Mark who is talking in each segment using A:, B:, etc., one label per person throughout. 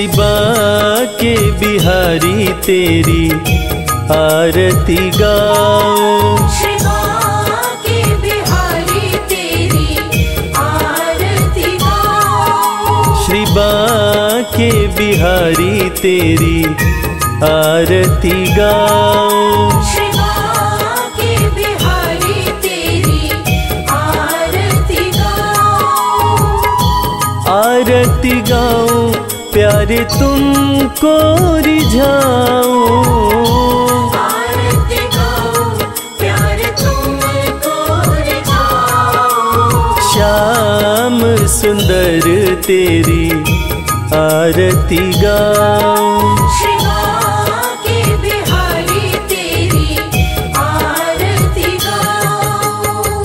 A: श्री बांके बिहारी तेरी आरती गाऊं।
B: श्री बांके बिहारी तेरी आरती गाऊं।
A: श्री बांके बिहारी तेरी आरती गाऊं।
B: श्री बांके बिहारी तेरी आरती गाऊं।
A: आरती गाऊं प्यारे तुमको रिझाऊं।
B: आरती गाऊं प्यारे तुमको रिझाऊं।
A: श्याम सुंदर तेरी आरती गाऊं।
B: श्री बांके बिहारी तेरी आरती गाऊं।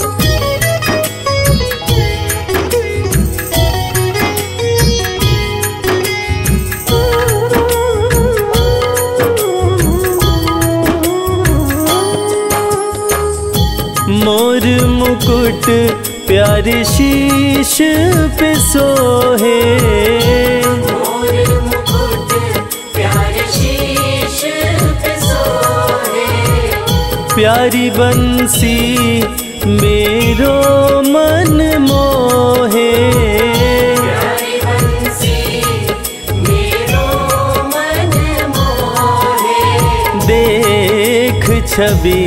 A: मोर मुकुट प्यारे शीश पे सोहे।
B: मोर मुकुट प्यारे शीश पे सोहे।
A: प्यारी बंसी मेरो मन मोहे।
B: प्यारी बंसी मेरो मन मोहे।
A: देख छवि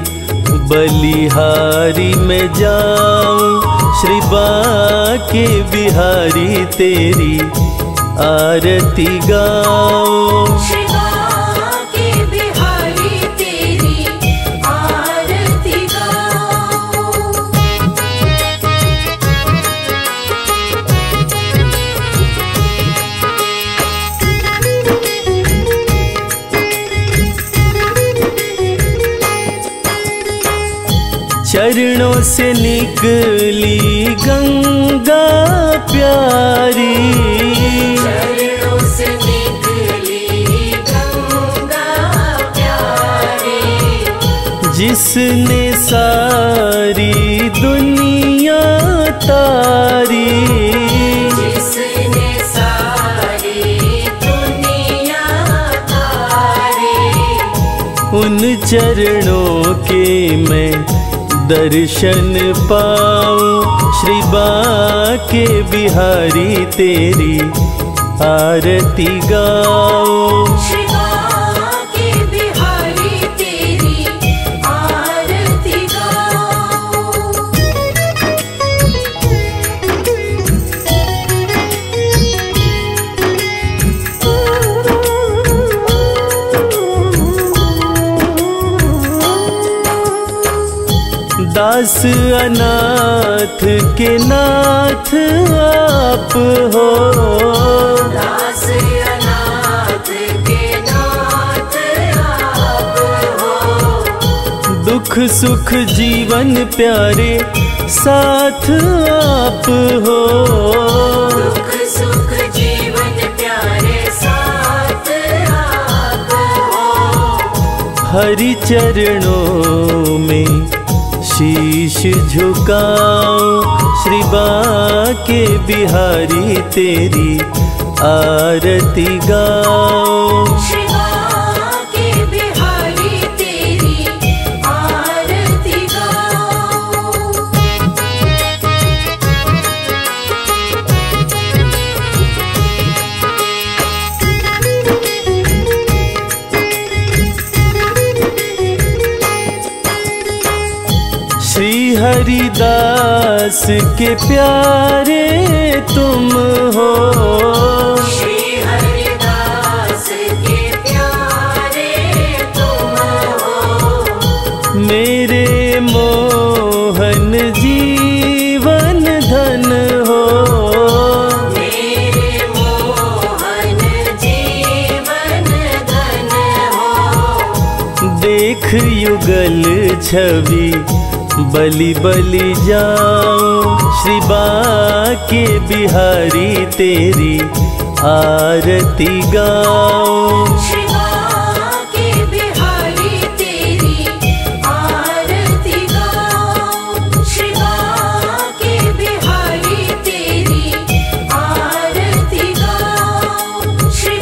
A: बलिहारी में जाऊं। श्री बांके बिहारी तेरी आरती गाऊं।
B: श्री बांके बिहारी तेरी आरती गाऊं।
A: चरणों से निकली गंगा प्यारी।
B: चरणों से निकली गंगा प्यारी।
A: जिसने सारी दुनिया तारी।
B: जिसने सारी दुनिया तारी।
A: उन चरणों के मैं दर्शन पाऊं। श्री बांके बिहारी तेरी आरती गाऊं।
B: श्री बांके बिहारी तेरी आरती गाऊं।
A: दास अनाथ के नाथ आप हो।
B: दास अनाथ के नाथ आप हो।
A: दुख सुख जीवन प्यारे साथ आप हो।
B: दुख सुख जीवन प्यारे साथ आप हो।
A: हरि चरणों में शीश झुकाऊं। श्री बांके बिहारी तेरी आरती गाऊं।
B: श्री बांके बिहारी तेरी आरती गाऊं।
A: श्री हरिदास के प्यारे तुम हो।
B: श्री हरिदास के प्यारे तुम हो।
A: मेरे मोहन जीवन धन हो।
B: मेरे मोहन जीवन धन हो।
A: देख युगल छवि बलि बलि जाऊं। श्री बांके बिहारी तेरी आरती गाऊं।
B: श्री बांके बिहारी तेरी आरती गाऊं। श्री बांके बिहारी तेरी आरती गाऊं। श्री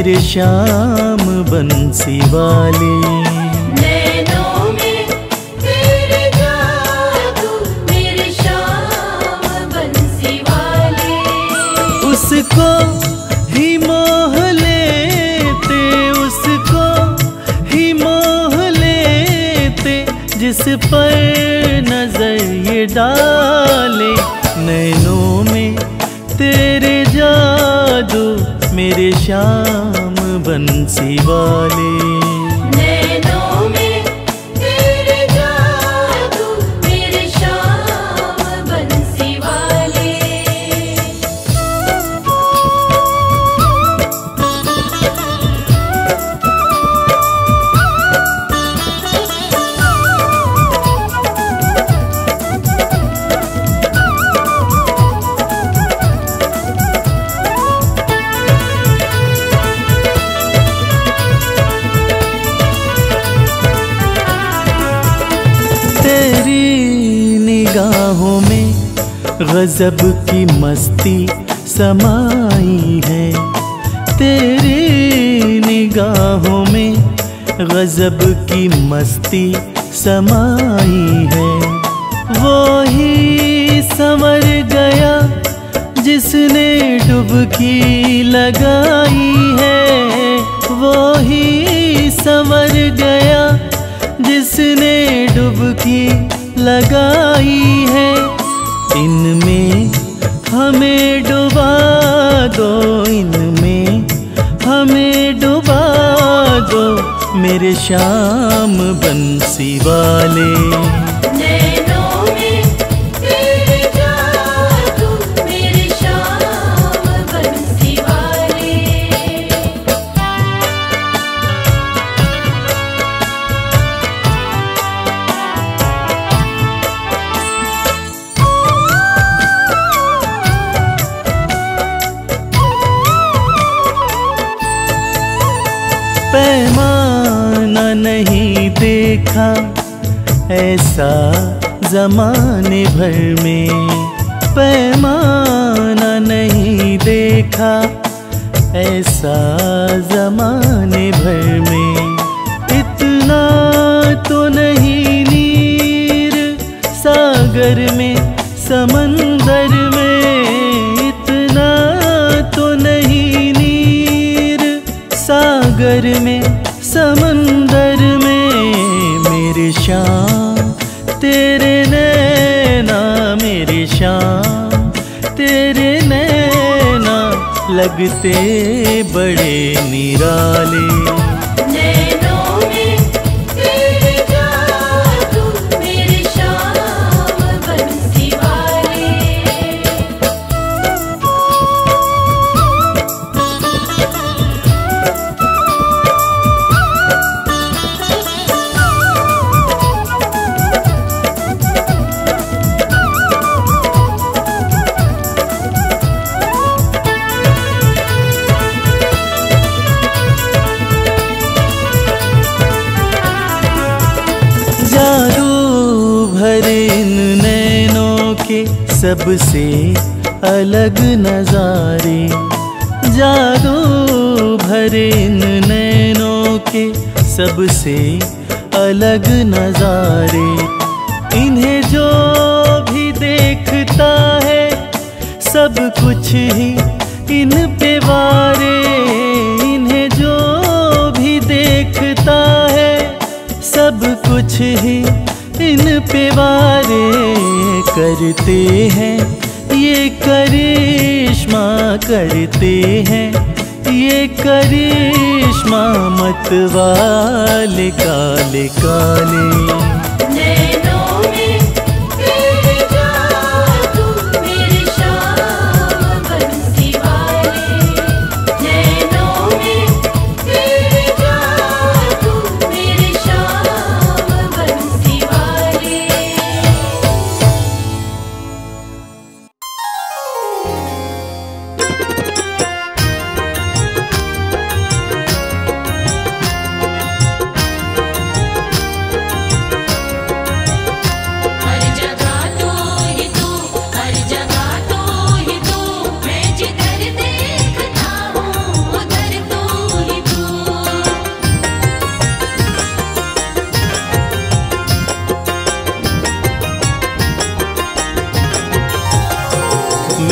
A: मेरे श्याम बंसी वाले।
B: नैनों में तेरे जादू मेरे श्याम बंसी वाले।
A: उसको ही मोह लेते, उसको ही मोह लेते, जिस पर नजर ये डाले। नैनों में तेरे जादू मेरे श्याम बंसी वाले।
B: नैनों में तेरे जादू मेरे श्याम बंसी वाले।
A: निगाहों में गजब की मस्ती समाई है। तेरी निगाहों में गजब की मस्ती समाई है। वो ही संवर गया जिसने डुबकी लगाई है। वो ही संवर गया जिसने डुबकी लगाई है। इनमें हमें डुबा दो, इनमें हमें डुबा दो, मेरे श्याम बंसी वाले।
B: नैनों में तेरे जादू मेरे श्याम बंसी वाले।
A: पैमाना नहीं देखा ऐसा जमाने भर में। पैमाना नहीं देखा ऐसा जमाने भर में। इतना तो नहीं नीर सागर में समंदर में। इतना तो नहीं नीर सागर में समंदर में। मेरे श्याम तेरे नैना, मेरे श्याम तेरे नैना लगते बड़े निराले।
B: नैनों में तेरे जादू मेरे श्याम बंसी वाले।
A: जादू भरे इन नैनों के सबसे अलग नजारे। जादू भरे इन नैनों के सबसे अलग नजारे। इन्हें जो भी देखता है सब कुछ ही इन पे वारे। इन्हें जो भी देखता है सब कुछ ही इन पे वारे। करते हैं ये करिश्मा, करते हैं ये करिश्मा मत वाले काले काले।
B: नैनों में तेरे जादू मेरे श्याम बंसी वाले। नैनों में तेरे जादू मेरे श्याम बंसी वाले।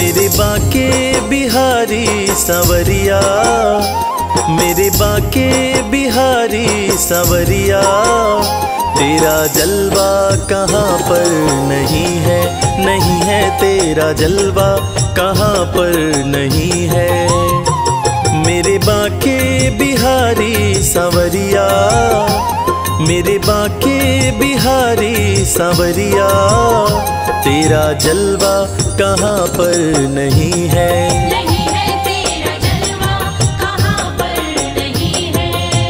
A: मेरे बाके बिहारी सांवरिया, मेरे बाके बिहारी सांवरिया, तेरा जलवा कहाँ पर नहीं है, नहीं है तेरा जलवा कहाँ पर नहीं है। मेरे बाके बिहारी सांवरिया, मेरे बाके बिहारी सांवरिया, तेरा जलवा कहाँ पर नहीं है।
B: नहीं है तेरा जलवा कहाँ पर नहीं है।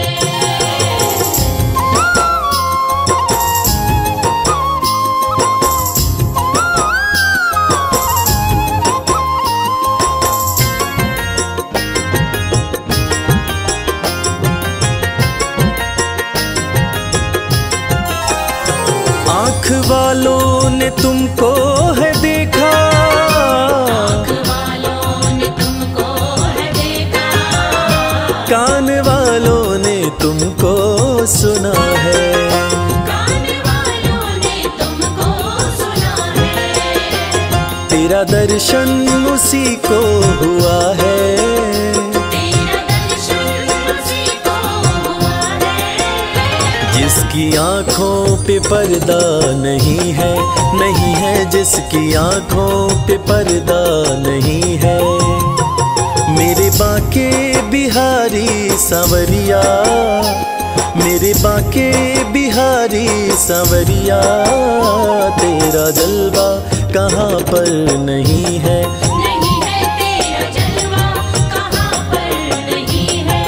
A: आँख वालों ने तुमको है देखा,
B: आँख वालों ने तुमको है देखा,
A: कान वालों ने तुमको सुना है,
B: कान वालों ने तुमको सुना है।
A: तेरा दर्शन उसी को हुआ है,
B: तेरा दर्शन उसी को हुआ है।
A: जिसकी आँखों पे पर्दा नहीं है, नहीं है जिसकी आँखों पे पर्दा नहीं है। मेरे बाके बिहारी सांवरिया, मेरे बाके बिहारी सांवरिया, तेरा जलवा कहाँ पर नहीं है।
B: नहीं है तेरा जलवा कहाँ पर नहीं है।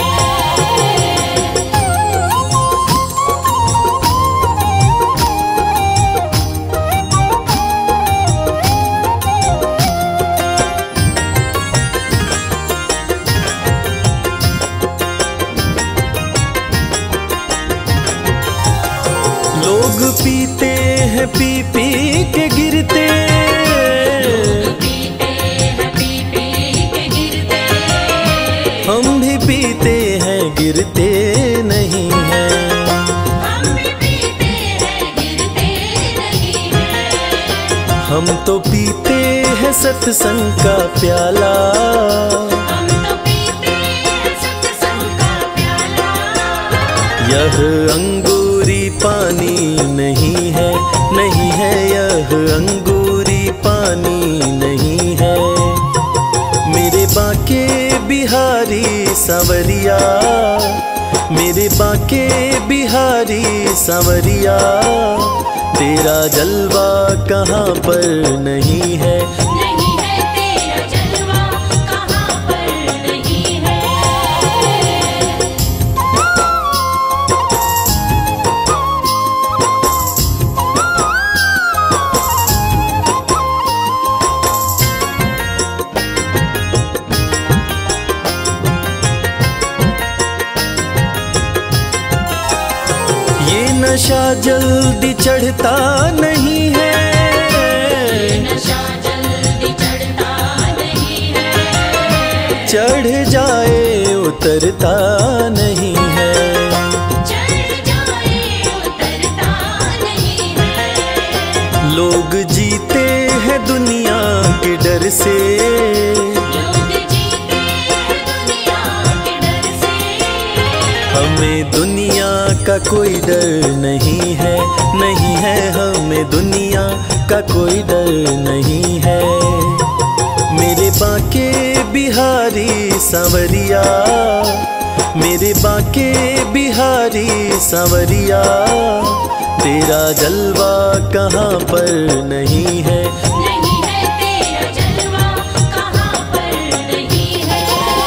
A: लोग पीते हैं पी पी के गिरते,
B: पीते हैं पी पी के गिरते,
A: हम भी पीते हैं गिरते नहीं हैं।
B: हम भी पीते हैं गिरते नहीं हैं।
A: हम तो पीते हैं सत्संग का प्याला,
B: हम तो पीते हैं सत्संग का प्याला।
A: यह अंगूरी पानी नहीं है, नहीं है यह अंगूरी पानी नहीं है। मेरे बाके बिहारी सांवरिया, मेरे बाके बिहारी सांवरिया, तेरा जलवा कहाँ पर नहीं है।
B: नहीं है तेरा जलवा कहाँ पर नहीं है।
A: ये नशा जल्दी चढ़ता नहीं है,
B: नशा जल्दी चढ़ता नहीं है।
A: चढ़ जाए उतरता नहीं है।
B: चढ़ जाए उतरता नहीं है।
A: लोग जीते हैं दुनिया के डर से,
B: लोग जीते हैं दुनिया के डर से।
A: हमें दुनिया का कोई डर नहीं है, नहीं है हमें दुनिया का कोई डर नहीं है। मेरे बाके बिहारी सांवरिया, मेरे बाके बिहारी सांवरिया, तेरा जलवा कहाँ पर नहीं है।
B: नहीं है तेरा जलवा कहाँ पर नहीं है।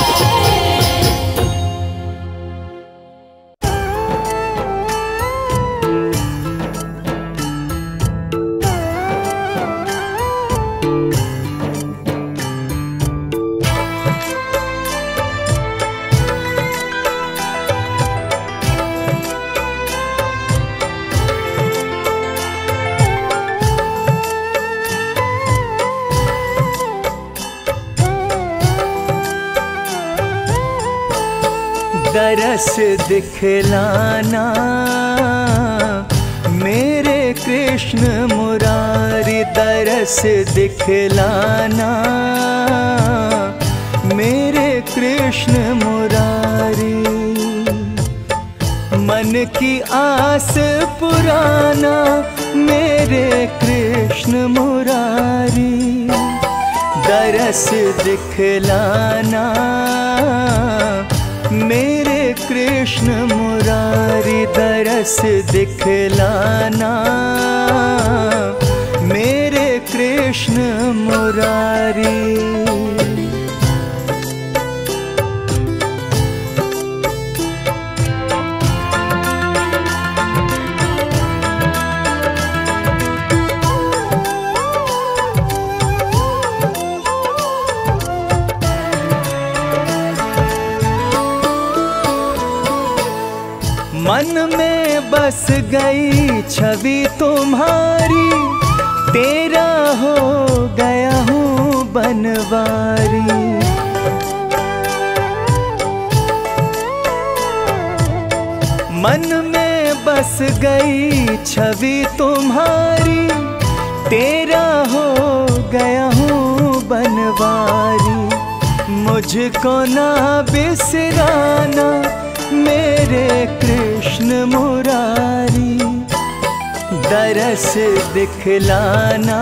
C: दरस दिखलाना मेरे कृष्ण मुरारी, दरस दरस दिखलाना मेरे कृष्ण मुरारी। मन की आस पुराना मेरे कृष्ण मुरारी। दरस दिखलाना मेरे कृष्ण मुरारी। दरस दिखलाना मेरे कृष्ण मुरारी। मन में बस गई छवि तुम्हारी। तेरा हो गया हूँ बनवारी। मन में बस गई छवि तुम्हारी। तेरा हो गया हूँ बनवारी। मुझको ना बिसराना मेरे कृष्ण मुरारी। दरस दिखलाना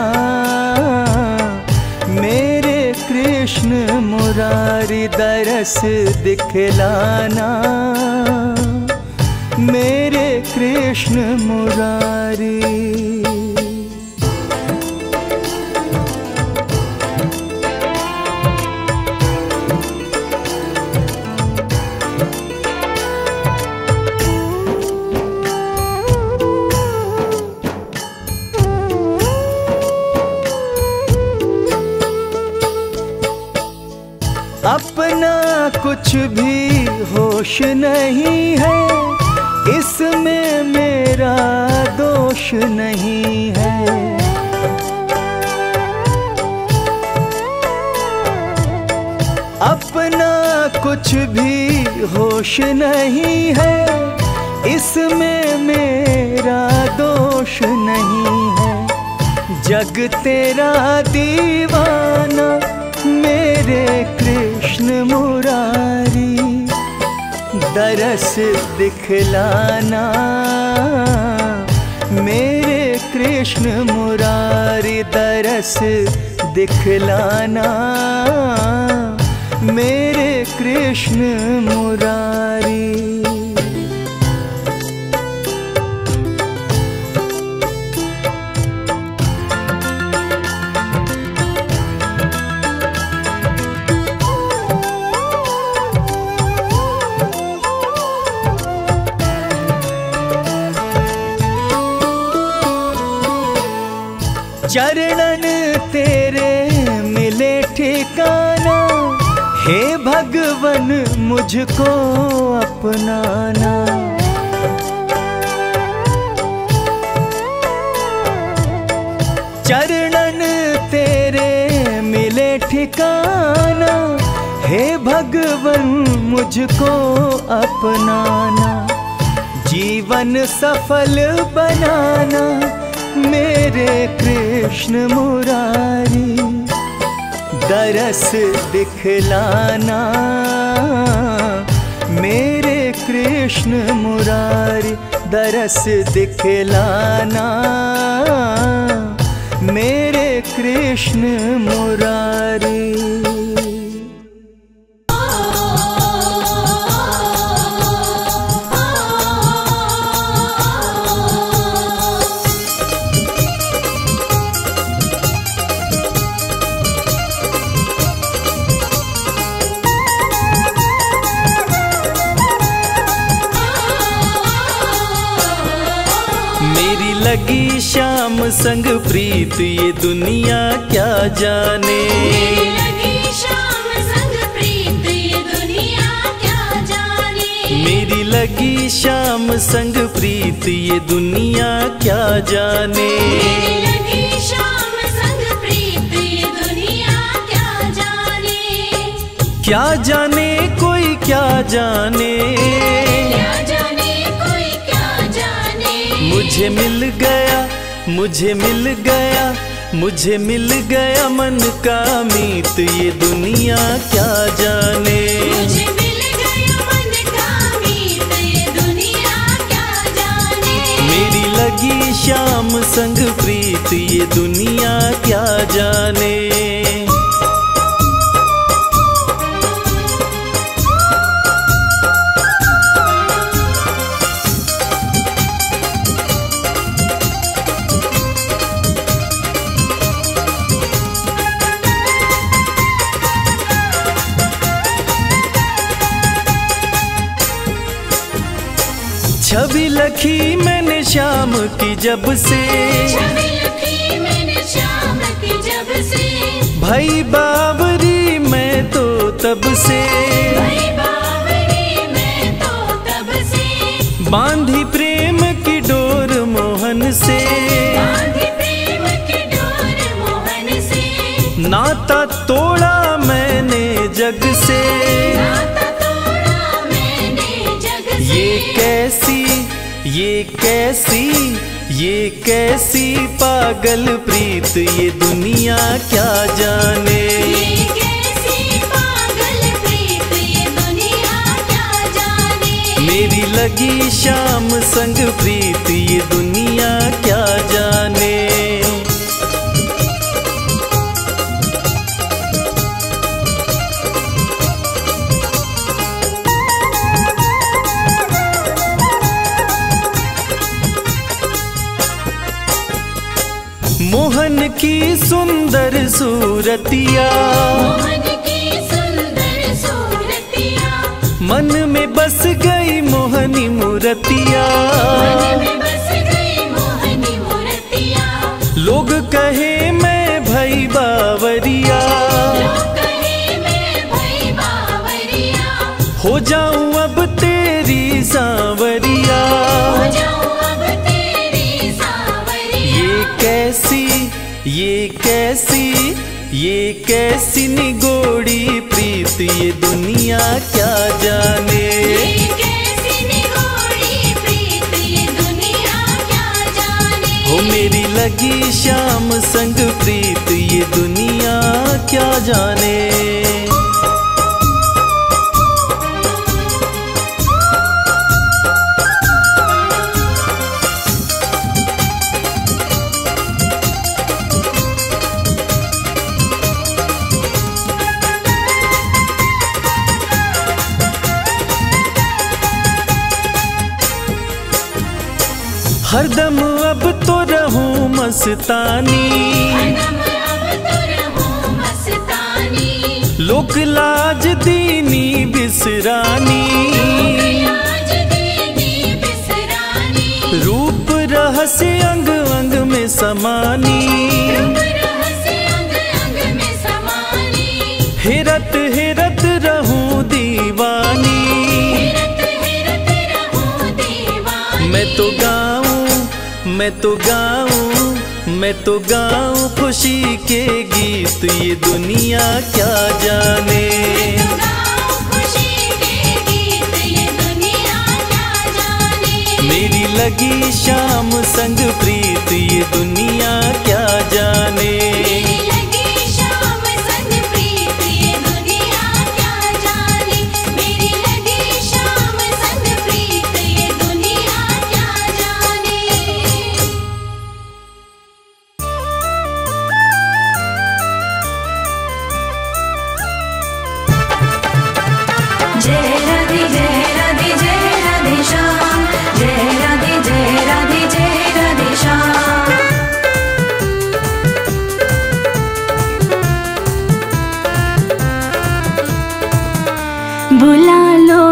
C: मेरे कृष्ण मुरारी। दरस दिखलाना मेरे कृष्ण मुरारी। अपना कुछ भी होश नहीं है। इसमें मेरा दोष नहीं है। अपना कुछ भी होश नहीं है। इसमें मेरा दोष नहीं है। जग तेरा दीवाना मेरे कृष्ण मुरारी। दरस दिखलाना मेरे कृष्ण मुरारी। दरस दिखलाना मेरे कृष्ण मुरारी। चरणन तेरे मिले ठिकाना। हे भगवन मुझको अपनाना। चरणन तेरे मिले ठिकाना। हे भगवन मुझको अपनाना। जीवन सफल बनाना मेरे कृष्ण मुरारी। दरस दिखलाना मेरे कृष्ण मुरारी। दरस दिखलाना मेरे कृष्ण मुरारी।
A: मेरी लगी श्याम संग प्रीत ये दुनिया क्या जाने।
B: मेरी लगी श्याम संग प्रीत ये दुनिया क्या जाने।
A: मेरी लगी श्याम संग प्रीत ये दुनिया क्या जाने।
B: मेरी लगी श्याम संग प्रीत ये दुनिया क्या जाने।
A: क्या जाने कोई क्या जाने।
B: क्या जाने कोई क्या जाने।
A: मुझे मिल गया मुझे मिल गया मन का मीत, ये दुनिया क्या जाने।
B: मुझे मिल गया मन का मीत, ये दुनिया क्या जाने।
A: मेरी लगी शाम संग प्रीत, ये दुनिया क्या जाने। छवि लखी मैंने शाम की जब से,
B: छवि लखी मैंने शाम की जब से।
A: भाई बावरी मैं तो तब से,
B: भाई बावरी मैं तो तब से।
A: बांधी प्रेम की डोर मोहन से,
B: बांधी प्रेम की डोर मोहन से।
A: नाता तोड़ा मैंने जग से,
B: नाता तोड़ा मैंने जग से। ये कैसी पागल प्रीत, ये दुनिया क्या जाने। ये कैसी पागल प्रीत, ये दुनिया क्या जाने।
A: मेरी लगी शाम संग प्रीत, ये दुनिया क्या जाने। मोहन की सुंदर सूरतिया,
B: मोहन की सुंदर सूरतिया।
A: मन में बस गई मोहनी मूर्तिया।
B: मन में बस गई मोहनी मूर्तिया।
A: लोग कहे मैं भई बावरिया,
B: लोग कहे मैं भई बावरिया।
A: हो जाऊं अब तेरी सांवरिया।
B: हो जाऊं अब तेरी सांवरिया।
A: ये कैसी निगोड़ी प्रीत, ये दुनिया क्या जाने।
B: ये कैसी निगोड़ी प्रीत, ये दुनिया क्या जाने।
A: हो मेरी लगी शाम संग प्रीत, ये दुनिया क्या जाने। हरदम अब तो रहूं मस्तानी,
B: हरदम अब तो रहूं मस्तानी।
A: लोक लाज दीनी बिसरानी।
B: लाज दीनी बिसरानी।
A: रूप रहस्य अंग अंग में समानी।
B: रूप रहस्य अंग अंग में समानी।
A: हेरत हेरत रहूं दीवानी।
B: हेरत हेरत रहूं दीवानी।
A: मैं तो गाऊं खुशी के गीत, ये दुनिया क्या जाने।
B: मैं तो गाऊं खुशी के गीत, ये दुनिया क्या जाने।
A: मेरी लगी शाम संग प्रीत, ये दुनिया क्या जाने।
B: मेरी लगी शाम संग प्रीत, ये दुनिया क्या जाने। मेरी लगी शाम संग प्रीत, ये दुनिया क्या जाने।
D: जय राधे श्याम, जय राधे श्याम। बुला लो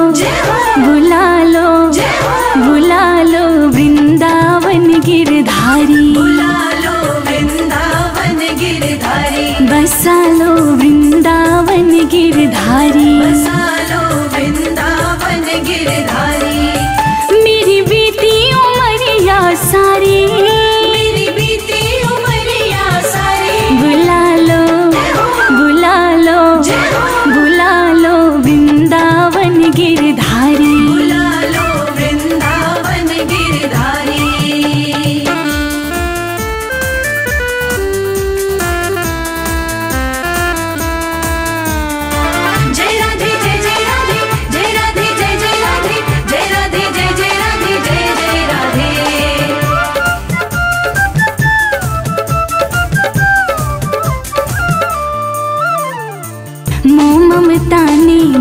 D: वृंदावन गिरधारी। बुला लो वृंदावन गिरधारी। बसा लो वृंदावन गिरधारी। बसा लो वृंदावन गिरधारी। मेरी बीती उमरिया सारी। मेरी बीती उमरिया सारी। बुला लो वृंदावन गिरधारी। बुला लो वृंदावन गिरधारी।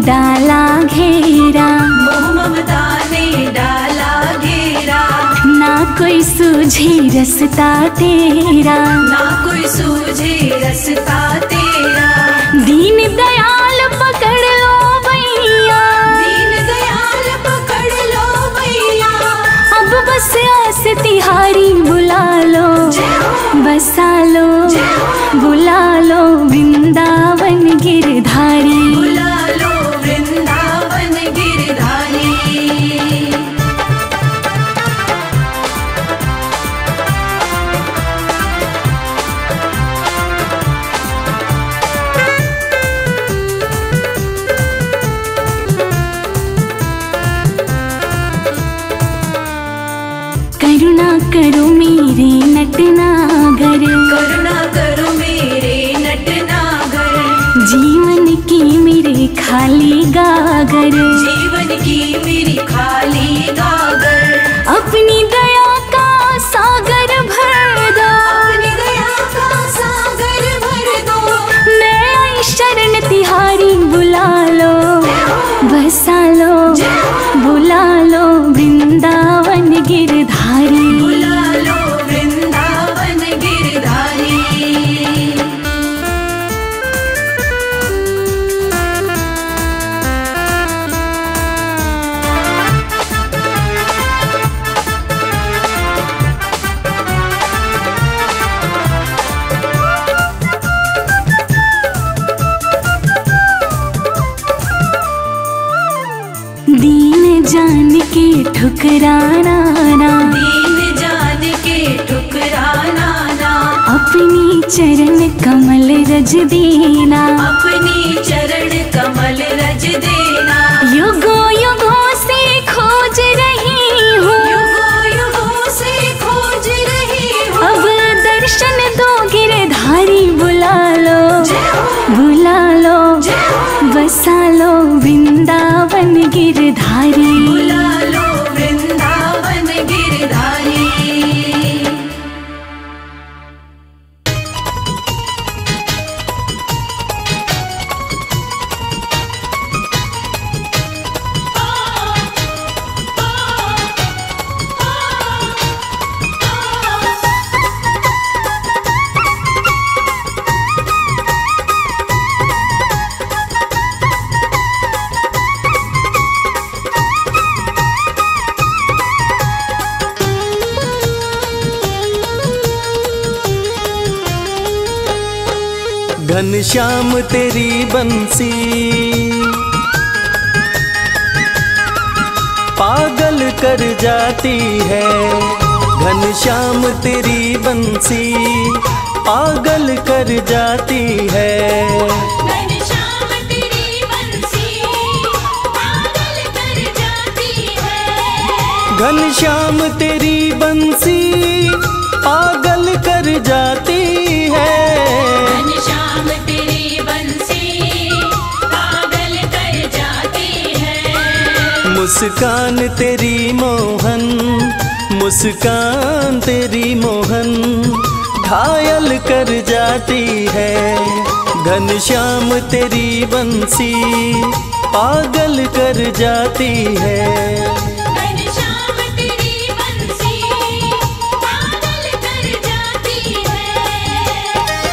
D: डाला घेरा,
B: मोह ममता ने डाला घेरा,
D: ना कोई सूझे रास्ता तेरा,
B: ना कोई सूझे रास्ता तेरा।
D: दीन दयाल पकड़ लो भैया,
B: दीन दयाल पकड़ लो भैया,
D: अब बस आस तिहारी बुला लो, बसा लो, बुला लो वृंदावन गिरधारी,
B: बुला लो वृंदावन गिरधारी।
D: करुणा करो मेरे नटनागर,
B: करुणा करो मेरे नटनागर,
D: जीवन की मेरे खाली गागर,
B: जीवन की मेरी खाली गागर,
D: अपनी दया का सागर भर दो,
B: अपनी दया का सागर भर दो।
D: मैं आई शरण तिहारी, बुला लो, बसा लो, बुला लो वृंदावन गिरधारी,
B: बुला लो वृंदावन गिरधारी।
D: दीन जान के ठुकराना ना,
B: दीन जान के ठुकराना ना,
D: अपनी चरण कमल रज देना,
B: अपनी चरण कमल रज देना।
D: युगों युगों से खोज रही हूँ,
B: युगों युगों से खोज रही हूँ,
D: अब दर्शन दो गिरधारी, बुला लो, बुला लो, बसा लो वृंदावन गिरधारी,
B: बुला लो वृंदावन गिरधारी।
A: घनश्याम तेरी बंसी पागल कर जाती है, घनश्याम तेरी बंसी पागल कर जाती है।
B: घनश्याम तेरी बंसी पागल कर जाती है,
A: घनश्याम तेरी बंसी पागल कर जाती है।
B: घनश्याम तेरी बंसी पागल कर जाती है।
A: मुस्कान तेरी मोहन, मुस्कान तेरी मोहन घायल कर जाती है। घनश्याम तेरी बंसी पागल कर जाती है।
B: घनश्याम तेरी बंसी पागल कर जाती है।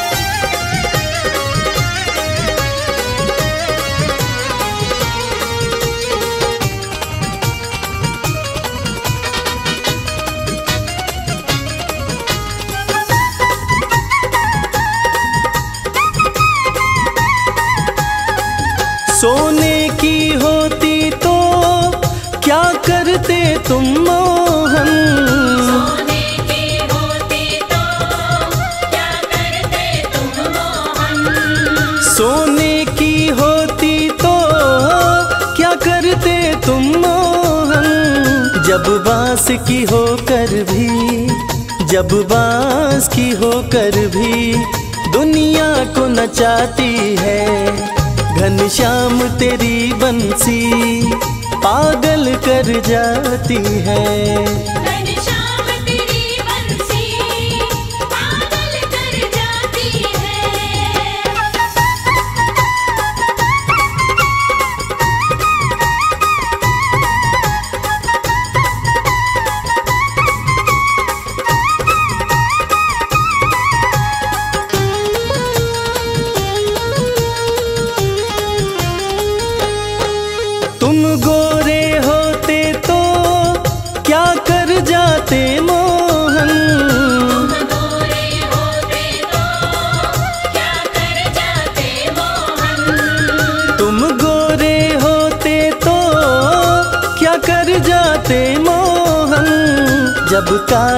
A: सोने की होती तो क्या करते तुम मोहन,
B: सोने की होती तो क्या करते तुम मोहन।
A: सोने की होती तो क्या करते तुम मोहन। जब बांस की होकर भी, जब बांस की होकर भी दुनिया को नचाती है। घनश्याम तेरी बंसी पागल कर जाती है।
B: घनश्याम तेरी बंसी पागल कर जाती है।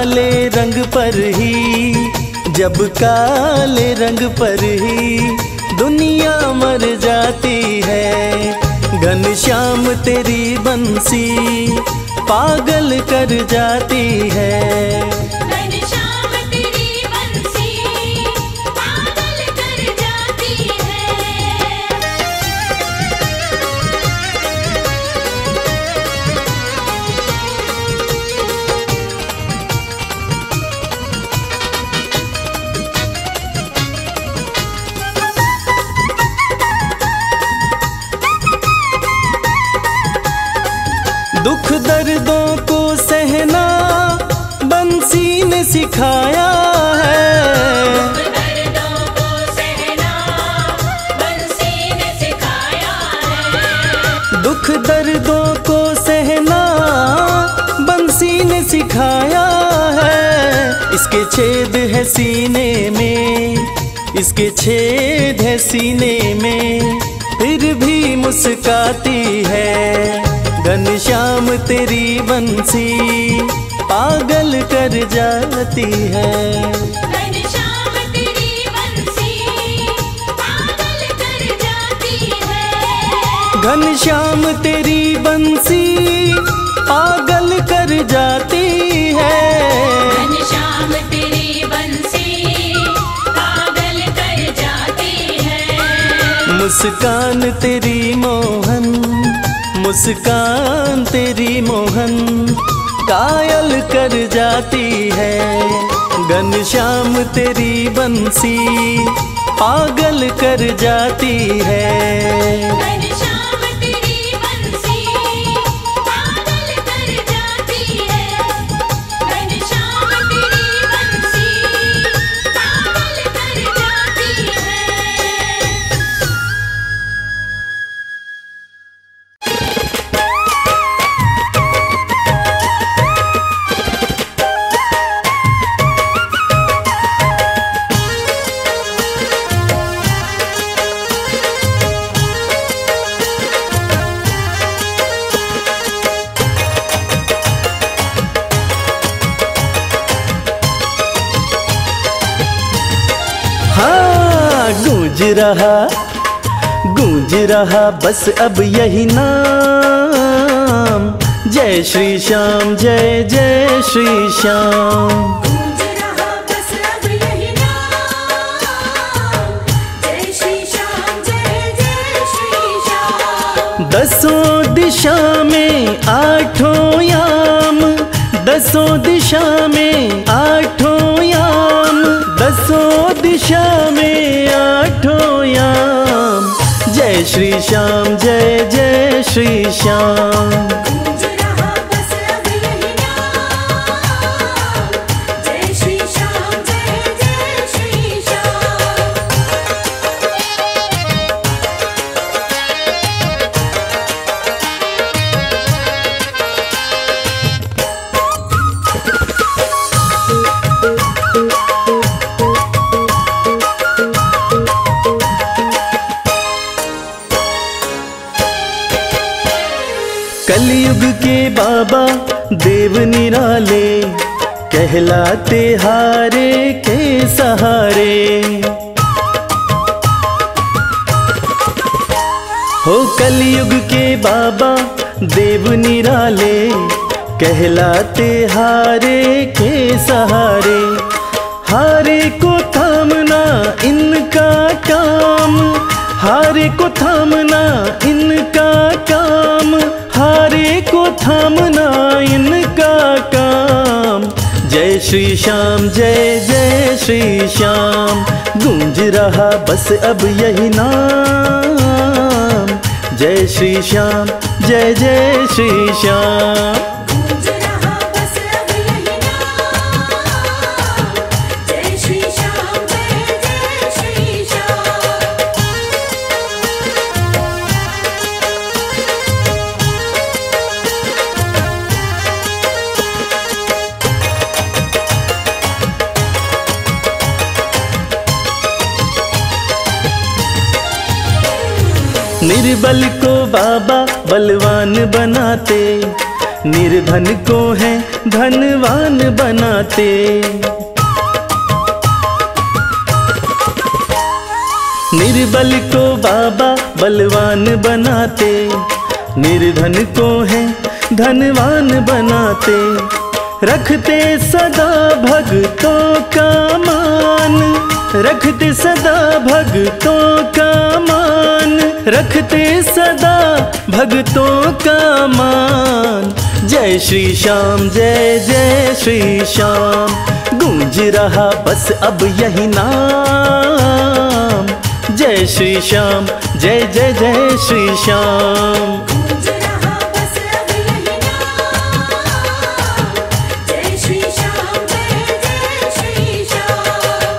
A: काले रंग पर ही, जब काले रंग पर ही दुनिया मर जाती है। घनश्याम तेरी बंसी पागल कर जाती है।
B: घनश्याम तेरी बंसी पागल कर जाती है।
A: दुख दर्दों को सहना बंसी ने सिखाया है।
B: दर्दों को सहना बंसी ने सिखाया है।
A: दुख दर्दों को सहना बंसी ने सिखाया है। इसके छेद है सीने में, इसके छेद है सीने में, फिर भी मुस्काती है। घनश्याम तेरी बंसी पागल कर जाती है।
B: घनश्याम तेरी बंसी पागल कर जाती है।
A: घनश्याम तेरी बंसी पागल कर जाती है।
B: घनश्याम तेरी बंसी पागल कर जाती है।
A: मुस्कान तेरी मोहन, मुस्कान तेरी मोहन कायल कर जाती है। घनश्याम तेरी बंसी पागल कर जाती है।
B: घनश्याम तेरी बंसी पागल कर जाती है। घनश्याम तेरी बंसी पागल कर जाती है।
A: हाँ, गूंज रहा बस अब यही नाम, जय श्री श्याम, जय जय श्री श्याम।
B: गूंज रहा बस अब यही नाम, जय श्री श्याम, जय जय श्री श्याम।
A: दसों दिशा में आठों याम, दसों दिशा में आठों याम, दसों दिशा में आठों याम, जय श्री श्याम, जय जय श्री श्याम।
B: गूंज रहा बस अब यही नाम, जय श्री श्याम, जय जय श्री श्याम।
A: कलयुग के बाबा देव निराले, कहलाते हारे के सहारे। हो कलयुग के बाबा देव निराले, कहलाते हारे के सहारे। हारे को थामना इनका काम, हारे को थामना इनका काम, हारे को थामना इनका काम। जय श्री श्याम, जय जय श्री श्याम। गूंज रहा बस अब यही नाम, जय श्री श्याम, जय जय श्री श्याम।
B: गूंज रहा बस अब यही नाम, जय श्री श्याम, जय जय श्री श्याम।
A: निर्बल को बाबा बलवान बनाते, निर्धन को है धनवान बनाते। निर्बल को बाबा बलवान बनाते, निर्धन को है धनवान बनाते। रखते सदा भक्तों का मान, रखते सदा भक्तों का मान, रखते सदा भक्तों का मान। जय श्री श्याम जय जय श्री श्याम, गूंज रहा बस अब यही नाम। जय श्री श्याम जय जय जय श्री श्याम।
B: गूंज रहा बस अब यही नाम। जय श्री श्याम जय जय श्री श्याम।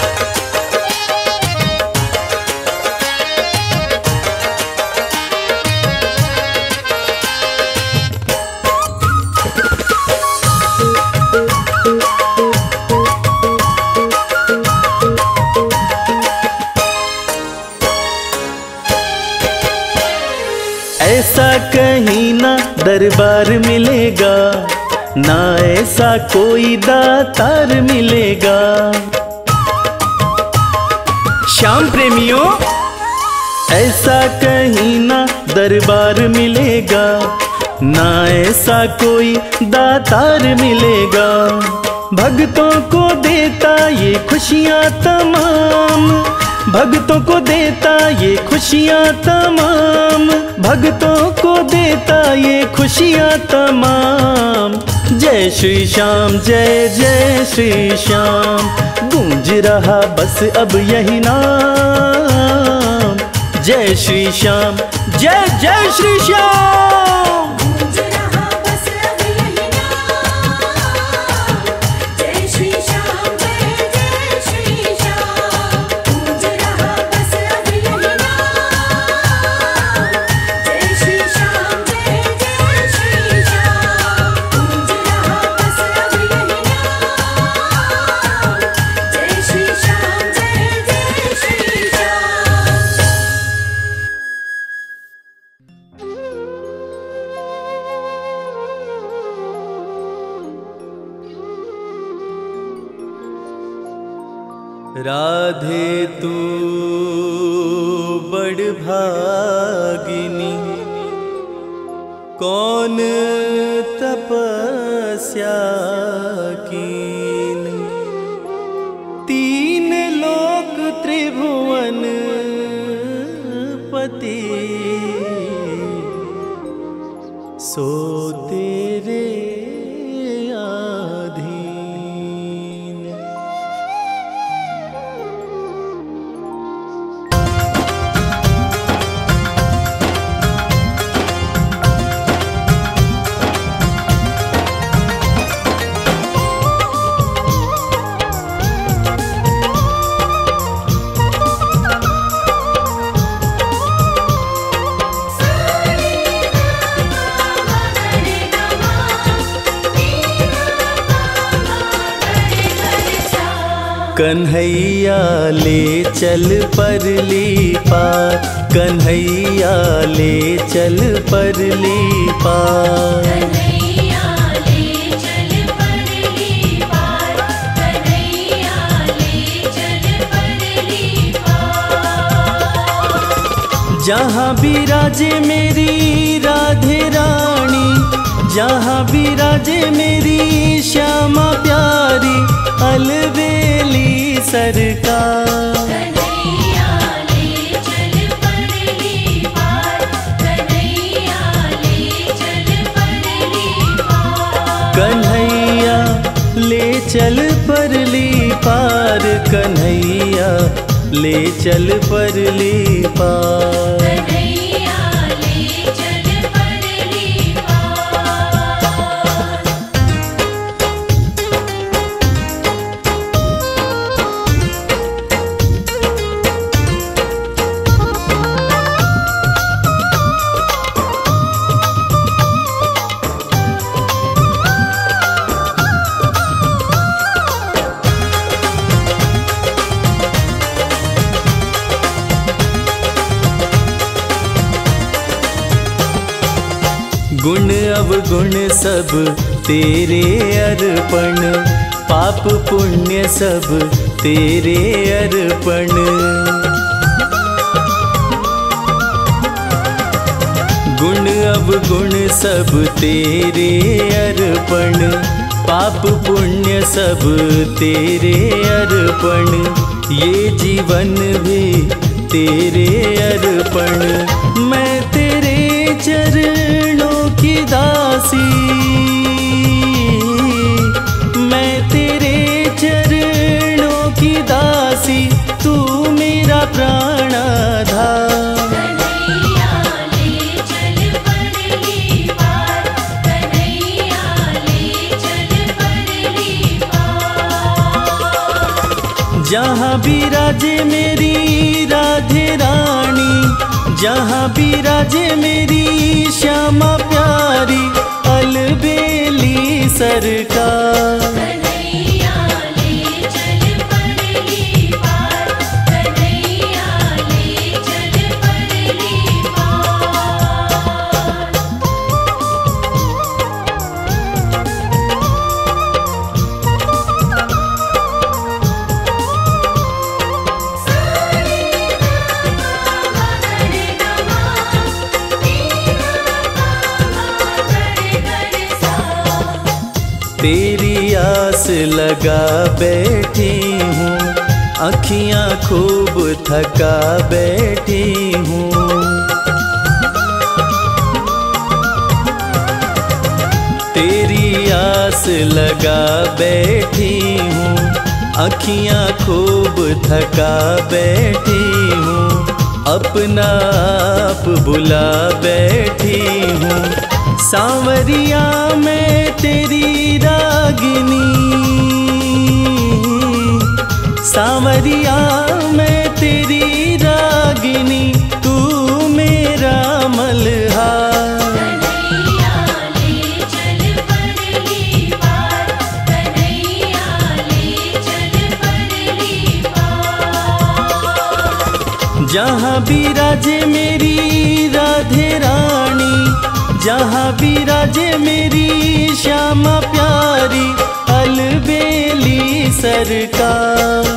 A: ऐसा कहीं ना दरबार मिलेगा, ना ऐसा कोई दातार मिलेगा। श्याम प्रेमियों, ऐसा कहीं ना दरबार मिलेगा, ना ऐसा कोई दातार मिलेगा। भक्तों को देता ये खुशियाँ तमाम, भक्तों को देता ये खुशियाँ तमाम, भक्तों को देता ये खुशियाँ तमाम। जय श्री श्याम जय जय श्री श्याम, गूंज रहा बस अब यही नाम। जय श्री श्याम जय जय श्री श्याम।
B: गूंज रहा बस अब यही नाम। जय श्री श्याम जय जय श्री श्याम। गूंज रहा बस अब यही नाम। जय श्री श्याम जय जय श्री श्याम। गूंज रहा बस अब यही नाम। जय श्री श्याम जय जय श्री श्याम।
C: राधे तू बड़ भागिनी, कौन तपस्या कीन। तीन लोक त्रिभुवन पति, सो तेरे कन्हैया ले चल परली पार, कन्हैया ले चल परली पार।
B: कन्हैया ले चल परली पार, कन्हैया ले चल परली पार।
C: जहाँ विराजे मेरी राधे रानी, जहाँ विराजे मेरी श्यामा प्यारी, अलवेली सरकार।
B: कन्हैया ले चल परली पार, कन्हैया ले चल परली पार।
C: कन्हैया ले चल परली पार, कन्हैया ले चल परली पार।
B: कन्हैया ले चल परली पार।
C: गुण अवगुण सब तेरे अर्पण, पाप पुण्य सब तेरे अर्पण। गुण अवगुण सब तेरे अर्पण, पाप पुण्य सब तेरे अर्पण। ये जीवन भी तेरे अर्पण, मैं तेरे चरणों की दासी, मैं तेरे चरणों की दासी, तू मेरा प्राणाधार। जहाँ विराजे मेरी राधे रानी, जहाँ विराजे मेरी श्यामा प्यारी, अलबेली सरकार। तेरी आस लगा बैठी हूँ, अखियाँ खूब थका बैठी हूँ। तेरी आस लगा बैठी हूँ, अखियाँ खूब थका बैठी हूँ। अपना आप बुला बैठी हूँ, सांवरिया मैं तेरी रागिनी, सांवरिया मैं तेरी रागिनी, तू मेरा मल्हार। जहाँ विराजे मेरी राधे रानी, जहाँ विराजे मेरी श्यामा प्यारी, अलबेली सरकार।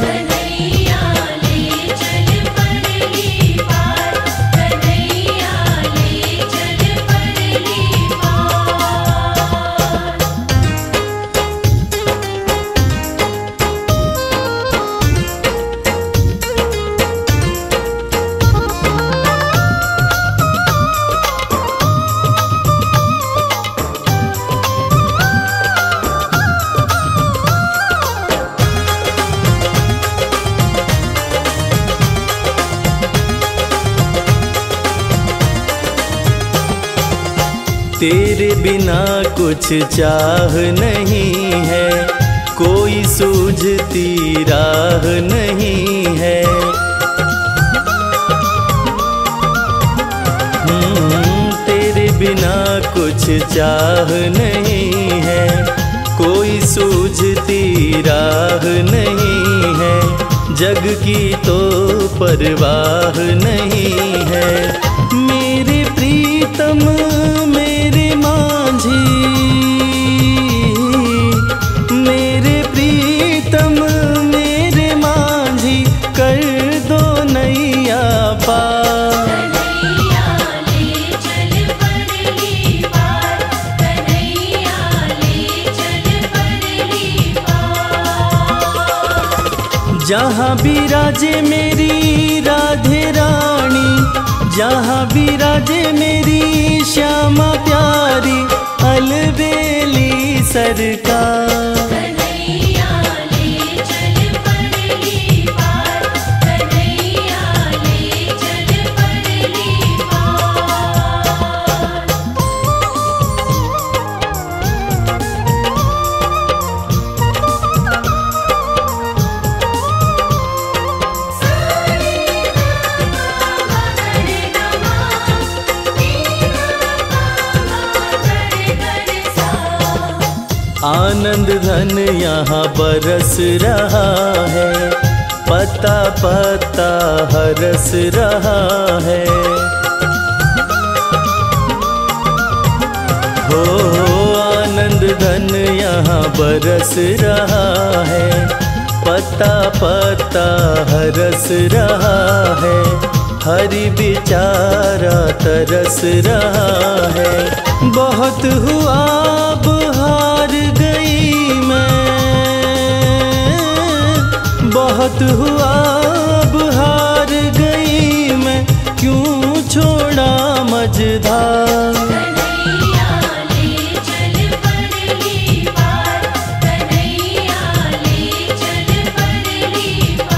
C: तेरे बिना कुछ चाह नहीं है, कोई सूझती राह नहीं है। तेरे बिना कुछ चाह नहीं है, कोई सूझती राह नहीं है। जग की तो परवाह नहीं है। मेरे प्रीतम मेरे माझी, मेरे प्रीतम मेरे माझी, कर दो नैया पार। जहाँ विराजे मेरी राधे रानी, जहाँ विराजे मेरी श्यामा प्यारी, अलबेली सरकार। आनंद धन यहाँ बरस रहा है, पता पता हरस रहा है। हो आनंद धन यहाँ बरस रहा है, पत्ता पत्ता हरस रहा है, हरि बेचारा तरस रहा है। बहुत हुआ अब हार गई मैं, बहुत हुआ अब हार गई मैं, क्यों छोड़ा मझधार।
B: कन्हैया ले चल परली पार, कन्हैया ले चल परली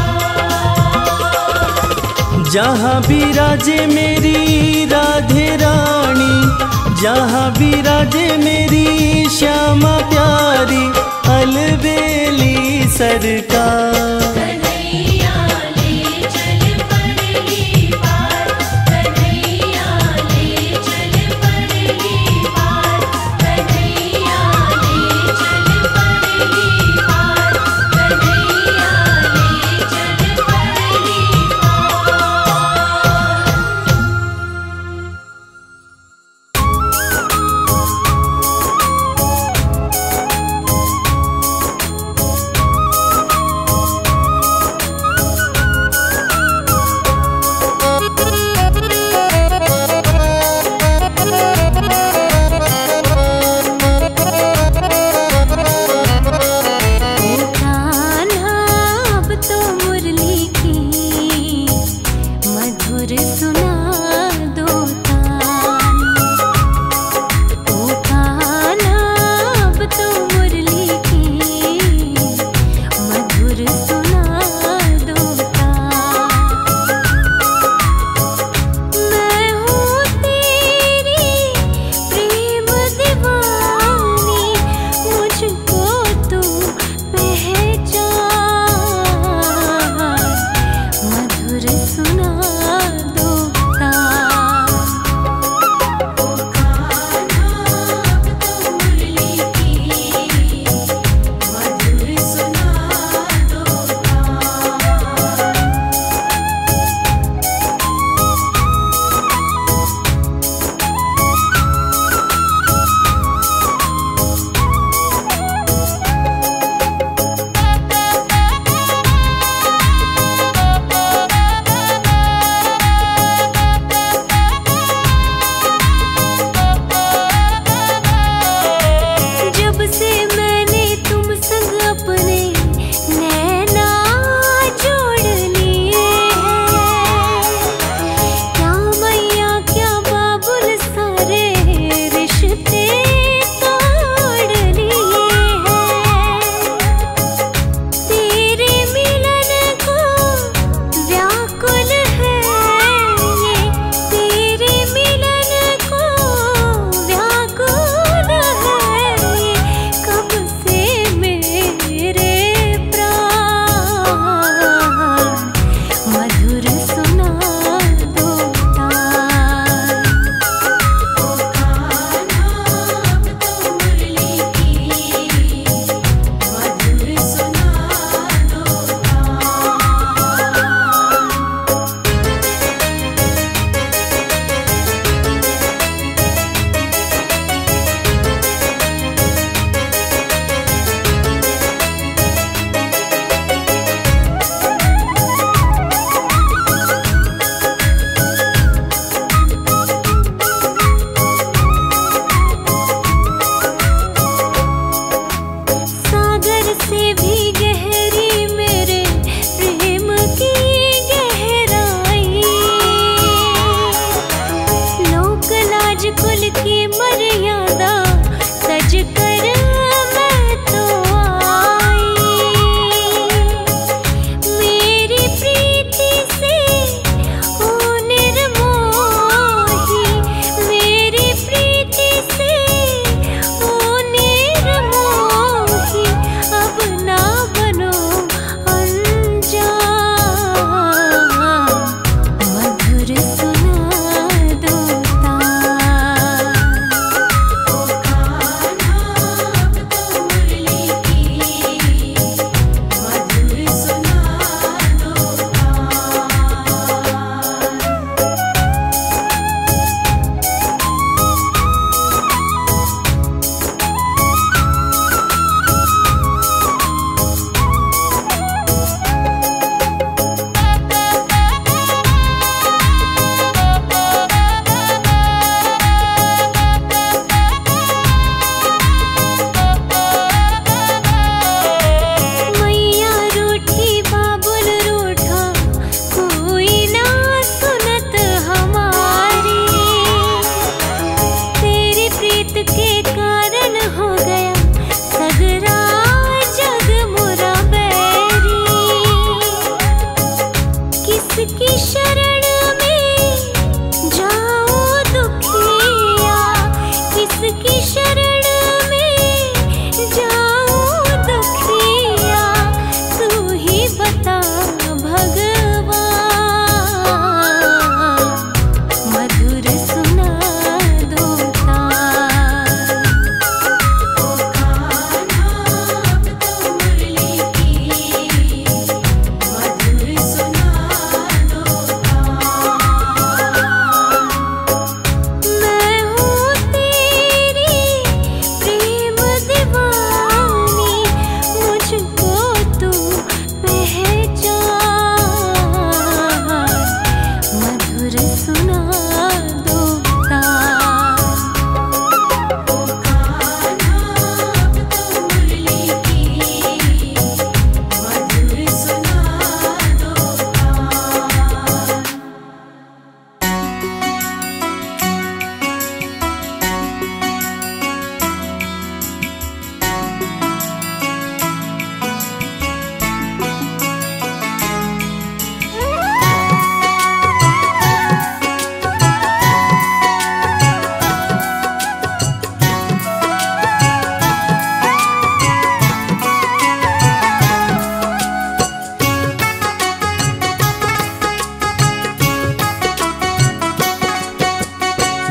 B: पार।
C: जहाँ विराजे मेरी राधे रानी, जहाँ विराजे मेरी श्यामा प्यारी, अलबेली सरकार।
B: कन्हैया ले चल परली पार, कन्हैया ले चल परली पार, कन्हैया ले चल परली पार, कन्हैया ले चल परली पार।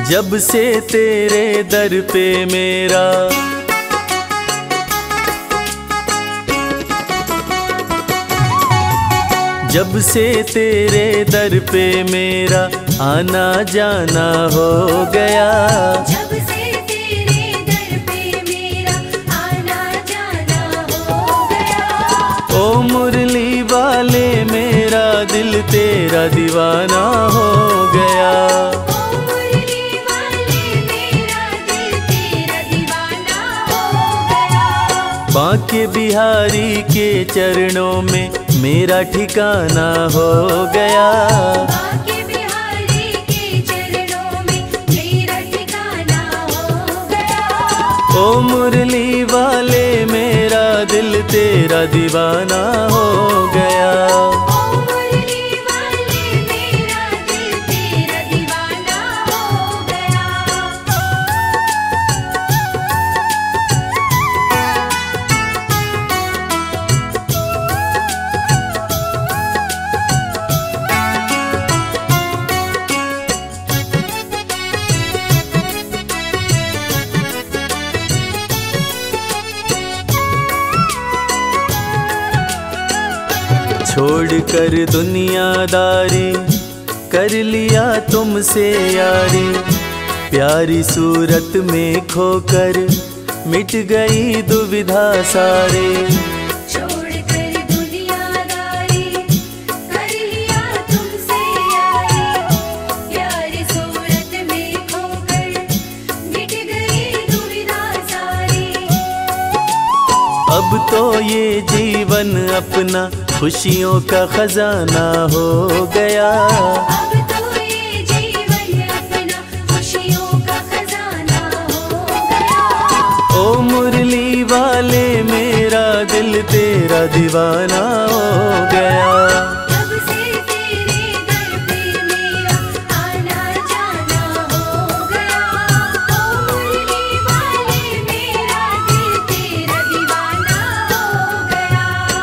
C: जब से तेरे दर पे मेरा जब से तेरे दर पे मेरा आना जाना हो गया,
B: जब से तेरे दर पे मेरा आना जाना हो गया।
C: ओ मुरली वाले मेरा दिल तेरा दीवाना हो गया।
B: ओ मुरली वाले मेरा दिल तेरा दीवाना हो गया।
C: बांके बिहारी के चरणों में मेरा ठिकाना हो गया।
B: बांके बिहारी के चरणों में मेरा ठिकाना हो गया।
C: ओ मुरली वाले मेरा दिल तेरा दीवाना हो गया।
B: ओ मुरली वाले मेरा दिल तेरा दीवाना हो गया।
C: छोड़ कर दुनियादारी कर लिया तुमसे यारी, प्यारी सूरत में खोकर मिट गई दुविधा सारे।
B: छोड़ कर दुनियादारी कर लिया तुमसे यारी, प्यारी सूरत में खोकर मिट गई दुविधा सारी।
C: अब तो ये जीवन अपना खुशियों का खजाना हो गया।
B: अब तो ये जीवन अपना खुशियों का खजाना हो गया।
C: ओ मुरली वाले मेरा दिल तेरा दीवाना हो गया।
B: जब से तेरे दर पे मेरा आना जाना हो गया। ओ मुरली वाले मेरा दिल तेरा दीवाना हो गया।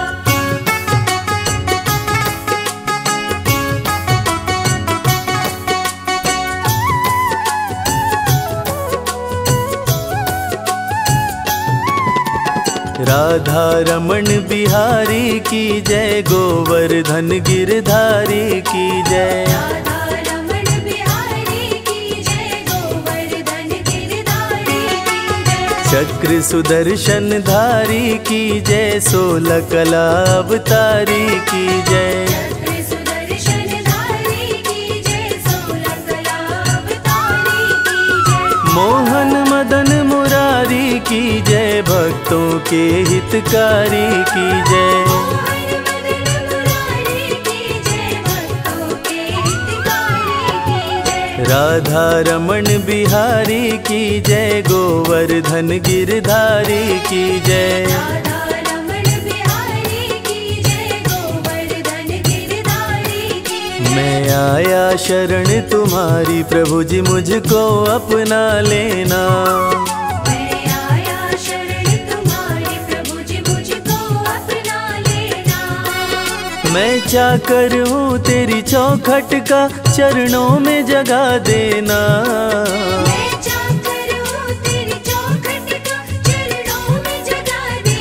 C: राधा रमण बिहारी की जय, गोवर्धन गिरधारी की जय।
B: राधा रमण बिहारी की जय, गोवर्धन गिरधारी की जय।
C: चक्र सुदर्शन धारी की जय, 16 कला अवतारी की जय।
B: चक्र सुदर्शन धारी की जय, 16 कला अवतारी की जय।
C: मोहन मदन मुरारी की जय, भक्तों के हितकारी की जय।
B: मोहन मदन मुरारी की जय, भक्तों के हितकारी की जय।
C: राधा रमण बिहारी की जय, गोवर्धन गिरधारी की जय।
B: राधा रमण बिहारी की जय, गोवर्धन गिरधारी की जय।
C: मैं आया शरण तुम्हारी, प्रभु जी मुझको अपना लेना।
B: मैं आया शरण तुम्हारी, प्रभु जी मुझको अपना लेना।
C: मैं चाकर हूँ तेरी चौखट का, चरणों में जगा देना।
B: मैं चाकर हूँ तेरी चौखट का, चरणों में जगा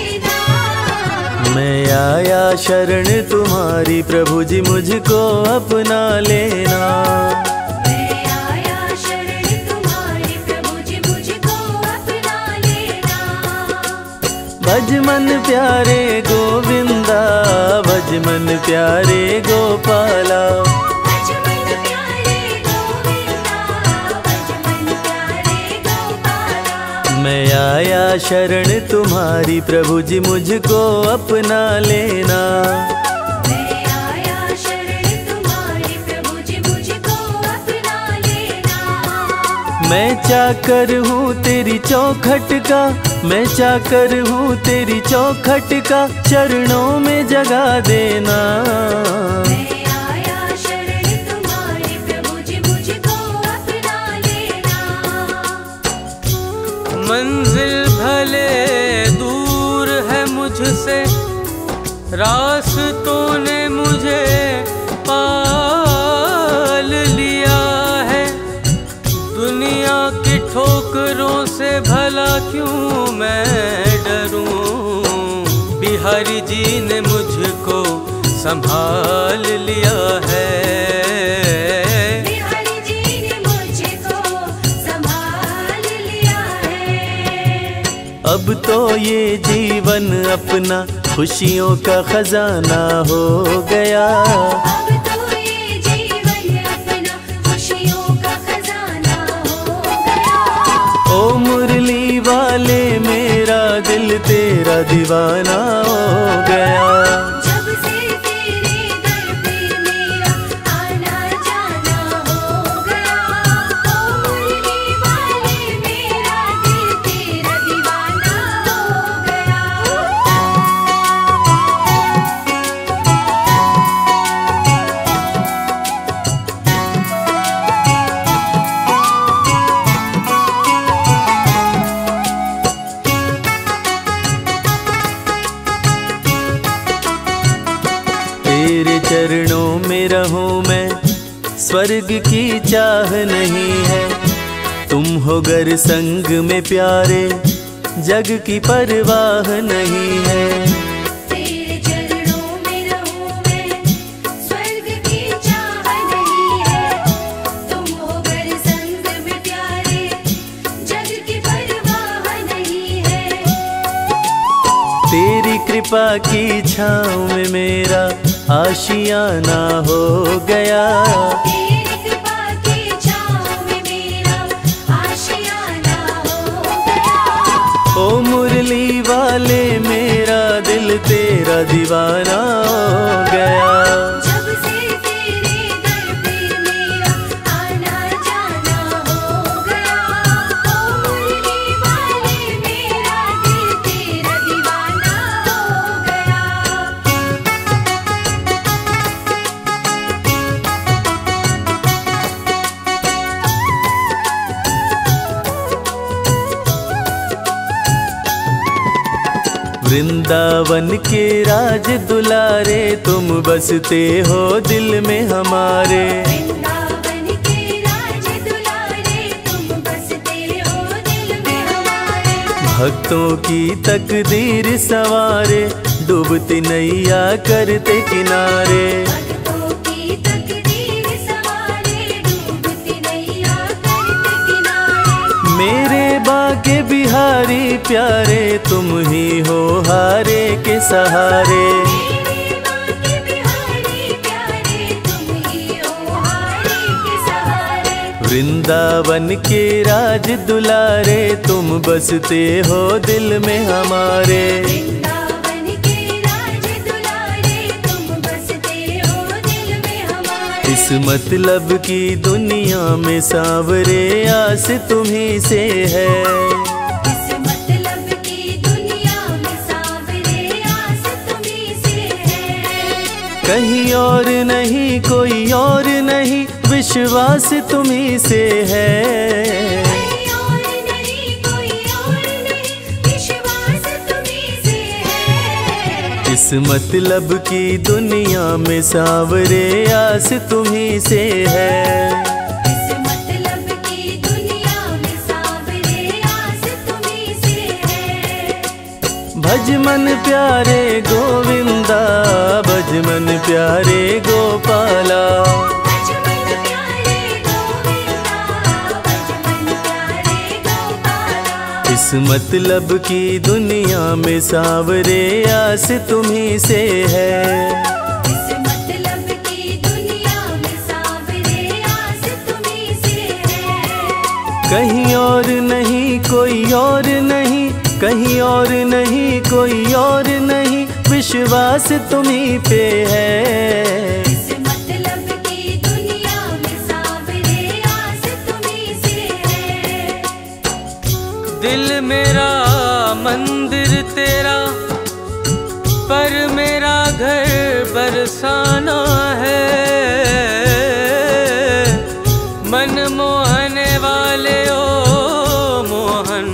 B: देना।
C: मैं आया शरण तुम्हारी, प्रभु जी मुझको अपना लेना।
B: मैं आया शरण तुम्हारी, प्रभु जी मुझको अपना लेना।
C: भज मन प्यारे गोविंदा, भज मन प्यारे गोपाला।
B: भज मन प्यारे गोविंदा, भज मन प्यारे गोपाला।
C: मैं आया शरण तुम्हारी, प्रभु जी मुझको अपना लेना।
B: मैं आया शरण तुम्हारी, प्रभु जी मुझको अपना लेना।
C: मैं चाकर हूँ तेरी चौखट का, मैं चाकर हूँ तेरी चौखट का, चरणों में जगा देना।
B: मैं आया शरण तुम्हारी, प्रभु जी मुझको अपना लेना।
E: मंजिल भले दूर है मुझसे, रास्तों ने मुझे पाल लिया है। दुनिया क्यों मैं डरूं, बिहारी जी ने मुझको संभाल लिया है।
B: बिहारी जी ने मुझको संभाल लिया है।
C: अब तो ये जीवन अपना खुशियों का खजाना हो गया।
B: अब तो ये जीवन अपना खुशियों का खजाना हो गया।
C: ओ मुरली वाले मेरा दिल तेरा दीवाना हो गया।
B: जब से तेरे दर पे मेरा आना जाना हो गया। ओ मुरली वाले मेरा दिल तेरा दीवाना हो गया।
C: तेरे चरणों में रहूं मैं, स्वर्ग की चाह नहीं है। तुम हो गर संग में प्यारे, जग की परवाह नहीं है।
B: तेरे चरणों में रहूं मैं, स्वर्ग की चाह नहीं है। तुम हो गर संग में प्यारे, जग की परवाह नहीं है।
C: तेरी कृपा की छाँव में मेरा आशियाना हो गया।
B: तेरी कृपा की छाँव में मेरा आशियाना हो गया।
C: ओ मुरली वाले मेरा दिल तेरा दीवाना हो गया।
B: जब से तेरे दर पे मेरा आना जाना हो गया। ओ मुरली वाले मेरा दिल तेरा दीवाना हो गया।
C: वृंदावन के राज दुलारे, तुम बसते हो दिल में हमारे।
B: वृंदावन के राज दुलारे, तुम बसते हो दिल में हमारे।
C: भक्तों की तकदीर सवारे, डूबती नैया करते किनारे।
B: भक्तों की तकदीर सवारे, डूबती नैया करते किनारे।
C: मेरे बाके बिहारी प्यारे, तुम ही हो हारे के सहारे।
B: मेरे बाके बिहारी प्यारे, तुम ही हो हारे के सहारे।
C: वृंदावन के राज दुलारे, तुम बसते हो दिल में हमारे।
B: वृंदावन के राज दुलारे, तुम बसते हो दिल में हमारे।
C: इस मतलब की दुनिया में सांवरे, आस तुम्ही से है।
B: इस मतलब की दुनिया में सांवरे, आस तुम्ही से है।
C: कहीं और नहीं कोई और नहीं, विश्वास तुम्ही से है।
B: कोई और नहीं, कोई और नहीं, विश्वास तुम्ही से है।
C: इस मतलब की दुनिया में सांवरे, आस तुम्ही से है।
B: इस मतलब की दुनिया में सांवरे, आस तुम्ही से है।
C: भज मन प्यारे गोविंदा, भज मन प्यारे गोपाला।
B: भज मन प्यारे गोविंदा, भज मन प्यारे गोपाला।
C: इस मतलब की दुनिया में सांवरे, आस तुम्ही से है।
B: इस मतलब की दुनिया में सांवरे, आस तुम्ही से है।
C: कहीं और नहीं कोई और नहीं, कहीं और नहीं कोई और नहीं, विश्वास तुम्ही पे है।
B: इस मतलब की दुनिया में सांवरे, आस तुम्ही से है।
E: दिल मेरा मंदिर तेरा, पर मेरा घर बरसाना है। मन मोहने वाले ओ मोहन,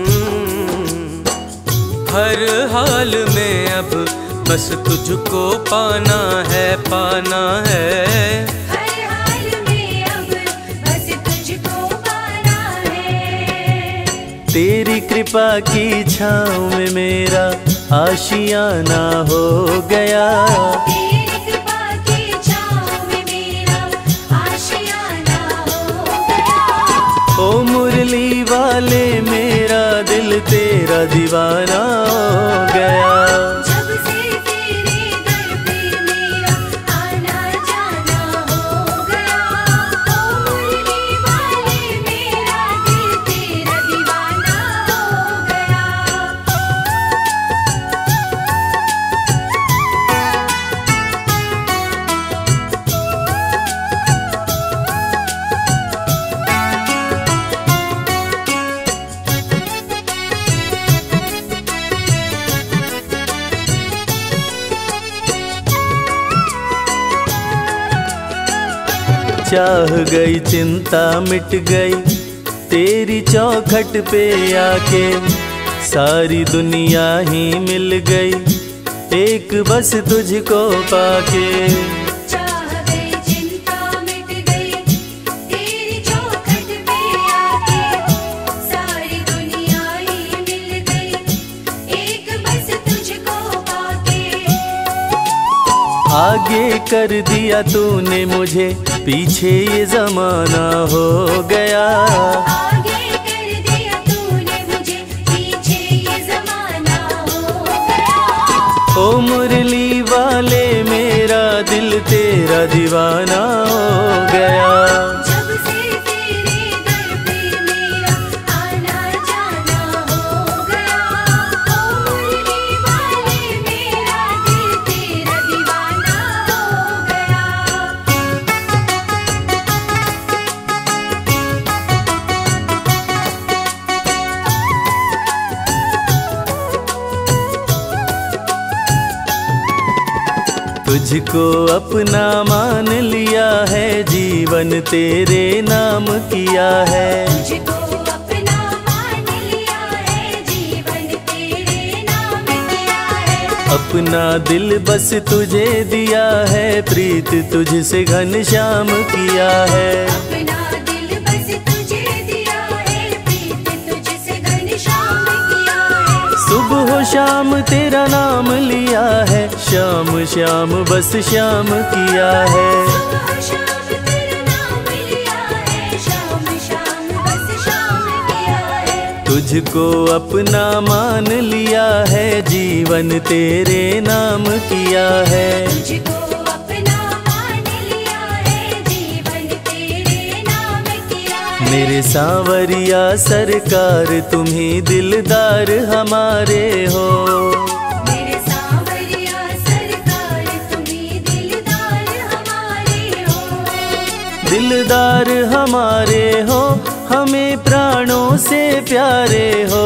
E: हर हाल में अब बस तुझको पाना है, पाना है।
B: हर हाल में अब बस तुझको पाना है।
C: तेरी कृपा की छाँव में मेरा आशियाना हो गया।
B: तेरी कृपा की छाँव में मेरा आशियाना हो गया।
C: ओ मुरली वाले मेरा दिल तेरा दीवाना हो गया।
B: जब से तेरे दर पे मेरा आना जाना हो गया। ओ मुरली वाले मेरा दिल तेरा दीवाना हो गया।
C: चाह गई चिंता मिट गई तेरी चौखट पे आके। सारी दुनिया ही मिल गई एक बस तुझको पाके।
B: चाह गई चिंता मिट गई तेरी चौखट पे आके। सारी दुनिया ही मिल गई एक बस तुझको पाके।
C: आगे कर दिया तूने मुझे पीछे ये जमाना हो गया।
B: आगे कर दिया तूने मुझे पीछे ये जमाना हो गया।
C: ओ मुरली वाले मेरा दिल तेरा दीवाना हो गया।
B: जब से तेरे दर पे मेरा आना जाना हो गया। ओ मुरली वाले मेरा दिल तेरा दीवाना हो गया।
C: तुझको अपना मान लिया है जीवन तेरे नाम किया है।
B: तुझको अपना मान लिया है जीवन तेरे नाम किया है।
C: अपना दिल बस तुझे दिया है प्रीत तुझसे घनश्याम किया है।
B: अपना दिल बस तुझे दिया है प्रीत तुझसे घनश्याम किया है।
C: सुबह हो शाम तेरा नाम लिया है श्याम श्याम बस श्याम किया है।
B: सुबह शाम तेरा नाम लिया है शाम शाम बस शाम किया है।
C: तुझको अपना मान लिया है जीवन तेरे नाम किया है।
B: तुझको अपना मान लिया है जीवन तेरे नाम किया है।
C: मेरे सांवरिया सरकार तुम्ही दिलदार हमारे हो।
B: मेरे सांवरिया सरकार तुम्ही दिलदार हमारे हो।
C: दिलदार हमारे हो हमें प्राणों से प्यारे हो।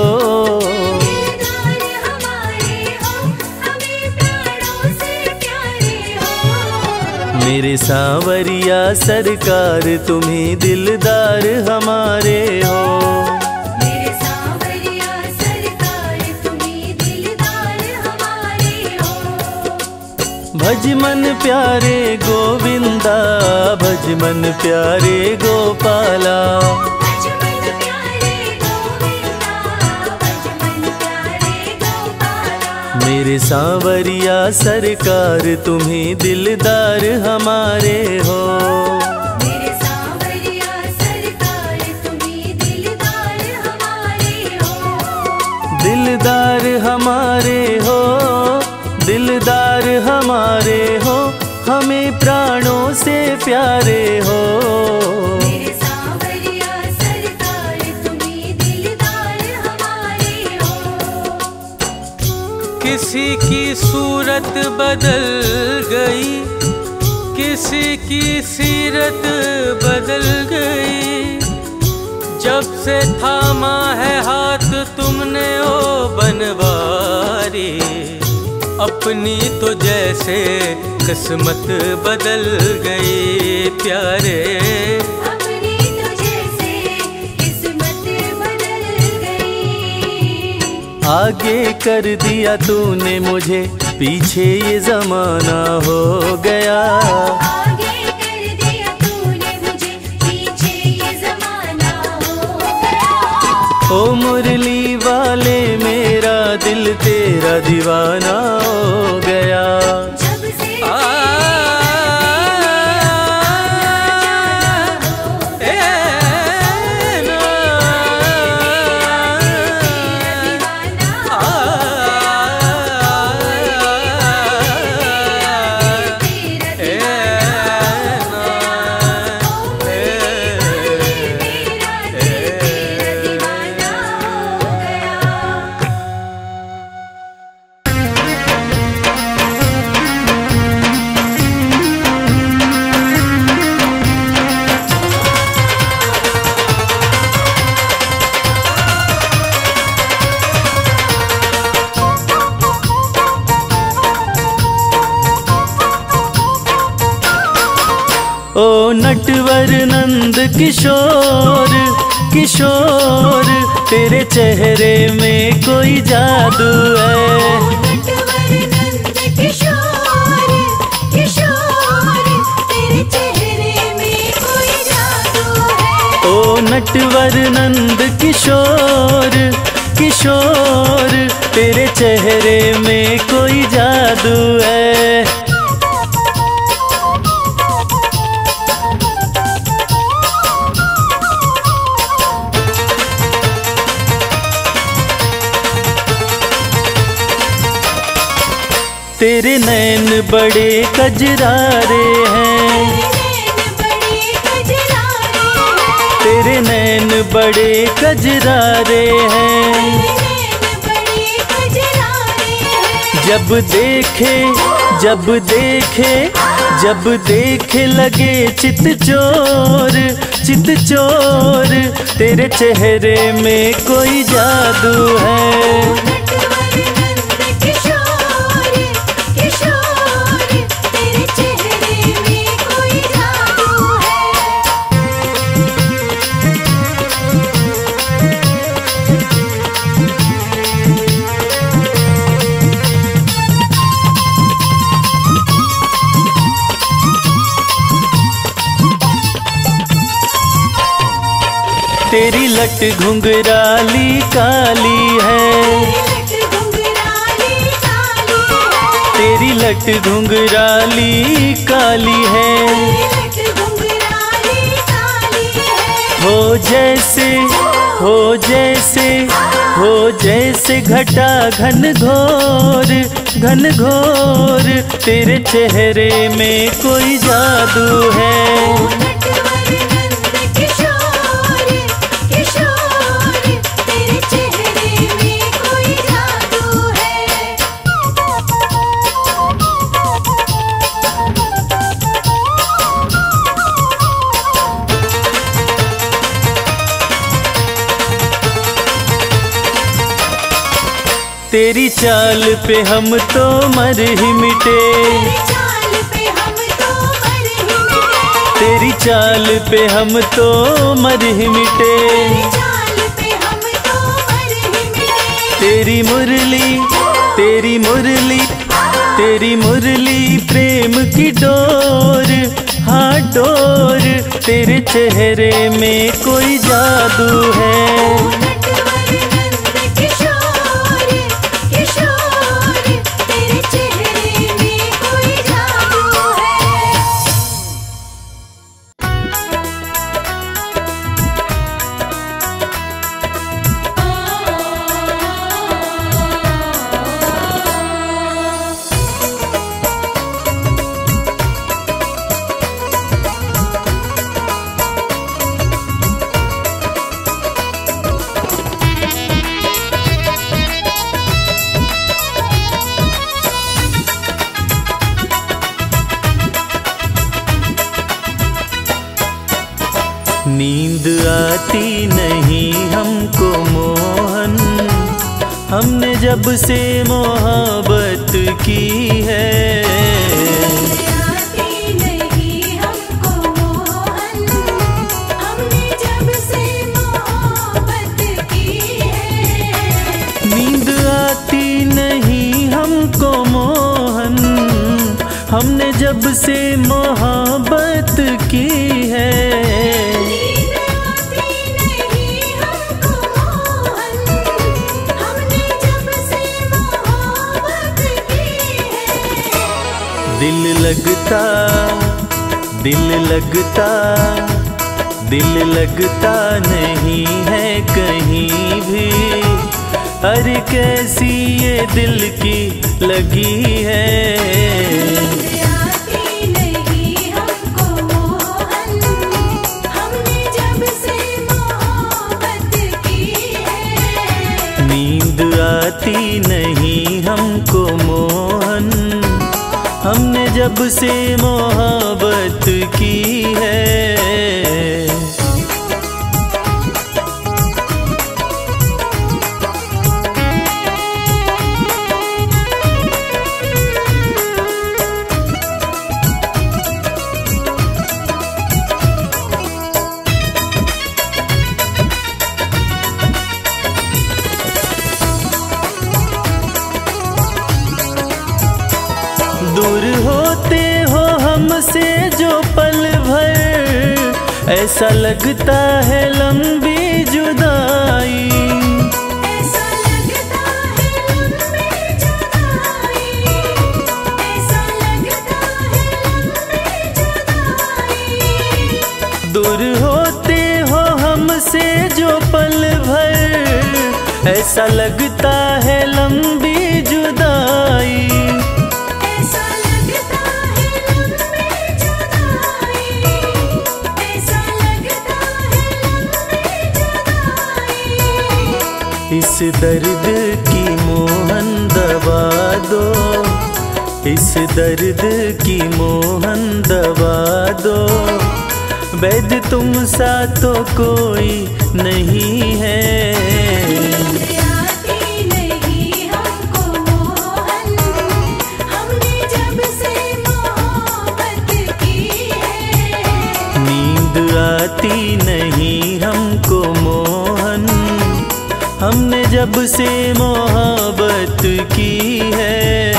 B: दिलदार हमारे हो हमें प्राणों से प्यारे हो।
C: मेरे सांवरिया सरकार तुम्ही दिलदार हमारे हो।
B: मेरे सांवरिया सरकार तुम्ही दिलदार हमारे हो।
C: भज मन प्यारे गोविंदा भज मन प्यारे गोपाला।
B: भज मन प्यारे गोविंदा भज मन प्यारे गोपाला।
C: मेरे सांवरिया सरकार तुम्ही दिलदार हमारे हो।
B: मेरे सांवरिया सरकार तुम्ही दिलदार हमारे हो।
C: दिलदार हमारे हो दिलदार हमारे हो हमें प्राणों से प्यारे हो।
B: मेरे सांवरिया सरकार तुम्ही दिलदार हमारे हो।
E: किसी की सूरत बदल गई किसी की सीरत बदल गई। जब से थामा है हाथ तुमने ओ बनवारी। अपनी तो जैसे किस्मत बदल गई प्यारे।
B: अपनी तो जैसे किस्मत बदल गई।
C: आगे कर दिया तूने मुझे पीछे ये जमाना हो गया।
B: आगे कर दिया तूने मुझे पीछे ये जमाना हो गया।
C: ओ मुरली तेरा दीवाना हो गया।
B: जब से
C: ओ नटवर नंद किशोर किशोर, तेरे चेहरे में कोई जादू है।
B: नटवर नंद किशोर किशोर, तेरे चेहरे में कोई जादू है।
C: ओ नटवर नंद किशोर किशोर, तेरे चेहरे में कोई जादू है। तेरे नैन बड़े कजरारे हैं, तेरे नैन बड़े कजरारे हैं। जब देखे जब देखे जब देखे लगे चित चोर चित चोर, तेरे चेहरे में कोई जादू है। तेरी लट घुंघराली काली है, तेरी लट घुंघराली काली है। हो जैसे हो जैसे हो जैसे घटा घन घोर घन घोर, तेरे चेहरे में कोई जादू है। तेरी चाल पे हम तो मर ही मिटे, तेरी चाल पे हम तो मर ही मिटे। तेरी मुरली तेरी मुरली तेरी मुरली प्रेम की डोर, हाँ डोर, तेरे चेहरे में कोई जादू है। नींद आती नहीं हमको मोहन, हमने जब से मोहब्बत की है।
B: आती नहीं हमको मोहन, हमने जब से मोहब्बत की है।
C: नींद आती नहीं हमको मोहन, हमने जब से मोहब्बत की है। दिल लगता, दिल लगता, दिल लगता नहीं है कहीं भी। अरे कैसी ये दिल की लगी है।
B: आती नहीं हमको मोहन, हमने जब से मोहब्बत की है।
C: नींद आती नहीं हमको मोहन, हमने जब से मोहब्बत की है। दूर होते हो हमसे जो पल भर, ऐसा लगता है लंबी जुदाई।
B: ऐसा लगता है लंबी जुदाई, ऐसा लगता है लंबी जुदाई।
C: दूर होते हो हमसे जो पल भर, ऐसा लगता है लंबी जुदाई। इस दर्द की मोहन दवा दो, इस दर्द की मोहन दवा दो। वैद्य तुम सा तो कोई नहीं है।
B: आती नहीं हमको मोहन, हमने जब से मोहब्बत की है।
C: नींद आती नहीं हमको मोहन, हमने जब से मोहब्बत की है।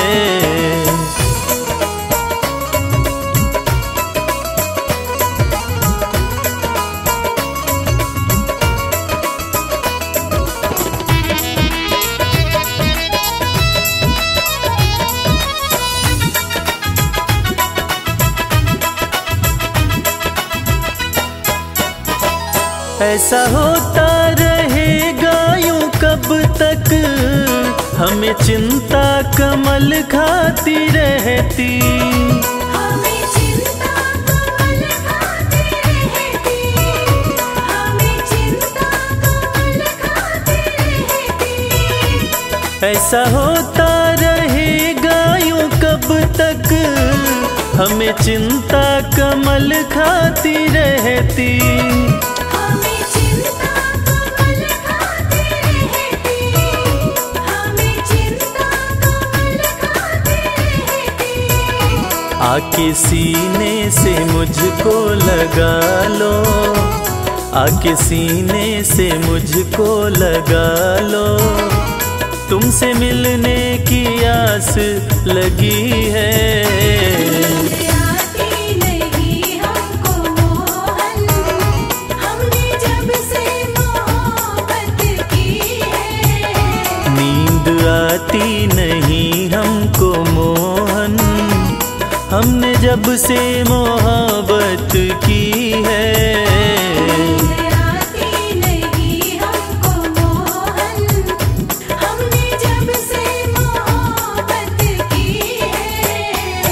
C: ऐसा होता रहेगा यूं कब तक, हमें चिंता कमल खाती रहती।
B: हमें चिंता कमल खाती रहती, हमें चिंता कमल खाती रहती।
C: ऐसा होता रहेगा यूं कब तक, हमें चिंता कमल खाती रहती। आके सीने से मुझको लगा लो, आके सीने से मुझको लगा लो। तुमसे मिलने की आस लगी है।
B: आती नहीं हमको मोहन, हमने जब से मोहब्बत की है।
C: नींद आती नहीं हमको मोहन, हमने जब से मोहब्बत की है।
B: आती नहीं हमको मोहन, हमने जब से मोहब्बत की है।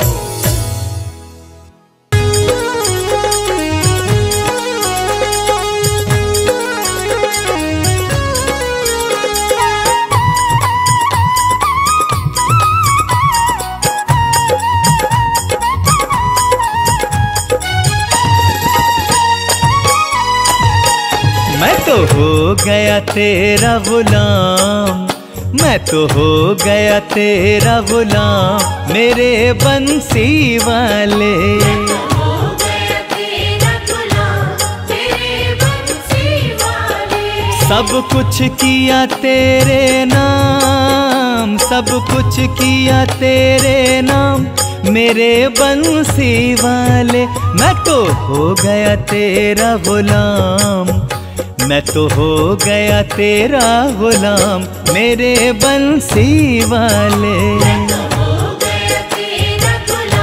C: मैं तो हो गया तेरा गुलाम, मैं तो हो गया तेरा गुलाम मेरे बंसी वाले।
B: हो गया तेरा गुलाम तेरे बंसी वाले।
C: सब कुछ किया तेरे नाम, सब कुछ किया तेरे नाम मेरे बंसी वाले। मैं तो हो गया तेरा गुलाम, मैं तो हो गया तेरा गुलाम मेरे बंसी वाले।
B: हो गया तेरा गुलाम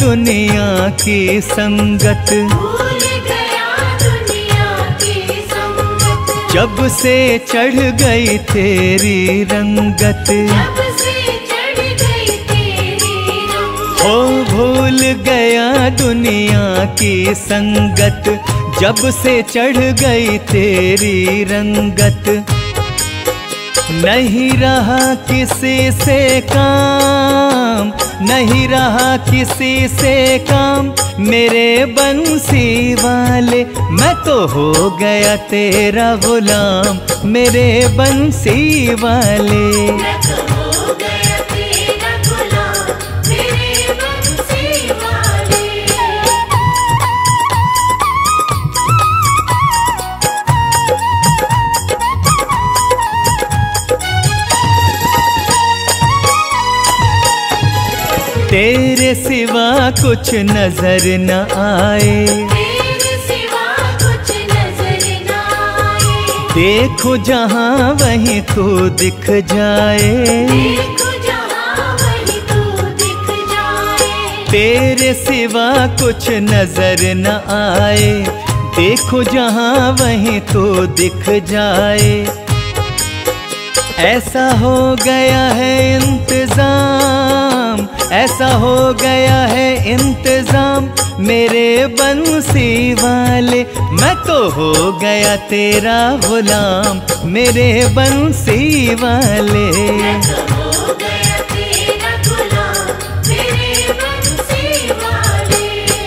C: दुनिया की संगत,
B: भूल गया दुनिया की संगत।
C: जब से चढ़ गई तेरी रंगत।
B: जब से चढ़ गई तेरी रंगत।
C: हो भूल गया दुनिया की संगत, जब से चढ़ गई तेरी रंगत। नहीं रहा किसी से काम, नहीं रहा किसी से काम, मेरे बंसी वाले। मैं तो हो गया तेरा गुलाम, मेरे बंसी वाले।
B: मैं तो हो गया तेरा गुलाम, मेरे बंसी वाले।
C: तेरे सिवा कुछ नजर न आए,
B: तेरे सिवा कुछ नजर न आए।
C: देखो जहाँ वहीं तू दिख जाए।
B: देखो जहाँ वहीं तू दिख जाए।
C: तेरे सिवा कुछ नजर न आए, देखो जहाँ वहीं तो दिख जाए। ऐसा हो गया है इंतजाम, ऐसा हो गया है इंतजाम, मेरे बंसी वाले। मैं तो हो गया तेरा गुलाम, मेरे बंसी वाले।
B: मैं तो हो गया तेरा गुलाम, मेरे बंसी वाले।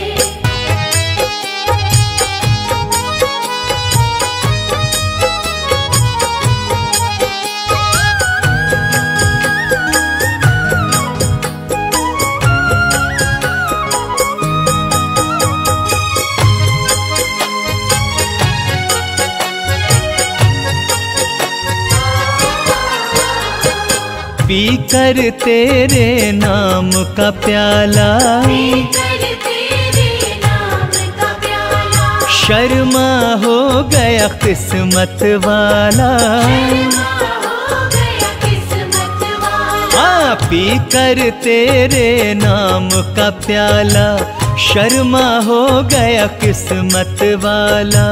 C: पीकर तेरे नाम का प्याला,
B: पीकर तेरे नाम का प्याला।
C: शर्मा हो गया किस्मत वाला।
B: शर्मा हो गया किस्मत वाला।
C: हाँ पीकर तेरे नाम का प्याला, शर्मा हो गया किस्मत वाला।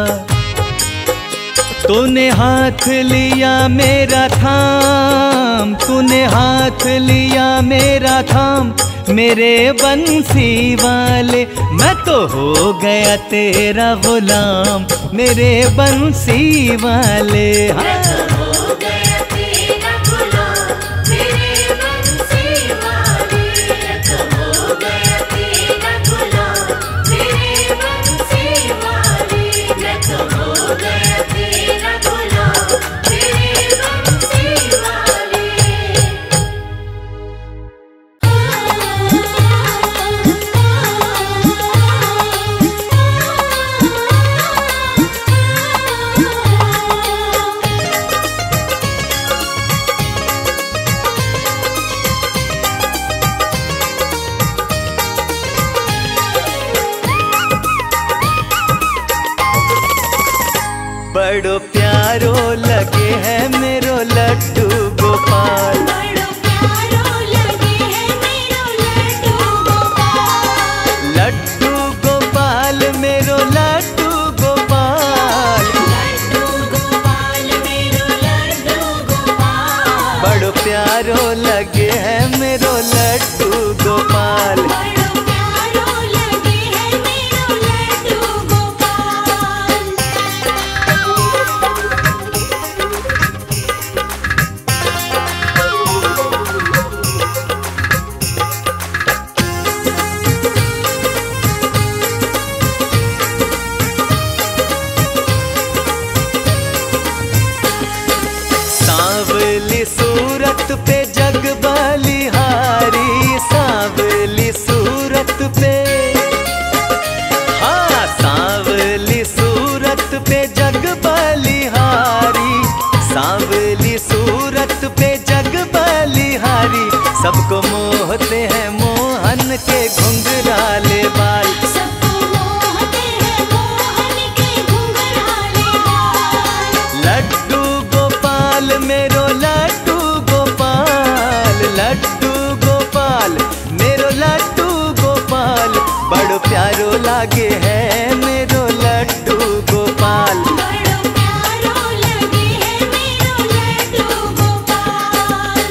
C: तूने हाथ लिया मेरा थाम, तूने हाथ लिया मेरा थाम, मेरे बंसी वाले। मैं तो हो गया तेरा गुलाम, मेरे बंसी वाले।
B: मैं तो हो गया तेरा गुलाम, मेरे बंसी वाले। मैं तो हो गया तेरा गुलाम, मेरे बंसी वाले। मैं तो हो गया तेरा गुलाम, मेरे बंसी वाले।
C: बड़ो प्यारो लगे है मेरो लड्डू गोपाल।
B: बड़ो प्यारो लगे है मेरो लड्डू गोपाल।
C: लड्डू गोपाल मेरो लड्डू गोपाल।
B: लड्डू गोपाल मेरो लड्डू गोपाल।
C: बड़ो प्यारो लगे है मेरो लड्डू गोपाल।
B: बड़ो प्यारो लगे है मेरो लड्डू गोपाल।
C: सांवली सूरत पे जग बलिहारी, सांवली सूरत पे। हाँ सांवली सूरत पे जग बलिहारी, सांवली सूरत पे जग बलिहारी। सबको मोहते हैं मोहन के घुंघराले बाल।
B: सबको मोहते हैं मोहन के घुंघराले बाल।
C: लड्डू गोपाल मेरो लड्डू गोपाल। लागे है मेरो लड्डू गोपाल।
B: बड़ो प्यारो लगे है मेरो लड्डू गोपाल।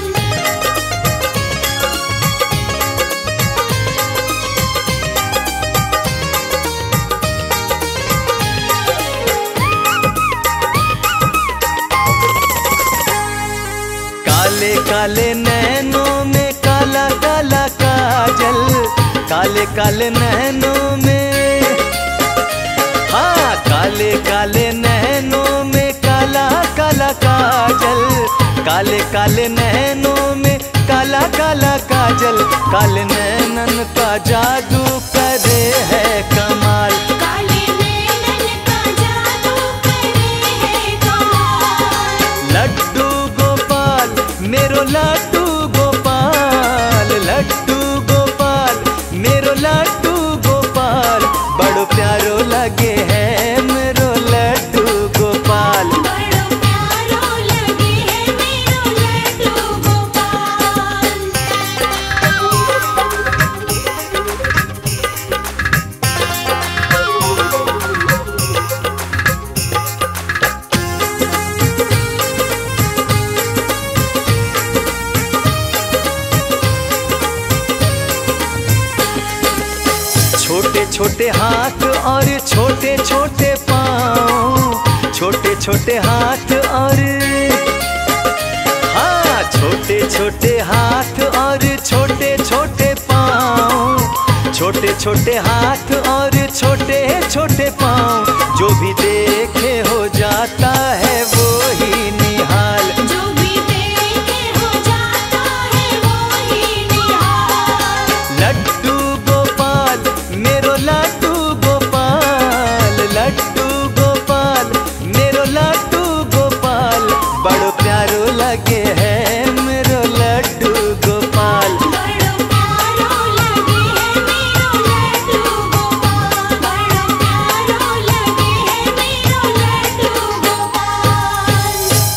C: काले काले नैनों में काला काला काजल, काले काले नैनों में, हाँ काले काले नैनों में काला काला काजल, काले काले नैनों में काला काला काजल, काले नैनन का जादू करे है कमाल।
B: काले नैनन का जादू करे है कमाल।
C: लड्डू गोपाल मेरो लड्डू गोपाल, लड्डू गोपाल मेरो लड्डू गोपाल, बड़ो प्यारो लगे है मेरो लड्डू गोपाल।
B: बड़ो प्यारो लगे है मेरो लड्डू गोपाल।
C: छोटे छोटे हाथ और छोटे छोटे पाँव, छोटे छोटे हाथ और, हाँ छोटे छोटे हाथ और छोटे छोटे पाँव, छोटे छोटे हाथ और छोटे छोटे पाँव, जो भी देखे हो जाता है वो ही निहाल।
B: जो भी देखे हो जाता है वो ही निहाल।
C: लड्डू गोपाल मेरो लड्डू गोपाल, लड्डू गोपाल मेरो लड्डू गोपाल, बड़ो प्यारो लगे है मेरो लड्डू गोपाल।
B: बड़ो प्यारो लगे है मेरो लड्डू गोपाल। बड़ो प्यारो लगे है मेरो लड्डू गोपाल।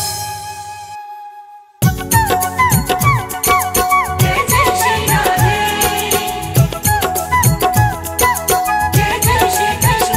B: जय जय श्री राधे, जय जय श्री कृष्ण।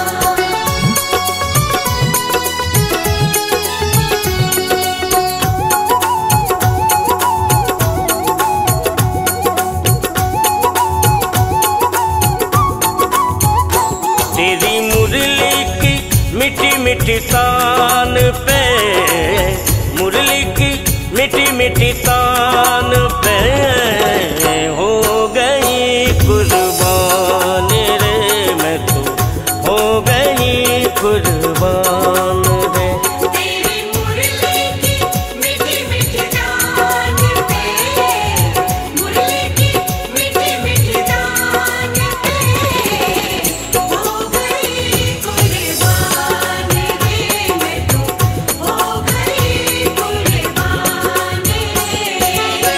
F: तेरी मुरली की मीठी मीठी तान पे, मुरली की मीठी मीठी तान पे हो गई कुर्बान रे, मैं तो हो गई कुर्बान रे।
B: तेरी मुरली की मीठी मीठी तान पे, मुरली की मीठी मीठी तान पे हो गई कुर्बान रे, मैं तो हो गई कुर्बान रे।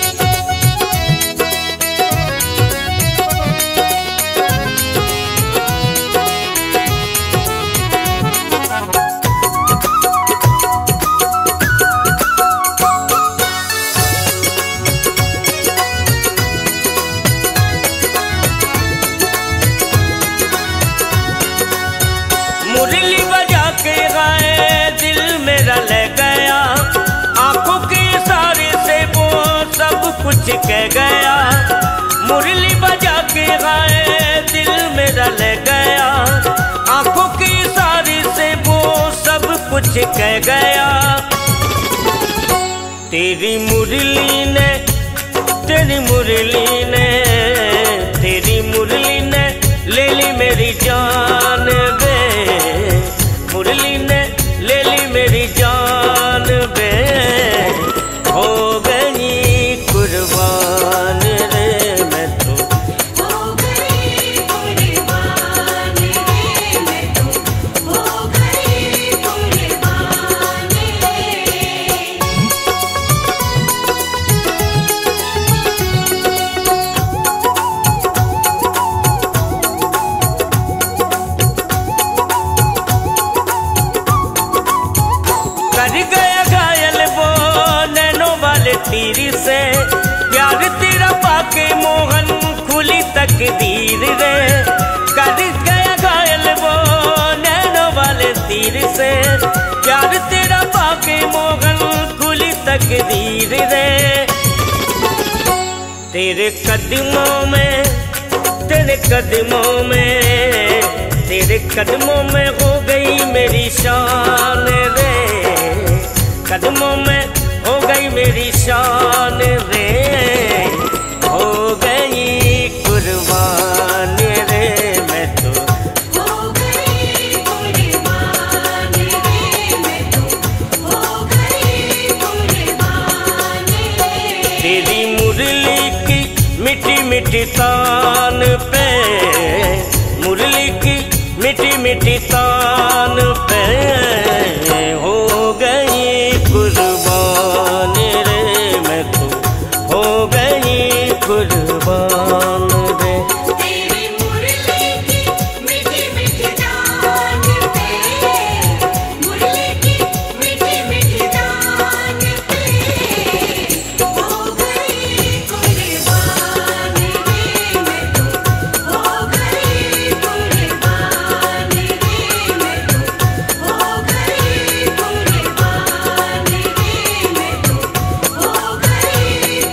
F: मुरली बजा के गाए दिल मेरा ले गया, आंखों के इशारे से वो सब कुछ कह गया। मुरली बजा के गाए दिल मेरा ले गया, आंखों के इशारे से वो सब कुछ कह गया। तेरी मुरली ने, तेरी मुरली ने, तेरी मुरली ने ले ली मेरी जान बे, मुरली ने ले ली मेरी जान बे, हो गई कुर्बान रे, मैं तो
B: हो गई कुर्बान रे, मैं तो हो गई कुर्बान रे।
F: तीर से प्यार तेरा पाके मोहन खुली तकदीर रे, कर तेरे कदमों में, तेरे कदमों में, तेरे कदमों में हो गई मेरी शान रे, कदमों में हो गई मेरी शान रे, हो गई कुर्बान रे मैं तो,
B: हो गई कुर्बान रे मैं तो, हो गई कुर्बान रे।
F: तेरी मुरली की मिठी मिठी तान पे, मुरली की मिठी मिठी तान पे हो गई कुर्बान रे मैं तो, हो गई कुर्बान रे।
B: तेरी मुरली की मीठी मीठी तान पे, मुरली की मीठी मीठी तान पे हो गई कुर्बान रे मैं तो, हो गई कुर्बान रे मैं तो, हो गई कुर्बान रे मैं तो, हो गई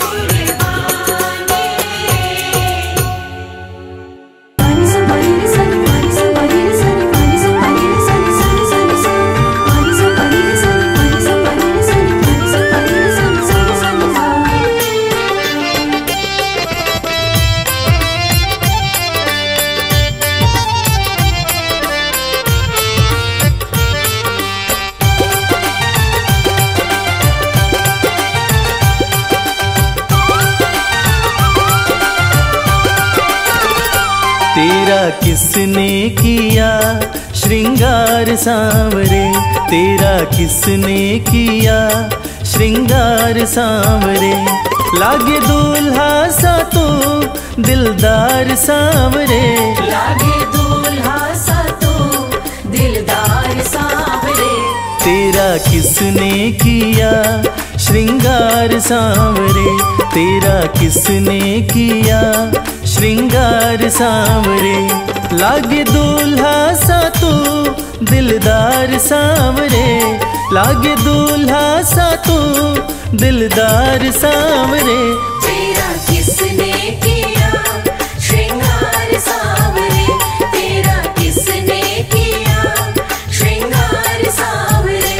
C: तेरा किसने किया श्रृंगार सांवरे, तेरा किसने किया श्रृंगार सांवरे, लागे दूल्हा सा तो दिलदार सांवरे,
B: लागे दूल्हा सा तो दिलदार सांवरे।
C: तेरा किसने किया श्रृंगार सांवरे, तेरा किसने किया श्रृंगार सांवरे, लागे दूल्हा सा तो दिलदार सांवरे, लागे दूल्हा सा तो दिलदार सांवरे।
B: तेरा किसने किया श्रृंगार सांवरे, तेरा किसने किया श्रृंगार सांवरे।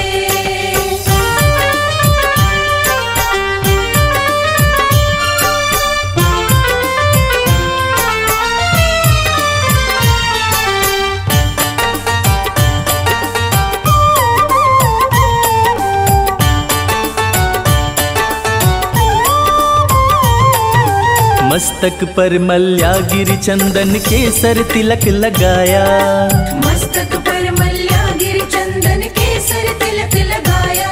C: मस्तक पर मल्यागिरी चंदन केसर तिलक लगाया,
B: मस्तक पर मल्यागिरी चंदन केसर तिलक लगाया,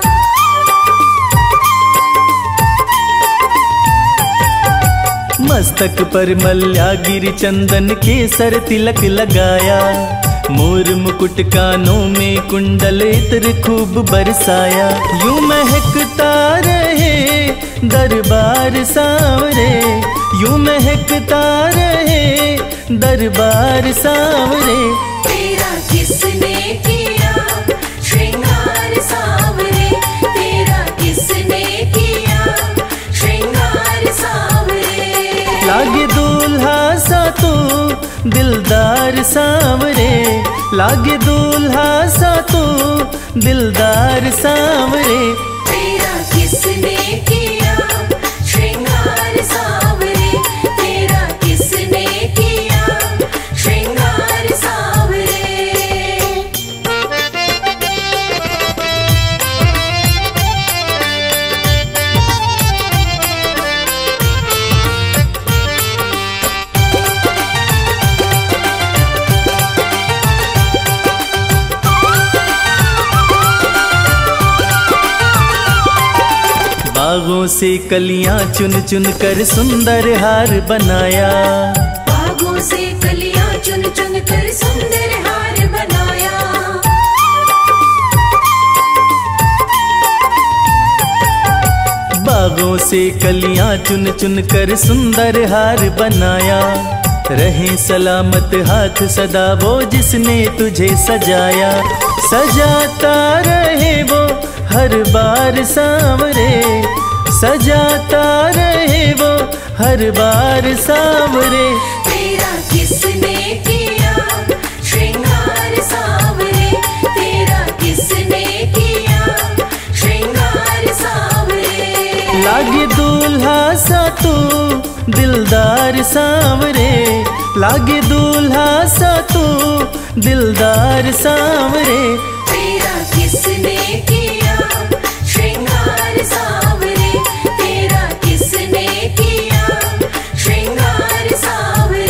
C: मस्तक पर मल्यागिरी चंदन केसर तिलक लगाया, मोर मुकुट कानों में कुंडल इत्र खूब बरसाया, यूं महकता रहे दरबार सांवरे, यूं महकता रहे दरबार सांवरे।
B: तेरा किसने किया श्रृंगार सांवरे, तेरा किसने किया श्रृंगार सांवरे।
C: लागे दूल्हा सा तो दिलदार सांवरे, लागे दूल्हा सा तो दिलदार सांवरे।
B: तेरा किसने किया श्रृंगार सांवरे, तेरा किसने किया श्रृंगार सांवरे।
C: बागों से कलियां चुन चुन कर सुंदर हार बनाया,
B: बागों से कलियां चुन चुन कर सुंदर हार बनाया,
C: बागों से कलियां चुन चुन कर सुंदर हार बनाया, रहे सलामत हाथ सदा वो जिसने तुझे सजाया, सजाता रहे वो हर बार सांवरे, सजाता रहे वो हर बार सांवरे।
B: तेरा किसने किया श्रृंगार सांवरे, तेरा किसने किया श्रृंगार सांवरे।
C: लागे दूल्हा सा तू दिलदार सांवरे, लागे दूल्हा सा तू दिलदार सांवरे।
B: तेरा किसने किया श्रृंगार सांवरे, तेरा किसने किया श्रृंगार सांवरे।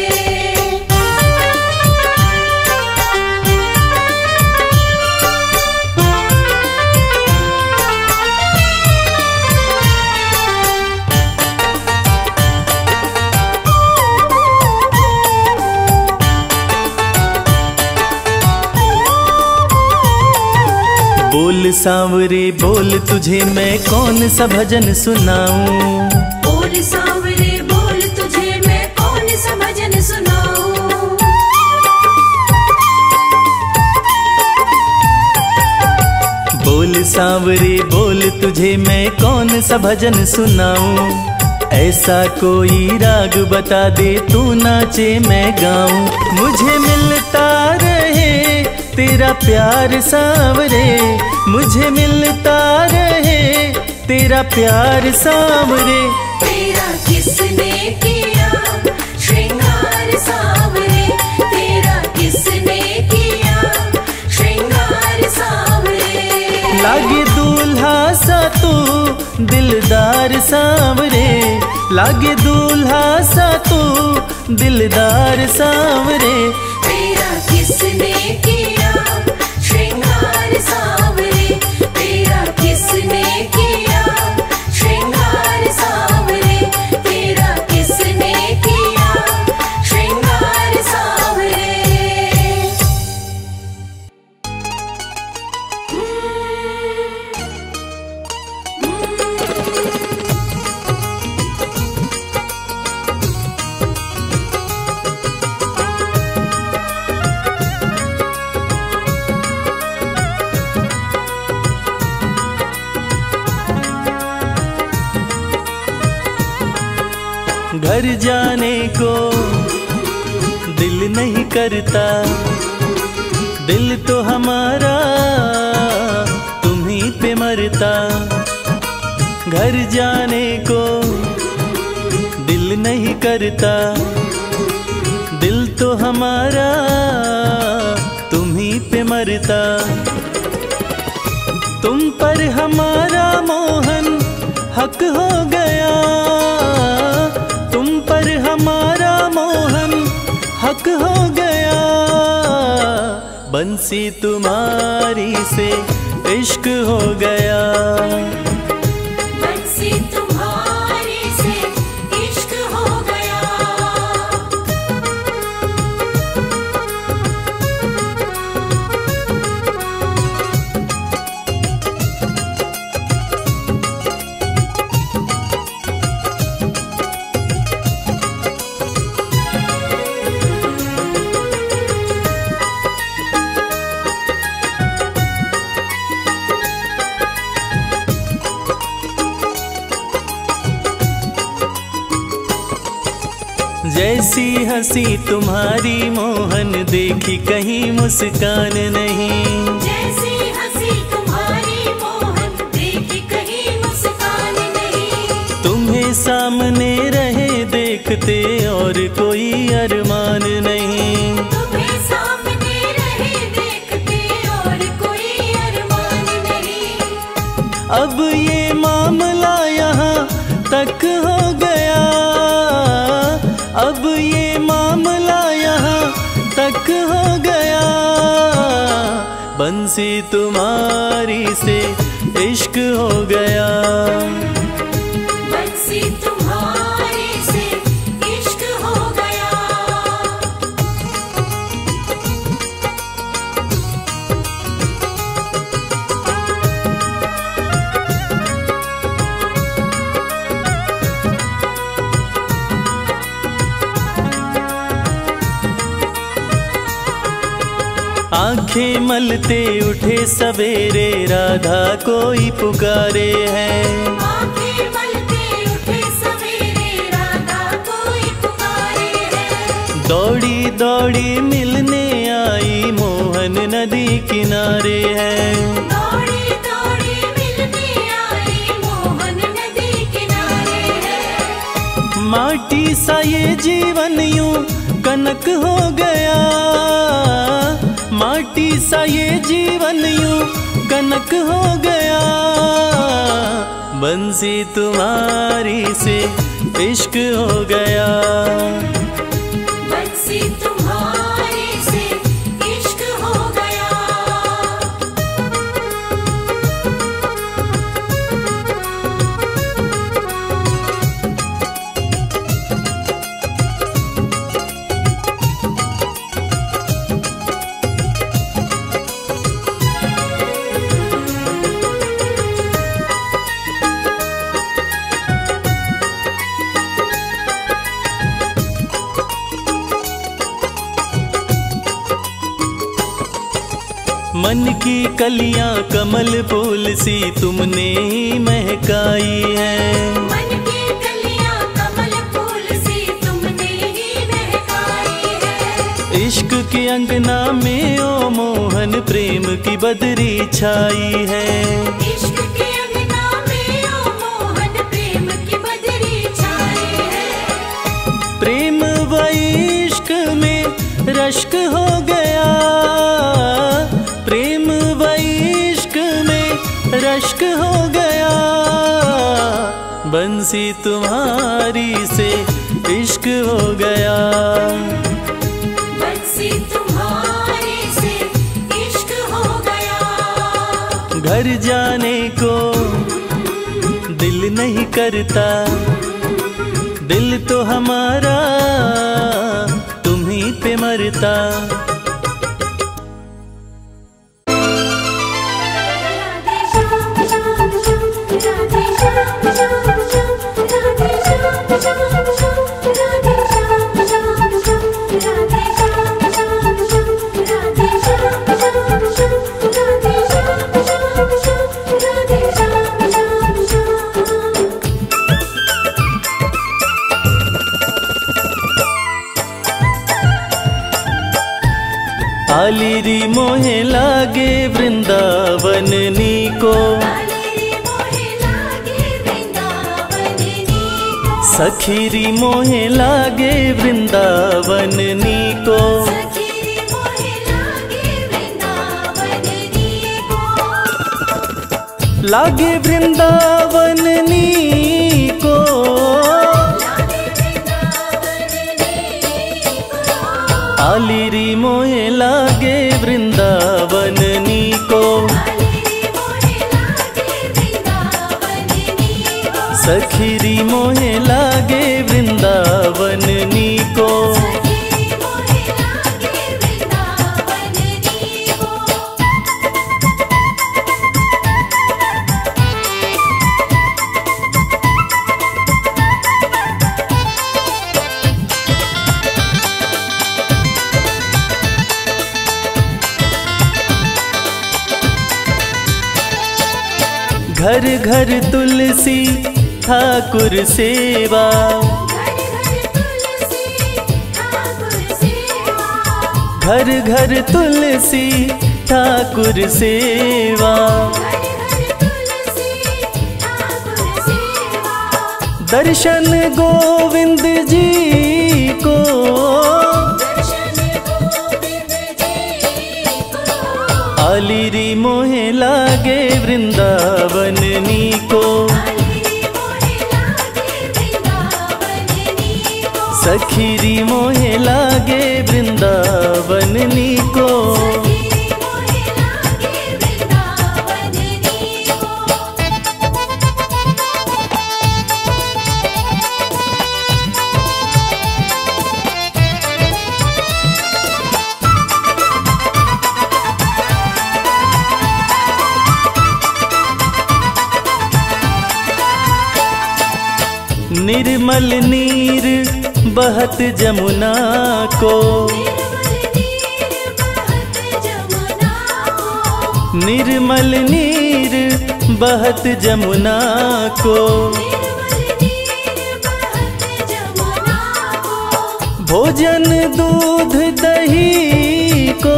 C: बोल सांवरे बोल तुझे मैं कौन सा भजन सुनाऊं।
B: बोल सांवरे बोल तुझे मैं कौन सा भजन सुनाऊं।
C: बोल सांवरे बोल तुझे मैं कौन सा भजन सुनाऊं। ऐसा कोई राग बता दे तू नाचे मैं गाऊं। मुझे मिलता रहे तेरा प्यार सांवरे, मुझे मिलता रहे तेरा प्यार सांवरे।
B: तेरा किसने किया श्रृंगार सांवरे, तेरा किसने किया श्रृंगार सांवरे।
C: लागे दूल्हा सा तू दिलदार सांवरे, लागे दूल्हा सा तू दिलदार सांवरे।
B: तेरा किसने किया श्रृंगार सांवरे, तेरा किसने किया श्रृंगार सांवरे, तेरा किसने किया श्रृंगार सांवरे।
C: घर जाने को दिल नहीं करता, दिल तो हमारा तुम्हीं पे मरता। घर जाने को दिल नहीं करता, दिल तो हमारा तुम्हीं पे मरता। तुम पर हमारा मोहन हक हो गया, तुम पर हमारा मोहन हक हो गया। बंसी तुम्हारी से इश्क हो गया,
B: बंसी तुम्हारी से इश्क हो गया।
C: जैसी हंसी तुम्हारी मोहन देखी कहीं मुस्कान नहीं।
B: जैसी हंसी तुम्हारी मोहन देखी कहीं मुस्कान नहीं।
C: तुम्हें सामने रहे देखते और कोई अरमान नहीं।
B: तुम्हें सामने रहे देखते और कोई अरमान नहीं।
C: अब ये मामला यहाँ तक हो गया, अब ये मामला यहाँ तक हो गया। बंसी तुम्हारी से इश्क हो गया,
B: बंसी तुम्हारी से इश्क हो गया।
C: आंखें मलते उठे सवेरे राधा कोई पुकारे है।
B: आंखें मलते उठे सवेरे
C: दौड़ी दौड़ी मिलने आई मोहन नदी किनारे है।
B: दौड़ी दौड़ी मिलने आई मोहन नदी किनारे है।
C: माटी सा ये जीवन यूं कनक हो गया, माटी सा ये जीवन यूं कनक हो गया। बंसी तुम्हारी से इश्क हो गया,
B: बंसी तुम्हारे से इश्क हो गया।
C: मन की कलियां कमल फूल सी तुमने ही महकाई है।
B: मन की कलियां कमल फूल सी तुमने ही महकाई है।
C: इश्क के अंगना में ओ मोहन प्रेम की बदरी छाई है।
B: इश्क के अंगना में ओ मोहन प्रेम की बदरी छाई है।
C: प्रेम व इश्क में रश्क हो गया, प्रेम व इश्क में रश्क हो गया। बंसी तुम्हारी से इश्क हो गया,
B: बंसी तुम्हारे से इश्क हो गया।
C: घर जाने को दिल नहीं करता, दिल तो हमारा तुम्हीं पे मरता। आलिरी मोहे लागे वृंदावन नीको, सखीरी मोहे लागे वृंदावन नीको। लागे वृंदावन नीको, आलिरी मोहे लागे वृंदावन नीको। सखीरी मोहे लागे वृंदावन नीको। घर घर तुलसी ठाकुर सेवा, घर घर तुलसी ठाकुर सेवा। दर्शन गोविंद जी को, आलिरी मोहे लागे वृंदावन नीको। सखीरी मोहे लागे वृंदावन नीको। निर्मल नीर बहत जमुना को, निर्मल नीर बहत जमुना को। भोजन दूध दही को,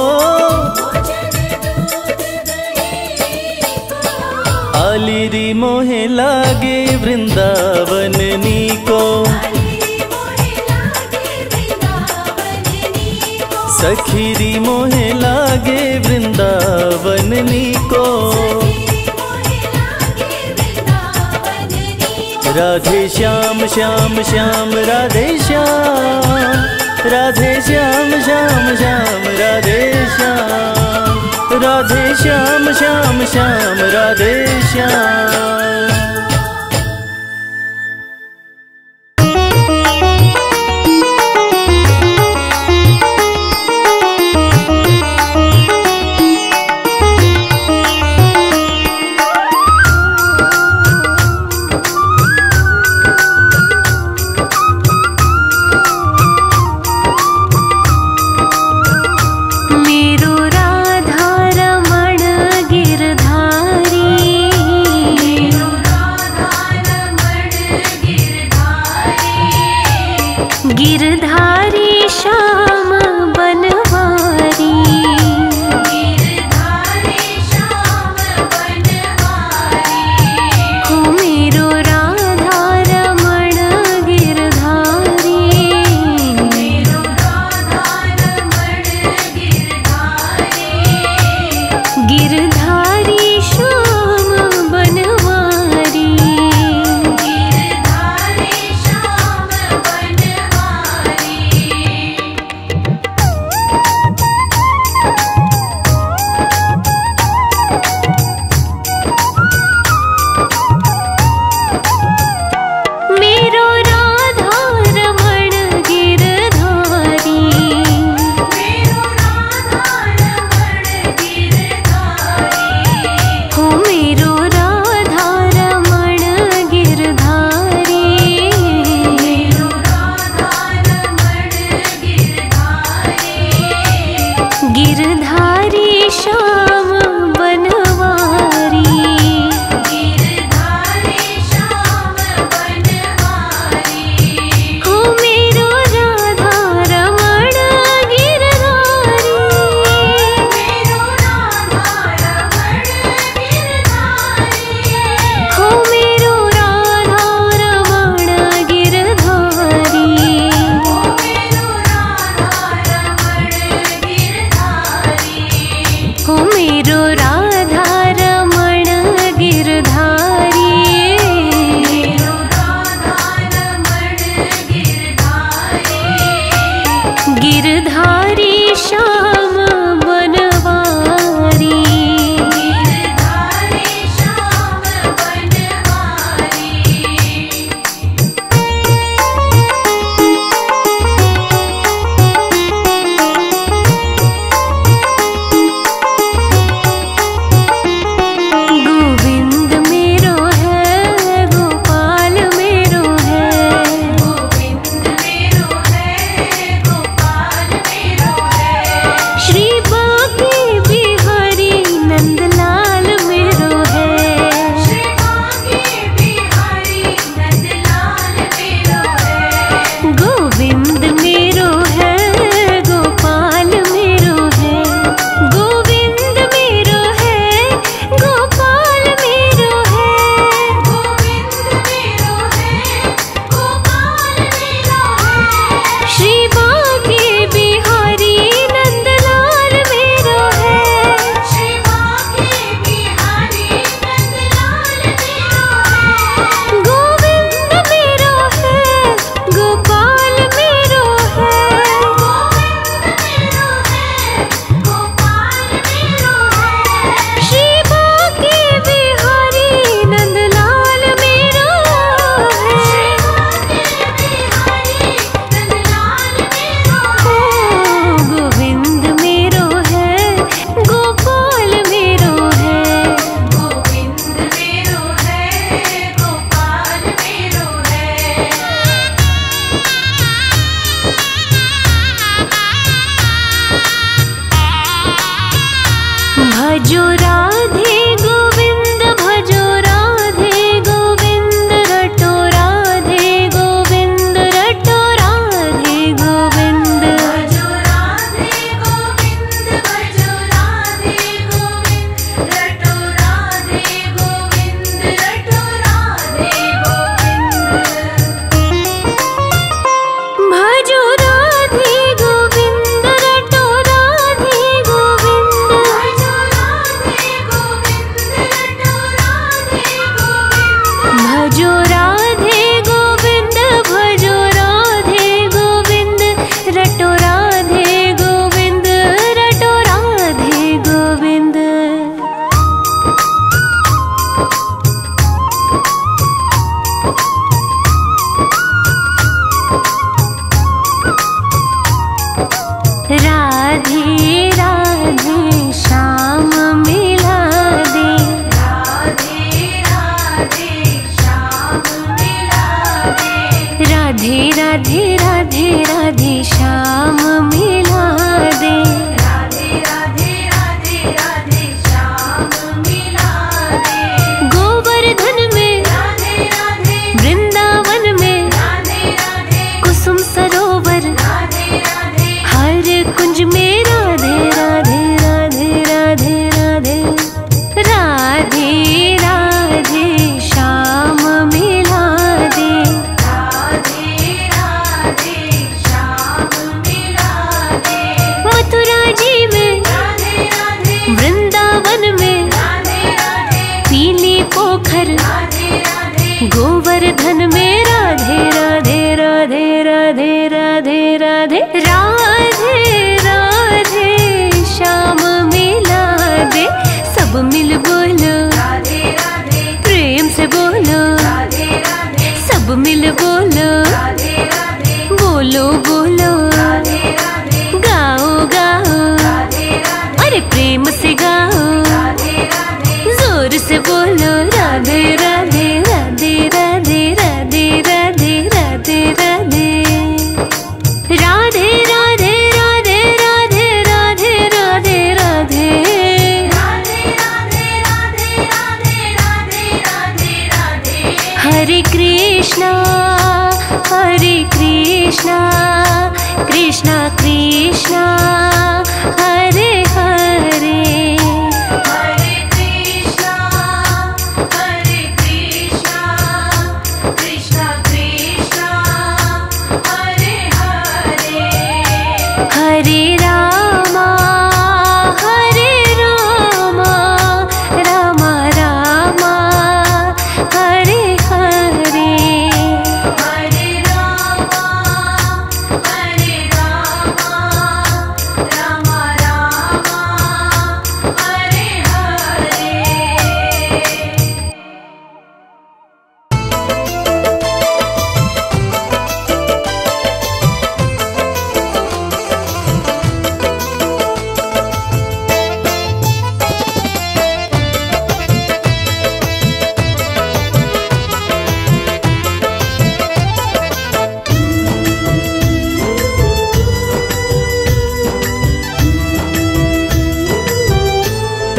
C: आलिरी मोहे लागे वृंदावन नीको, सखीरी मोहे लागे वृंदावन नीको। राधे श्याम श्याम श्याम राधे श्याम, राधे श्याम श्याम श्याम राधे श्याम, राधे श्याम श्याम श्याम राधे श्याम।
D: गिरधारी श्याम बनवारी, हो मेरो राधा रमण गिरधारी, गिरधारी श्याम बनवारी। गिरधारी श्याम बनवारी, हो मेरो राधा रमण गिरधारी, हो मेरो राधा रमण गिरधारी। हो मेरो राधा रमण गिरधारी, गिरधारी श्याम बनवारी। गोविंद मेरो है गोपाल मेरो है, श्री बांके बिहारी नंदलाल मेरो है, गोविंद मेरो है गोपाल मेरो है, गोविंद मेरो है गोपाल मेरो है, श्री बांके बिहारी नंदलाल मेरो है, गोविंद मेरो है गोपाल मेरो है, श्री बांके बिहारी नंदलाल मेरो है, गोविंद मेरो है गोपाल मेरो है, भजो राधे गोविंद भजो राधे गोविंद रटो राधे गोविंद रटो राधे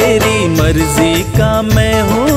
C: तेरी मर्जी का मैं हूँ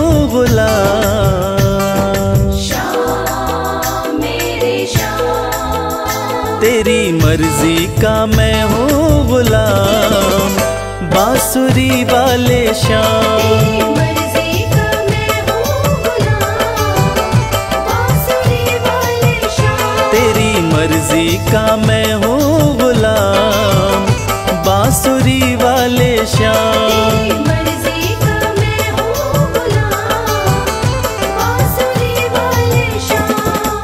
C: गुलाम।
B: श्याम मेरे श्याम,
C: तेरी मर्जी का मैं हूँ गुलाम, बांसुरी वाले श्याम।
B: मर्जी का मैं हूँ गुलाम, बांसुरी वाले श्याम।
C: तेरी मर्जी का मैं हूँ गुलाम, बांसुरी वाले श्याम।
B: मर्जी का मैं हूँ गुलाम, बांसुरी वाले श्याम।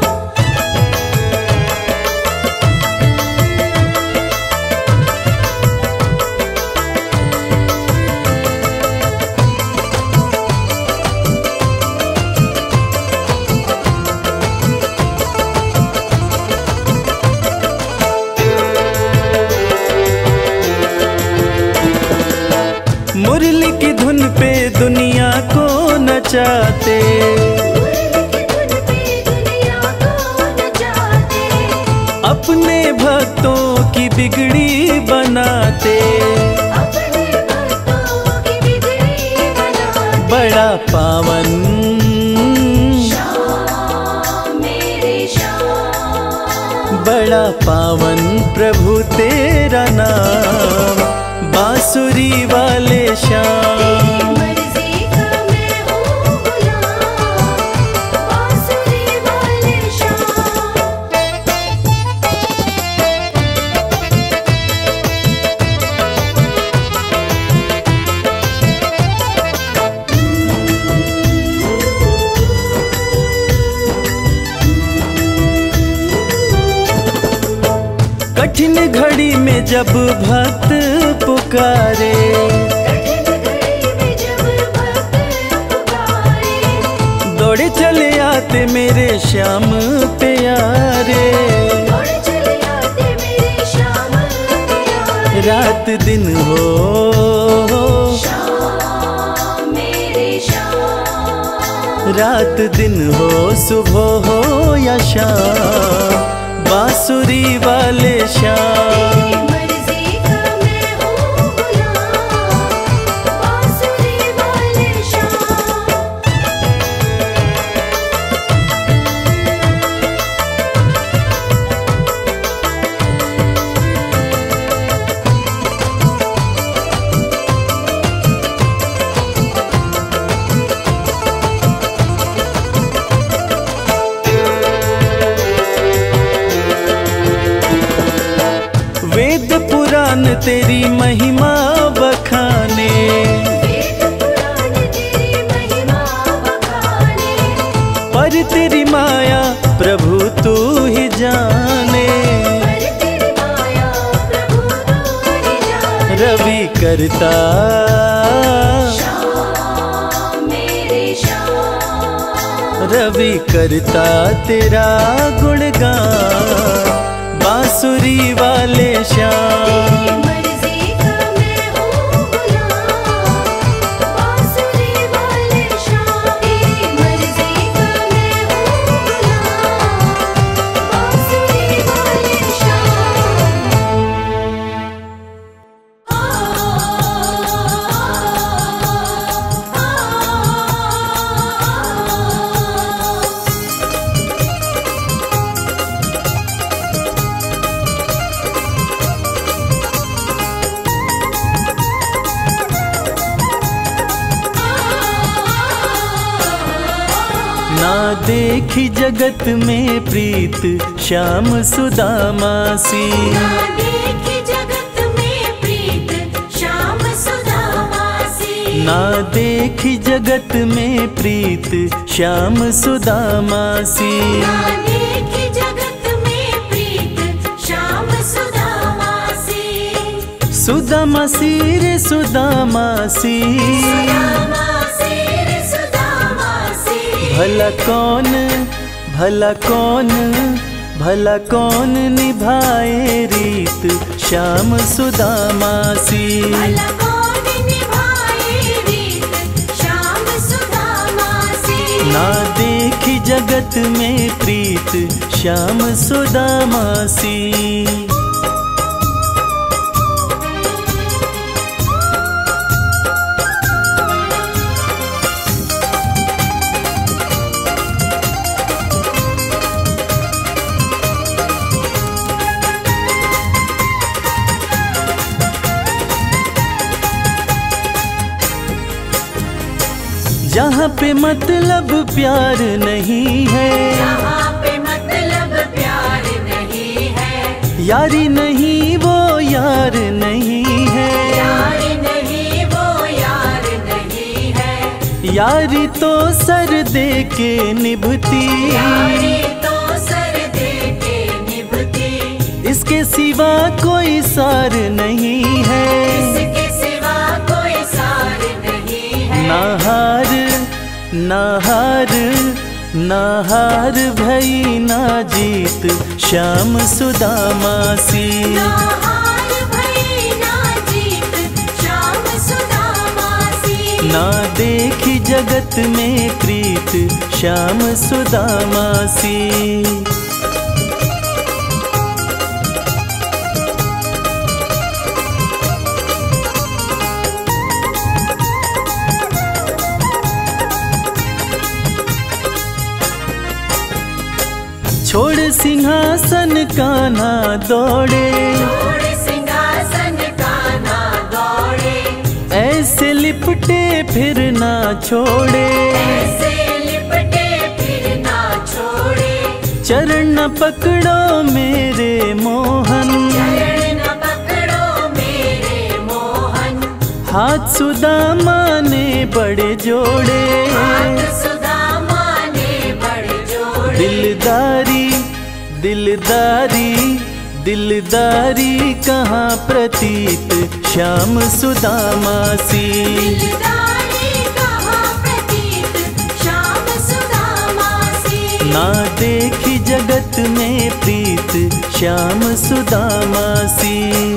C: मुरली की धुन पे दुनिया को नचाते, अपने भक्तों की बिगड़ी बनाते। बड़ा पावन बड़ा पावन प्रभु तेरा नाम, बांसुरी वाले श्याम।
B: मर्जी का मैं हूँ गुलाम, बांसुरी वाले श्याम।
C: कठिन घड़ी में जब भक्त पुकारे, दौड़े चले आते मेरे श्याम प्यारे। रात दिन हो रात दिन हो, सुबह हो या शाम, बांसुरी वाले श्याम।
B: मर्जी का मैं हूँ गुलाम, बांसुरी वाले श्याम।
C: वेद पुराण तेरी महिमा बखाने,
B: वेद पुराण तेरी महिमा बखाने।
C: पर तेरी माया प्रभु तू ही जाने।
B: पर तेरी माया प्रभु तू ही जाने।
C: रवि करता
B: श्याम मेरे श्याम,
C: रवि करता तेरा गुणगान, बांसुरी वाले श्याम।
B: मर्जी का मैं हूँ गुलाम, बांसुरी वाले श्याम। मर्जी का मैं हूँ गुलाम, बांसुरी वाले
C: ना देखी जगत में प्रीत श्याम सुदामा सी।
B: देखी जगत में प्रीत श्याम सुदामा सी।
C: ना देखी जगत में प्रीत श्याम सुदामा सी।
B: देखी जगत में प्रीत श्याम सुदामा सी।
C: सुदामा सी रे सुदामा सी,
B: सुदामा सी रे सुदामा सी।
C: भला कौन भला कौन भला कौन निभाए रीत श्याम सुदामा सी।
B: भला कौन निभाए रीत श्याम सुदामा सी।
C: ना देखी जगत में प्रीत श्याम सुदामा सी। जहाँ पे मतलब प्यार नहीं है,
B: जहाँ पे मतलब प्यार नहीं है,
C: यारी नहीं वो यार नहीं है,
B: यार नहीं वो यार नहीं है,
C: यारी तो सर दे के निभती,
B: यारी तो सर दे के निभती,
C: इसके सिवा कोई सार नहीं है।
B: इसके सिवा कोई सार नहीं है।
C: ना हार ना हार ना हार भई ना जीत, श्याम सुदामा सी।
B: ना हार भई ना जीत, श्याम सुदामा सी।
C: ना देखी जगत में प्रीत, श्याम सुदामा सी। छोड़ सिंहासन कान्हा दौड़े,
B: छोड़ सिंहासन कान्हा दौड़े,
C: ऐसे लिपटे फिर ना छोड़े,
B: ऐसे लिपटे फिर ना छोड़े,
C: चरण न पकड़ो मेरे मोहन,
B: चरण न पकड़ो मेरे मोहन,
C: हाथ सुदामा ने बड़े जोड़े,
B: हाथ सुदामा ने बड़े जोड़े,
C: दिलदारी दिलदारी दिलदारी कहाँ प्रतीत, श्याम सुदामा सी।
B: दिलदारी कहाँ प्रतीत, श्याम सुदामा सी।
C: ना देखी जगत में प्रीत, श्याम सुदामा सी।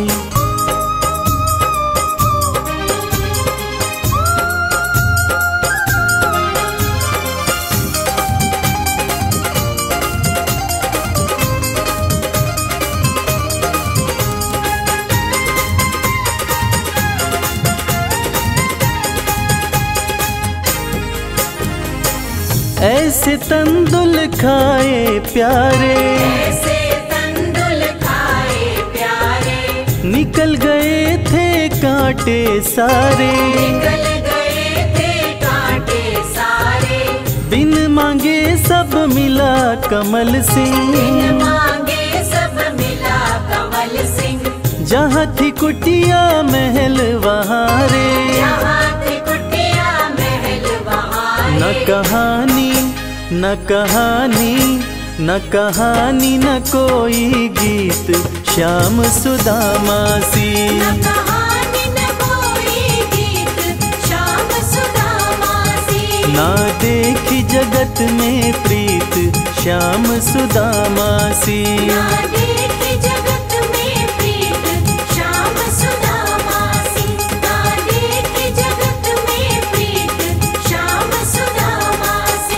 C: ऐसे तंदुल खाए प्यारे,
B: ऐसे तंदुल खाए प्यारे,
C: निकल गए थे कांटे सारे,
B: निकल गए थे कांटे सारे,
C: बिन मांगे सब मिला कमल सिंह,
B: बिन मांगे सब मिला कमल सिंह,
C: जहाँ थी कुटिया महल वहाँ रे,
B: जहाँ थी कुटिया महल वहाँ
C: न
B: रे।
C: कहानी न कहानी न कहानी न कोई गीत, श्याम सुदामा सी।
B: न कहानी न कोई गीत, श्याम सुदामा सी।
C: ना देखी जगत में प्रीत, श्याम सुदामा सी।
B: ना देखी जगत में प्रीत, श्याम सुदामा सी। ना देखी जगत में प्रीत, श्याम सुदामा सी।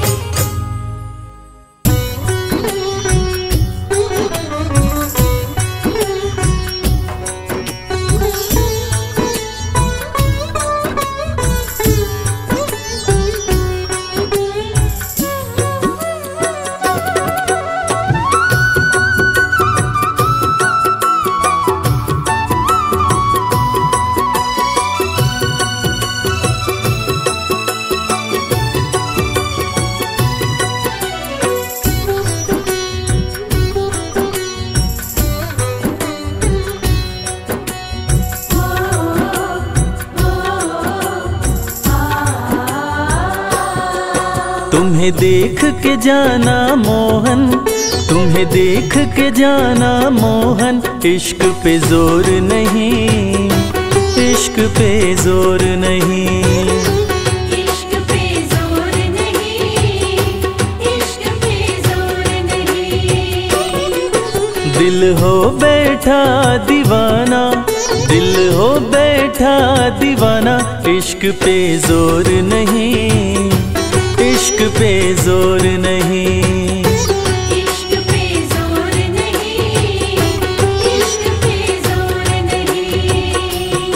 C: तुम्हें देख के जाना मोहन, तुम्हें देख के जाना मोहन, इश्क पे जोर नहीं, इश्क पे जोर नहीं,
B: इश्क पे जोर नहीं, इश्क पे जोर नहीं।
C: दिल हो बैठा दीवाना, दिल हो बैठा दीवाना, इश्क पे जोर नहीं, इश्क पे जोर नहीं।
B: इश्क पे जोर नहीं, इश्क पे जोर नहीं।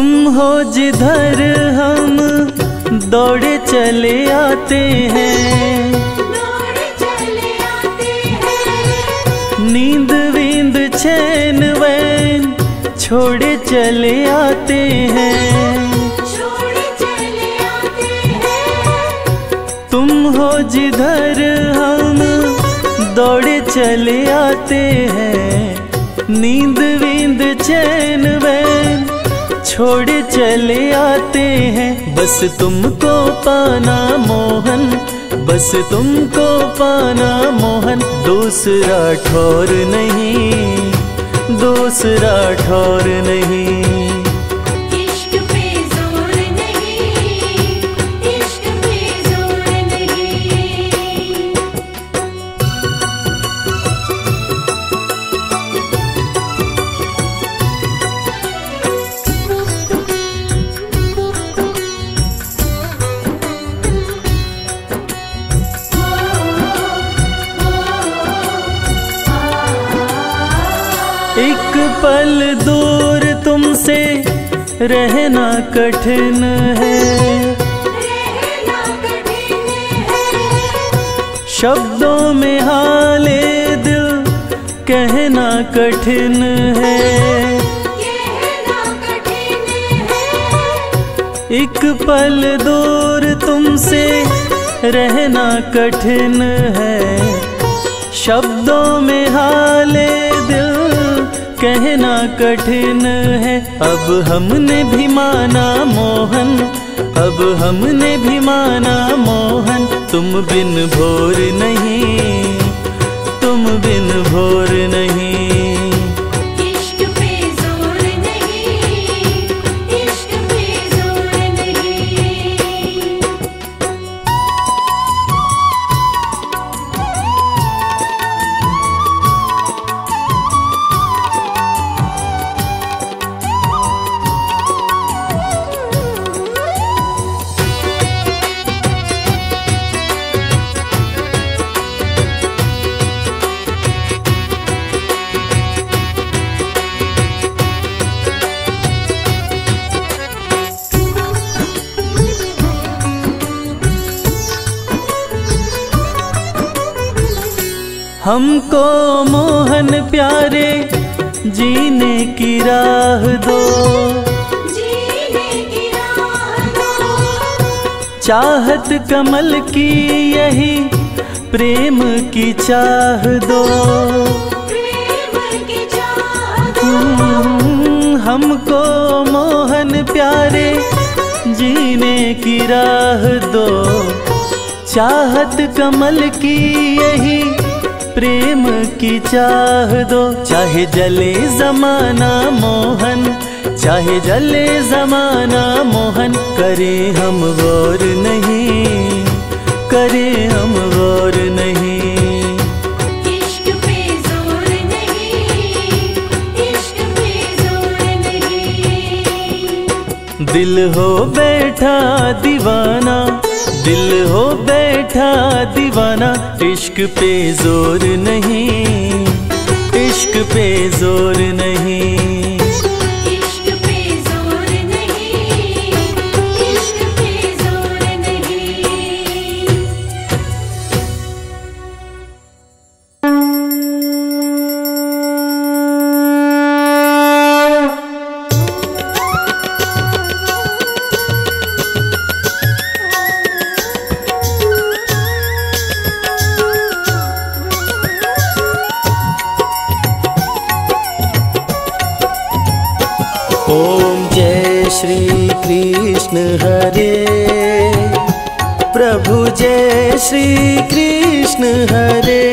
C: तुम हो जिधर हम दौड़े चले आते हैं,
B: दौड़े चले आते हैं।
C: नींद वींद चैन वैन छोड़े चले आते हैं।
B: छोड़े चले आते हैं।
C: तुम हो जिधर हम दौड़े चले आते हैं। नींद वींद चैन वैन छोड़े चले आते हैं। बस तुमको पाना मोहन, बस तुमको पाना मोहन। दूसरा ठौर नहीं, दूसरा ठौर नहीं।
B: इश्क पे जोर नहीं, इश्क पे जोर नहीं।
C: एक पल दूर तुमसे रहना कठिन है,
B: रहना कठिन है।
C: शब्दों में हाले दिल कहना कठिन है।
B: कहना कठिन है।
C: एक पल दूर तुमसे रहना कठिन है, शब्दों में हाले दिल कहना कठिन है। अब हमने भी माना मोहन, अब हमने भी माना मोहन। तुम बिन भोर नहीं, तुम बिन भोर नहीं।
B: इश्क पे जोर नहीं, इश्क पे जोर नहीं।
C: हमको मोहन प्यारे जीने की राह दो,
B: जीने की राह दो।
C: चाहत कमल की यही प्रेम की चाह दो।
B: प्रेम की चाह दो।
C: हमको मोहन प्यारे जीने की राह दो, चाहत कमल की यही प्रेम की चाह दो। चाहे जले जमाना मोहन, चाहे जले जमाना मोहन। करे हम गौर नहीं, करे हम गौर नहीं।
B: इश्क पे जोर नहीं, इश्क पे जोर नहीं।
C: दिल हो बैठा दीवाना, दिल हो बैठा दीवाना। इश्क पे जोर नहीं, इश्क पे जोर नहीं।
B: इश्क पे जोर नहीं, इश्क पे जोर नहीं।
C: ओम जय श्री कृष्ण हरे, प्रभु जय श्री कृष्ण हरे।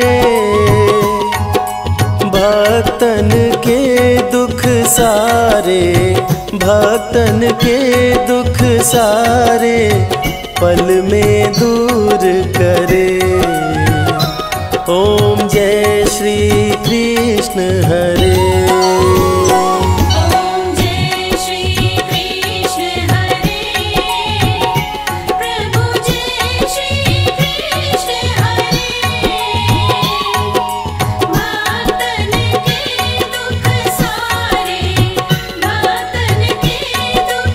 C: भक्तन के दुख सारे, भक्तन के दुख सारे पल में दूर करे। ओम जय श्री कृष्ण हरे।
B: ओम जय श्री कृष्ण हरे, प्रभु जय श्री कृष्ण हरे। भक्तन के दुख सारे, भक्तन के दुख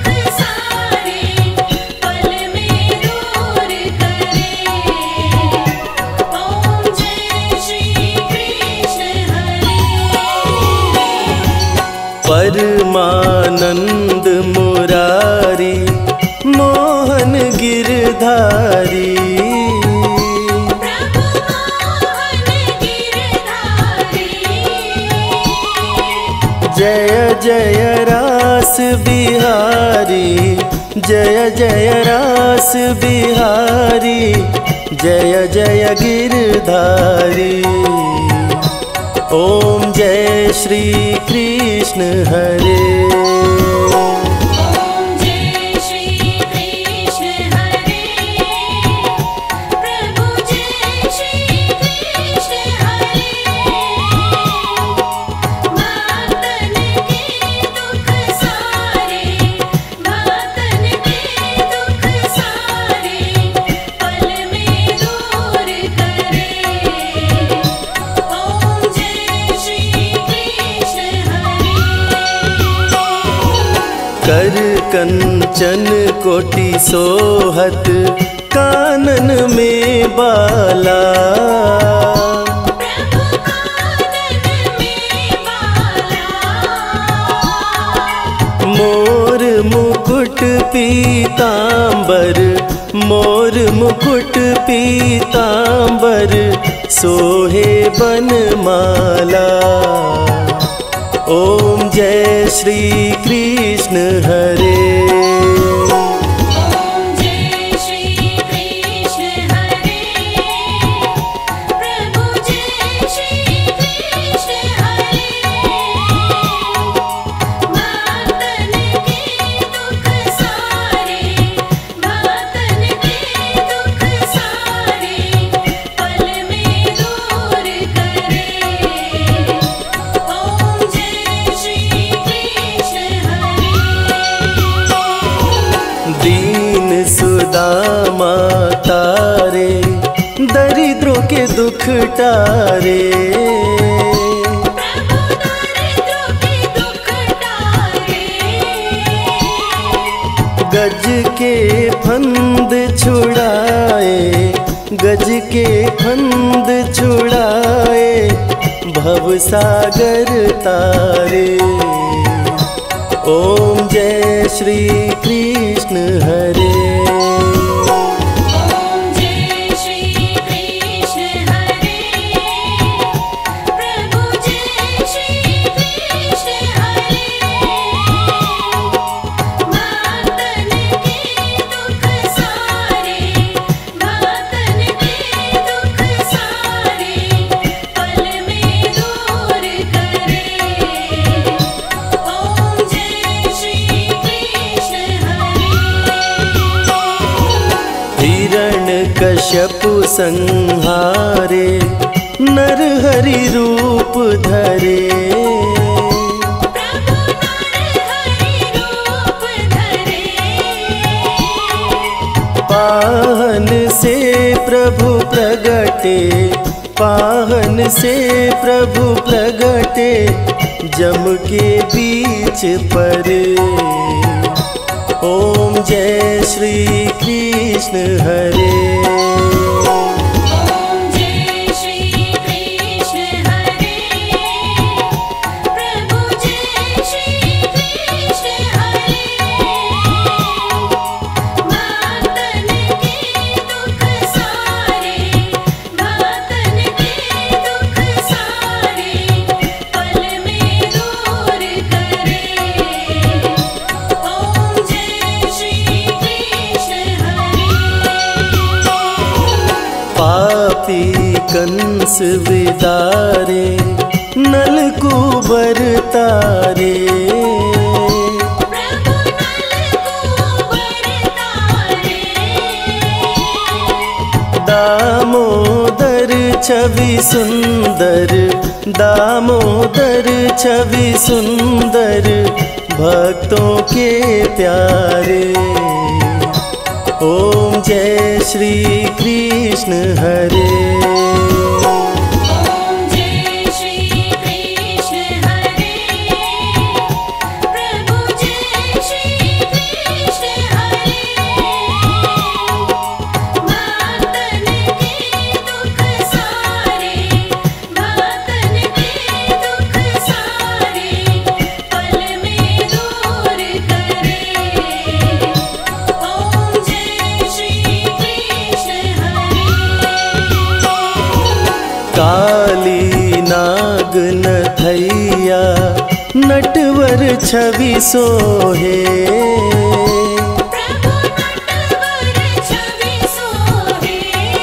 C: परमानंद मुरारी मोहन गिरधारी।
B: प्रभु मोहन गिरधारी।
C: जय जय रास बिहारी, जय जय रास बिहारी, जय जय गिरधारी। ओम जय श्री कृष्ण हरे।
B: ओम जय श्री कृष्ण हरे। प्रभु जय श्री कृष्ण हरे। भक्तन के दुख सारे, भक्तन के दुख सारे पल में दूर करे। ओम जय श्री कृष्ण हरे।
C: कर कंचन कोटि सोहत कानन में बाला।
B: प्रभु कानन में बाला।
C: मोर मुकुट पीतांबर, मोर मुकुट पीतांबर, सोहे बनमाला। ओम जय श्री कृष्ण हरे।
B: ओम जय श्री कृष्ण हरे। प्रभु जय श्री कृष्ण हरे। भक्तन के दुख सारे, भक्तन के दुख सारे पल में दूर करे। ओम जय श्री कृष्ण हरे।
C: दीन सुदामा तारे, दरिद्रों के दुख टारे।
B: प्रभु दरिद्रों के दुख टारे।
C: गज के फंद छुड़ाए, गज के फंद छुड़ाए, भव सागर तारे। ओम जय श्री कृष्ण हरे।
B: ओम जय श्री कृष्ण हरे। प्रभु जय श्री कृष्ण हरे। भक्तन के दुख सारे, भक्तन के दुख सारे पल में दूर करे। ओम जय श्री कृष्ण हरे।
C: हिरण कश्यपु संहारे, नर हरि रूप धरे।
B: प्रभु नरहरि रूप धरे।
C: पाहन से प्रभु प्रगटे, पाहन से प्रभु प्रगटे, जम के बीच पर। ओम जय श्री कृष्ण हरे।
B: ओम जय श्री कृष्ण हरे। प्रभु जय श्री कृष्ण हरे। भक्तन के दुख सारे, भक्तन के दुख सारे पल में दूर करे। ओम जय श्री कृष्ण हरे।
C: पापी कंस विदारे, नलकूबर तारे।
B: प्रभु नलकूबर तारे।
C: दामोदर छवि सुंदर, दामोदर छवि सुंदर, भक्तों के प्यारे। ओम जय श्री कृष्ण हरे।
B: ओम जय श्री कृष्ण हरे। प्रभु जय श्री कृष्ण हरे। भक्तन के दुख सारे, भक्तन के दुख सारे पल
C: नाग नथैया नटवर छवि सोहे।
B: प्रभु नटवर छवि सोहे।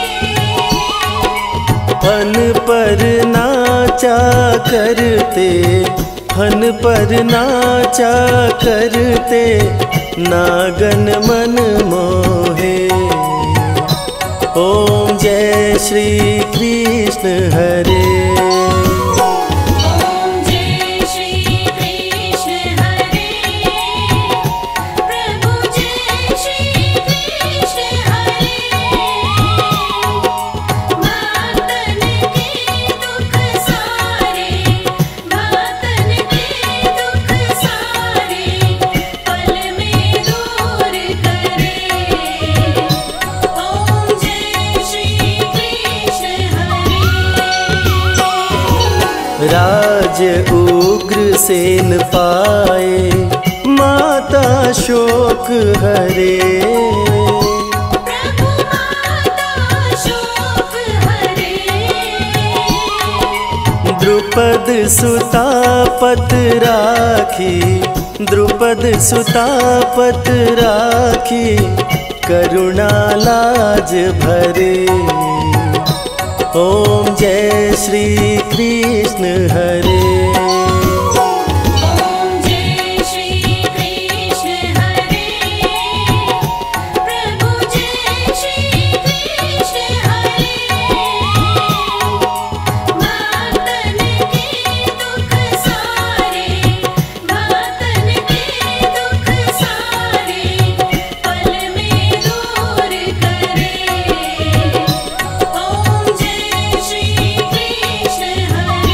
C: फन पर नाचा करते, फन पर नाचा करते, नागन मन मोहे। ओम जय श्री कृष्ण हरे।
B: ओम जय श्री कृष्ण हरे। प्रभु जय श्री कृष्ण हरे। भक्तन के दुख सारे, भक्तन के दुख सारे, पल में दूर करे। ओम जय श्री कृष्ण हरे।
C: राज उग्र सेन पाए, माता शोक हरे।
B: प्रभु माता शोक हरे।
C: द्रुपद सुता पत राखी, द्रुपद सुता पत राखी, करुणा लाज भरे। ओम जय श्री कृष्ण हरे।
B: ओम जय श्री कृष्ण हरे। प्रभु जय श्री कृष्ण हरे। भक्तन के दुख सारे, भक्तन के दुख सारे, पल में दूर करे। ओम जय श्री कृष्ण हरे।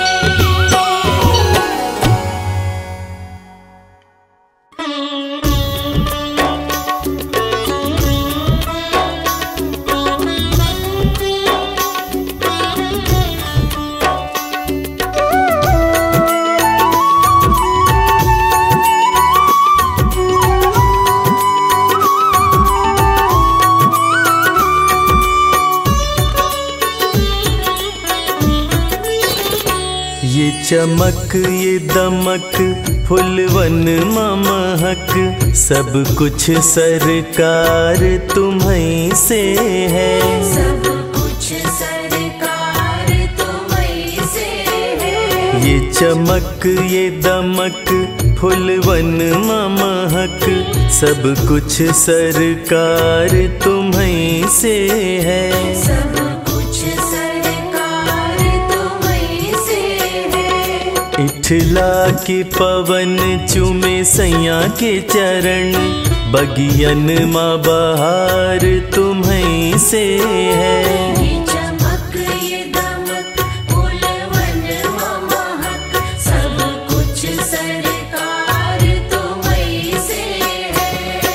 C: ये चमक ये दमक फुलवन महक, सब कुछ सरकार तुम्हीं से है।
B: सब कुछ सरकार तुम्हीं से है।
C: ये चमक ये दमक फुलवन महक, सब कुछ सरकार तुम्हीं से है।
B: सब कुछ सरकार तुम्हीं से है।
C: इठला के पवन चूमे सैया के चरण, बगियन माँ बहार तुम्हीं से है।
B: ये चमक ये दमक फूलवन महक, सब कुछ सरकार तुम्हीं से है।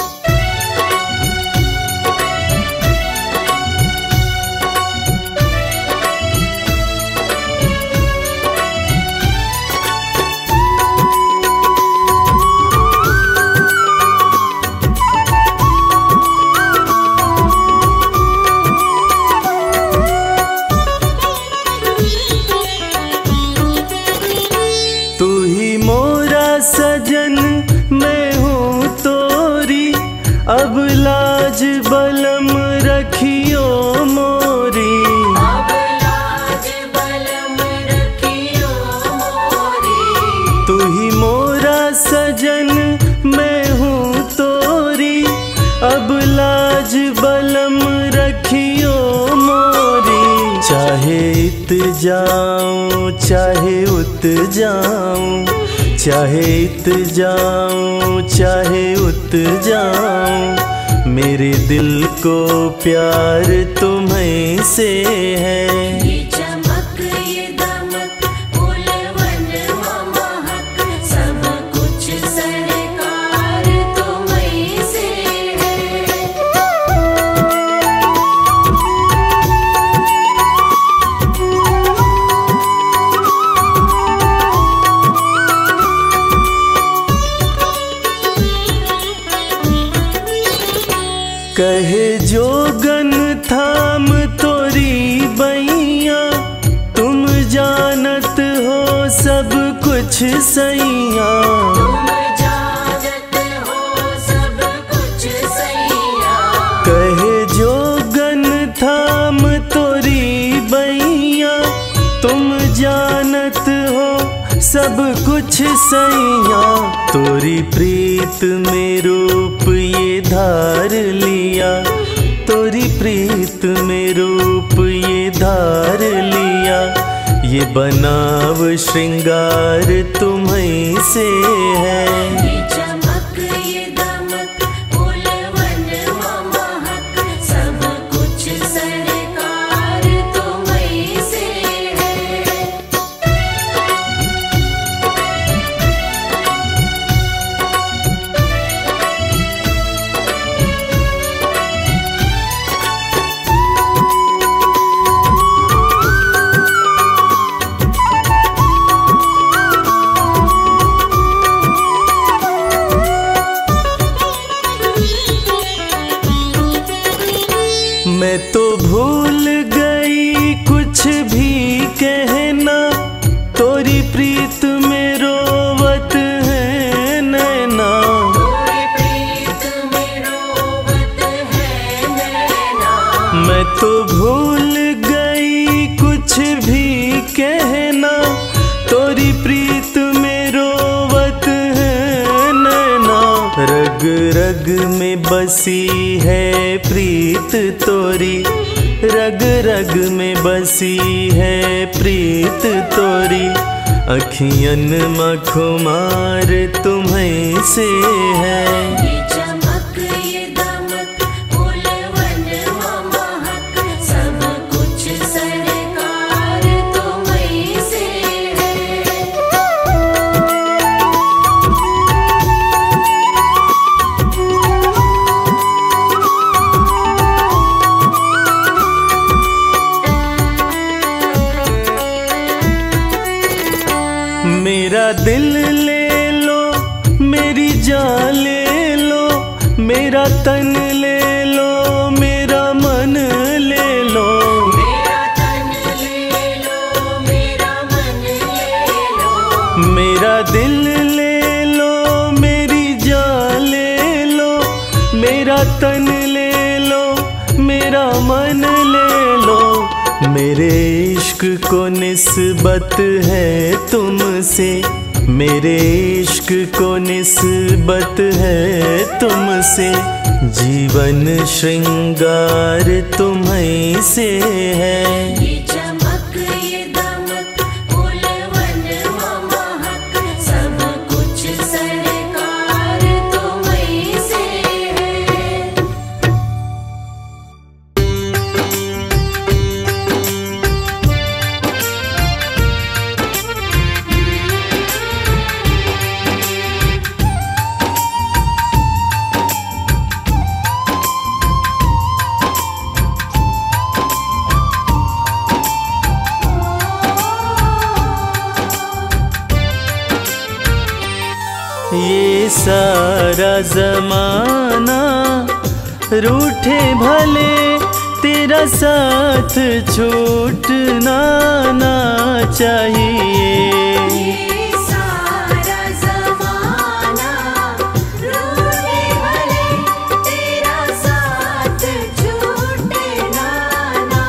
C: तू ही मोरा सजन मैं हूँ तोरी, अब लाज बलम रखियो मोरी।
B: अब लाज बलम रखियो मोरी।
C: तू ही मोरा सजन मैं हूँ तोरी, अब लाज बलम रखियो मोरी। चाहे इत जाऊं चाहे उत जाऊं, चाहे इत जाऊं चाहे उत जाऊं, मेरे दिल को प्यार तुम्हीं से है।
B: ये चमक ये दमक फूलवन महक, सब कुछ सरकार तुम्हीं से है।
C: कहे जोगन थाम तोरी बैया, तुम जानत कुछ सैया।
B: तुम जानत हो सब कुछ सैया।
C: कहे जोगन थाम तोरी बैया, तुम जानत हो सब कुछ सैया। तोरी प्रीत में रूप ये धार लिया, तोरी प्रीत में रूप ये धार लिया। ये बनाव श्रृंगार तुम्हीं से है।
B: ये चमक ये दमक फूलवन महक, सब कुछ सरकार तुम्हीं से है।
C: मैं तो भूल गई कुछ भी कहना, तोरी प्रीत में रोवत है नैना।
B: तोरी प्रीत में रोवत है नैना।
C: मैं तो भूल गई कुछ भी कहना, तोरी प्रीत में रोवत है नैना। रग रग में बसी है प्रीत तोरी, रग रग में बसी है प्रीत तोरी। अखियन मखुमार तुम्हीं से है।
B: ये चमक ये दमक फूलवन महक, सब कुछ सरकार तुम्हीं से है।
C: मेरा दिल ले लो, मेरी जान ले लो, मेरा तन ले लो, मेरा मन ले लो।
B: मेरा तन ले लो, मेरा मन ले लो।
C: मेरा दिल ले लो, मेरी जान ले लो, मेरा तन ले लो, मेरा मन ले लो। मेरे इश्क को निस्बत है तुमसे, मेरे इश्क को निस्बत है तुमसे। जीवन श्रृंगार तुम्हीं से है।
B: ये चमक ये दमक फूलवन महक, सब कुछ सरकार तुम्हीं से है।
C: ये सारा जमाना रूठे भले, तेरा साथ छूटना ना चाहिए।
B: ये सारा ज़माना रूठे भले, तेरा साथ छूटना ना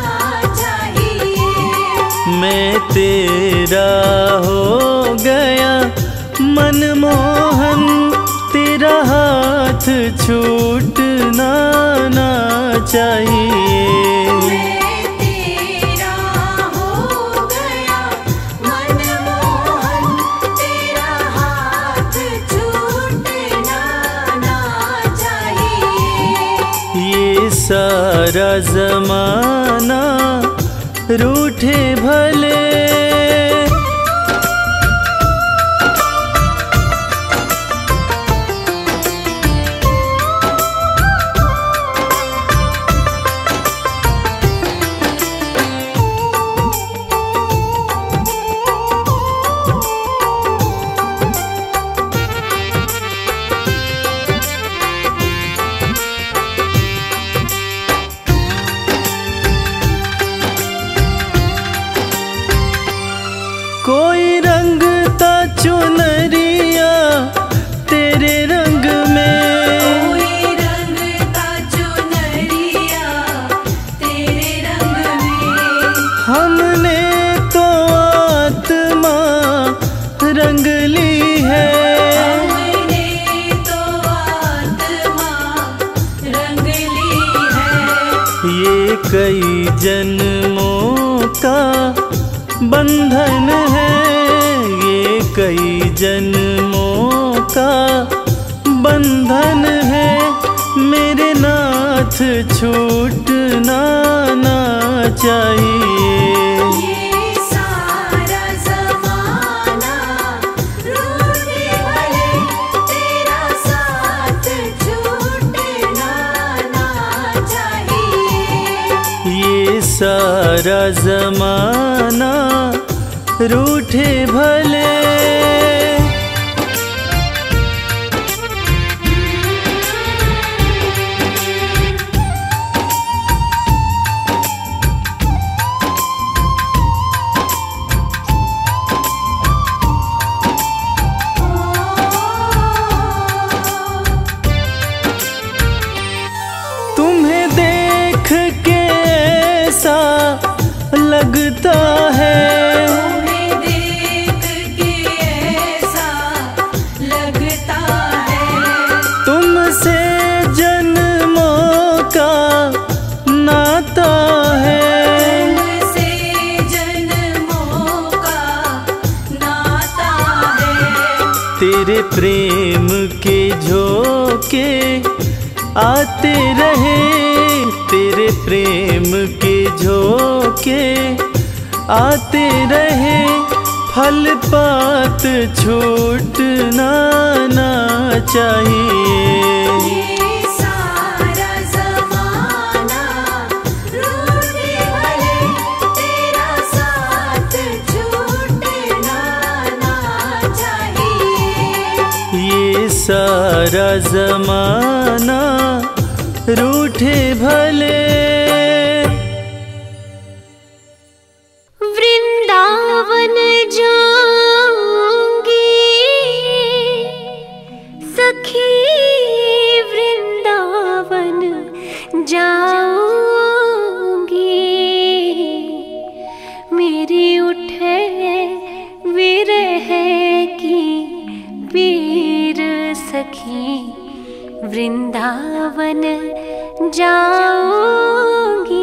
B: चाहिए।
C: मैं तेरा हो गया मनमोहन, तेरा हाथ छूटना ना चाहिए।
B: मैं तेरा हो गया मनमोहन, तेरा हाथ छूटना ना चाहिए।
C: ये सारा जमाना रूठे भले। कोई रंगता चुनरिया तेरे रंग में,
B: कोई रंगता चुनरिया तेरे रंग में।
C: हमने तो आत्मा रंग ली है,
B: हमने तो आत्मा रंग ली है।
C: ये कई जन्मों का बंधन है, ये कई जन्मों का बंधन है। मेरे नाथ छूटना ना चाहिए।
B: ये सारा ज़माना रूठे भले, तेरा साथ छूटना ना चाहिए।
C: ये सारा जमाना रूठे भले। तुम्हें देख के ऐसा लगता है,
B: तुम्हें देख के ऐसा लगता है।
C: तुमसे जन्मों का नाता है,
B: तुमसे जन्मों का नाता है।
C: तेरे प्रेम के झोंके आते रहे, तेरे प्रेम के झोंके आते रहे। फल पात छूटना ना चाहिए।
B: ये सारा ज़माना रूठे भले, तेरा साथ छूटना ना चाहिए।
C: ये सारा जमाना रूठे भले।
D: वृंदावन जाऊंगी सखी, वृंदावन जाऊंगी। मेरी उठे विरह की पीर सखी, वृंदावन जाऊंगी।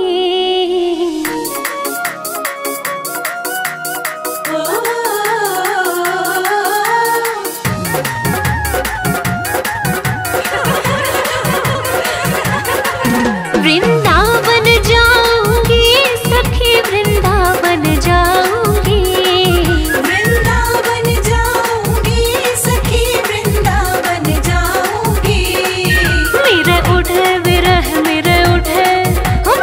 D: वृंदावन जाऊंगी सखी, वृंदावन जाऊंगी।
B: वृंदावन जाऊंगी सखी, वृंदावन जाऊंगी।
D: मेरे उठे विरह, मेरे उठे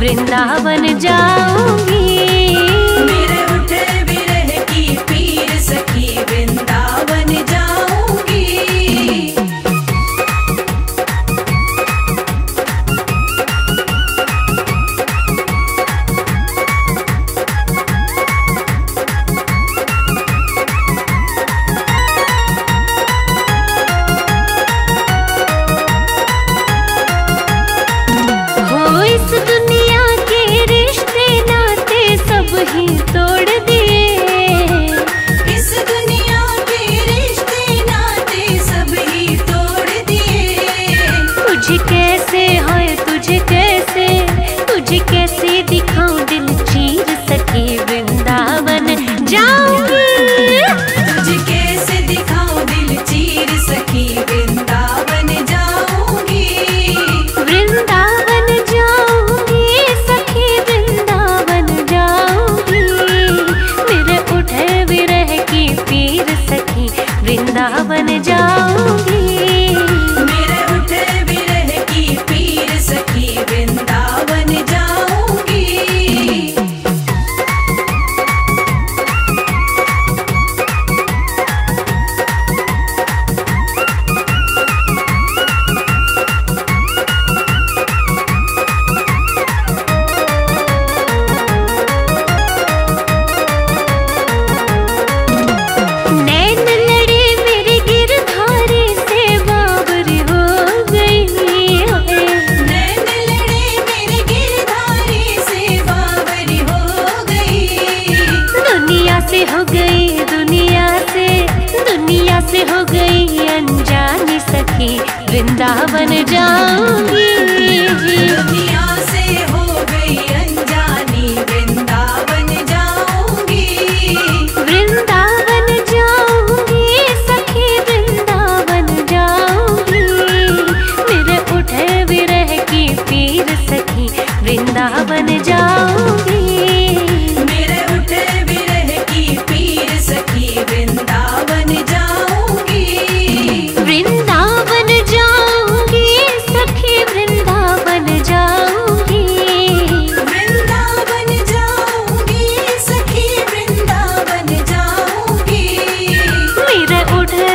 D: वृंदावन जाऊंगी।
B: मेरे उठे विरह की पीर सखी वृंदावन जाऊंगी।
D: हो इस दुनिया के रिश्ते नाते सब ही तोड़ दिए।
B: इस दुनिया के रिश्ते नाते सब ही तोड़ दिए।
D: तुझे कैसे है तुझे कैसे दिखाऊं दिल चीर सके वृंदावन जाऊंगी।
B: तुझे कैसे दिखाऊं दिल चीर सखी वृंदावन जाऊंगी।
D: वृंदावन जाऊंगी सखी वृंदावन जाऊंगी। मेरे उठे विरह की पीर सखी वृंदावन जाऊंगी।
B: मेरे उठे विरह की पीर सखी वृंदावन जाऊंगी।
D: नैन लड़े मेरे गिरधारी से बावरी हो गई।
B: नैन लड़े मेरे गिरधारी से बावरी हो गई।
D: दुनिया से हो गई अनजानी सखी वृंदावन जाऊंगी।
B: दुनिया से हो गई अनजानी वृंदावन जाऊंगी।
D: वृंदावन जाऊंगी सखी वृंदावन जाऊंगी। मेरे उठे विरह की पीर सखी वृंदावन जाऊंगी।
B: मेरे उठे विरह की पीर सखी वृंदावन जाऊंगी।
D: वृंदावन जाऊंगी सखी वृंदावन जाऊंगी।
B: वृंदावन जाऊंगी सखी वृंदावन जाऊंगी।
D: मेरे उठे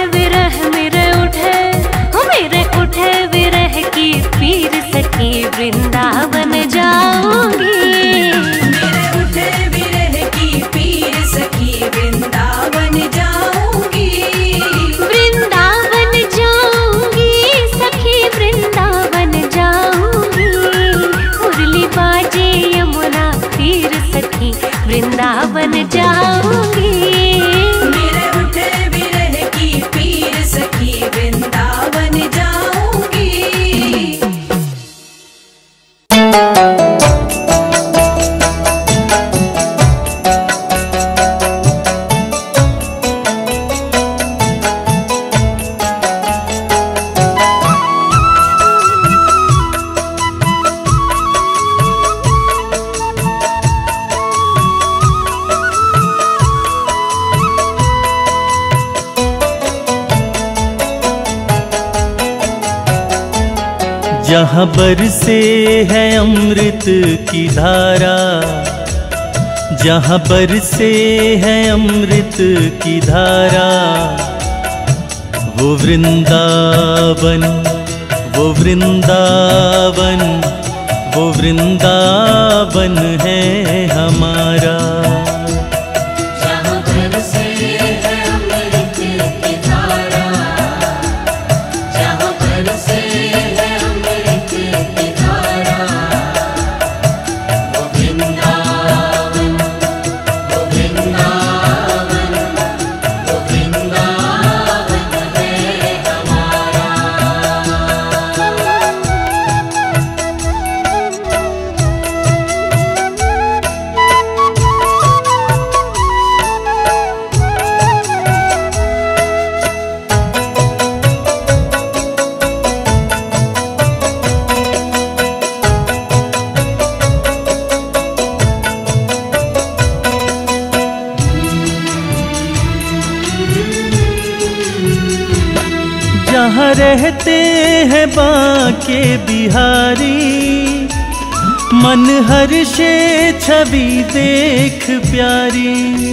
D: विरह की पीर सखी वृंदावन जाऊंगी।
B: मेरे उठे विरह की पीर सखी वृंदावन जाऊंगी।
D: वृंदावन जाऊंगी सखी वृंदावन जाऊंगी। मुरली बाजे यमुना तीर सखी वृंदावन जाऊंगी।
B: मेरे उठे विरह की पीर सखी वृंदावन जाऊंगी।
C: जहाँ बरसे है अमृत की धारा, जहाँ बरसे है अमृत की धारा, वो वृंदावन वो वृंदावन वो वृंदावन है हमारा।
B: जहाँ बरसे है अमृत की धारा, जहाँ बरसे है अमृत की धारा, वो वृंदावन वो वृंदावन वो वृंदावन है हमारा।
C: जहाँ रहते हैं बांके बिहारी, मन हर्षे छवि देख प्यारी।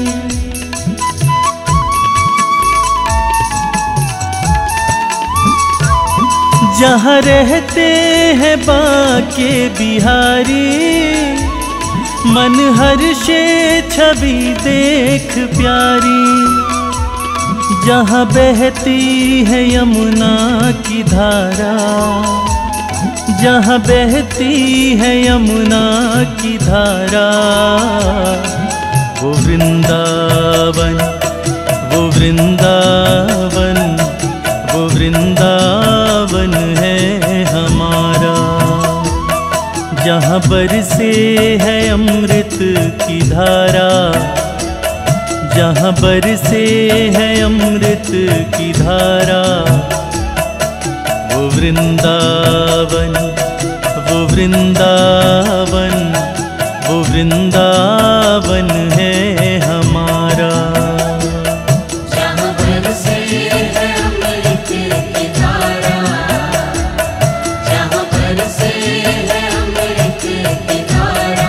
C: जहाँ रहते हैं बांके बिहारी, मन हर्षे छवि देख प्यारी। जहाँ बहती है यमुना की धारा, जहाँ बहती है यमुना की धारा, वो वृंदावन, वो वृंदावन, वो वृंदावन है हमारा। जहाँ बरसे है अमृत की धारा, जहाँ बरसे है अमृत की धारा, वो वृंदावन, वो वृंदावन, वो वृंदावन है हमारा।
B: जहाँ बरसे है अमृत की धारा, जहाँ बरसे है अमृत की धारा,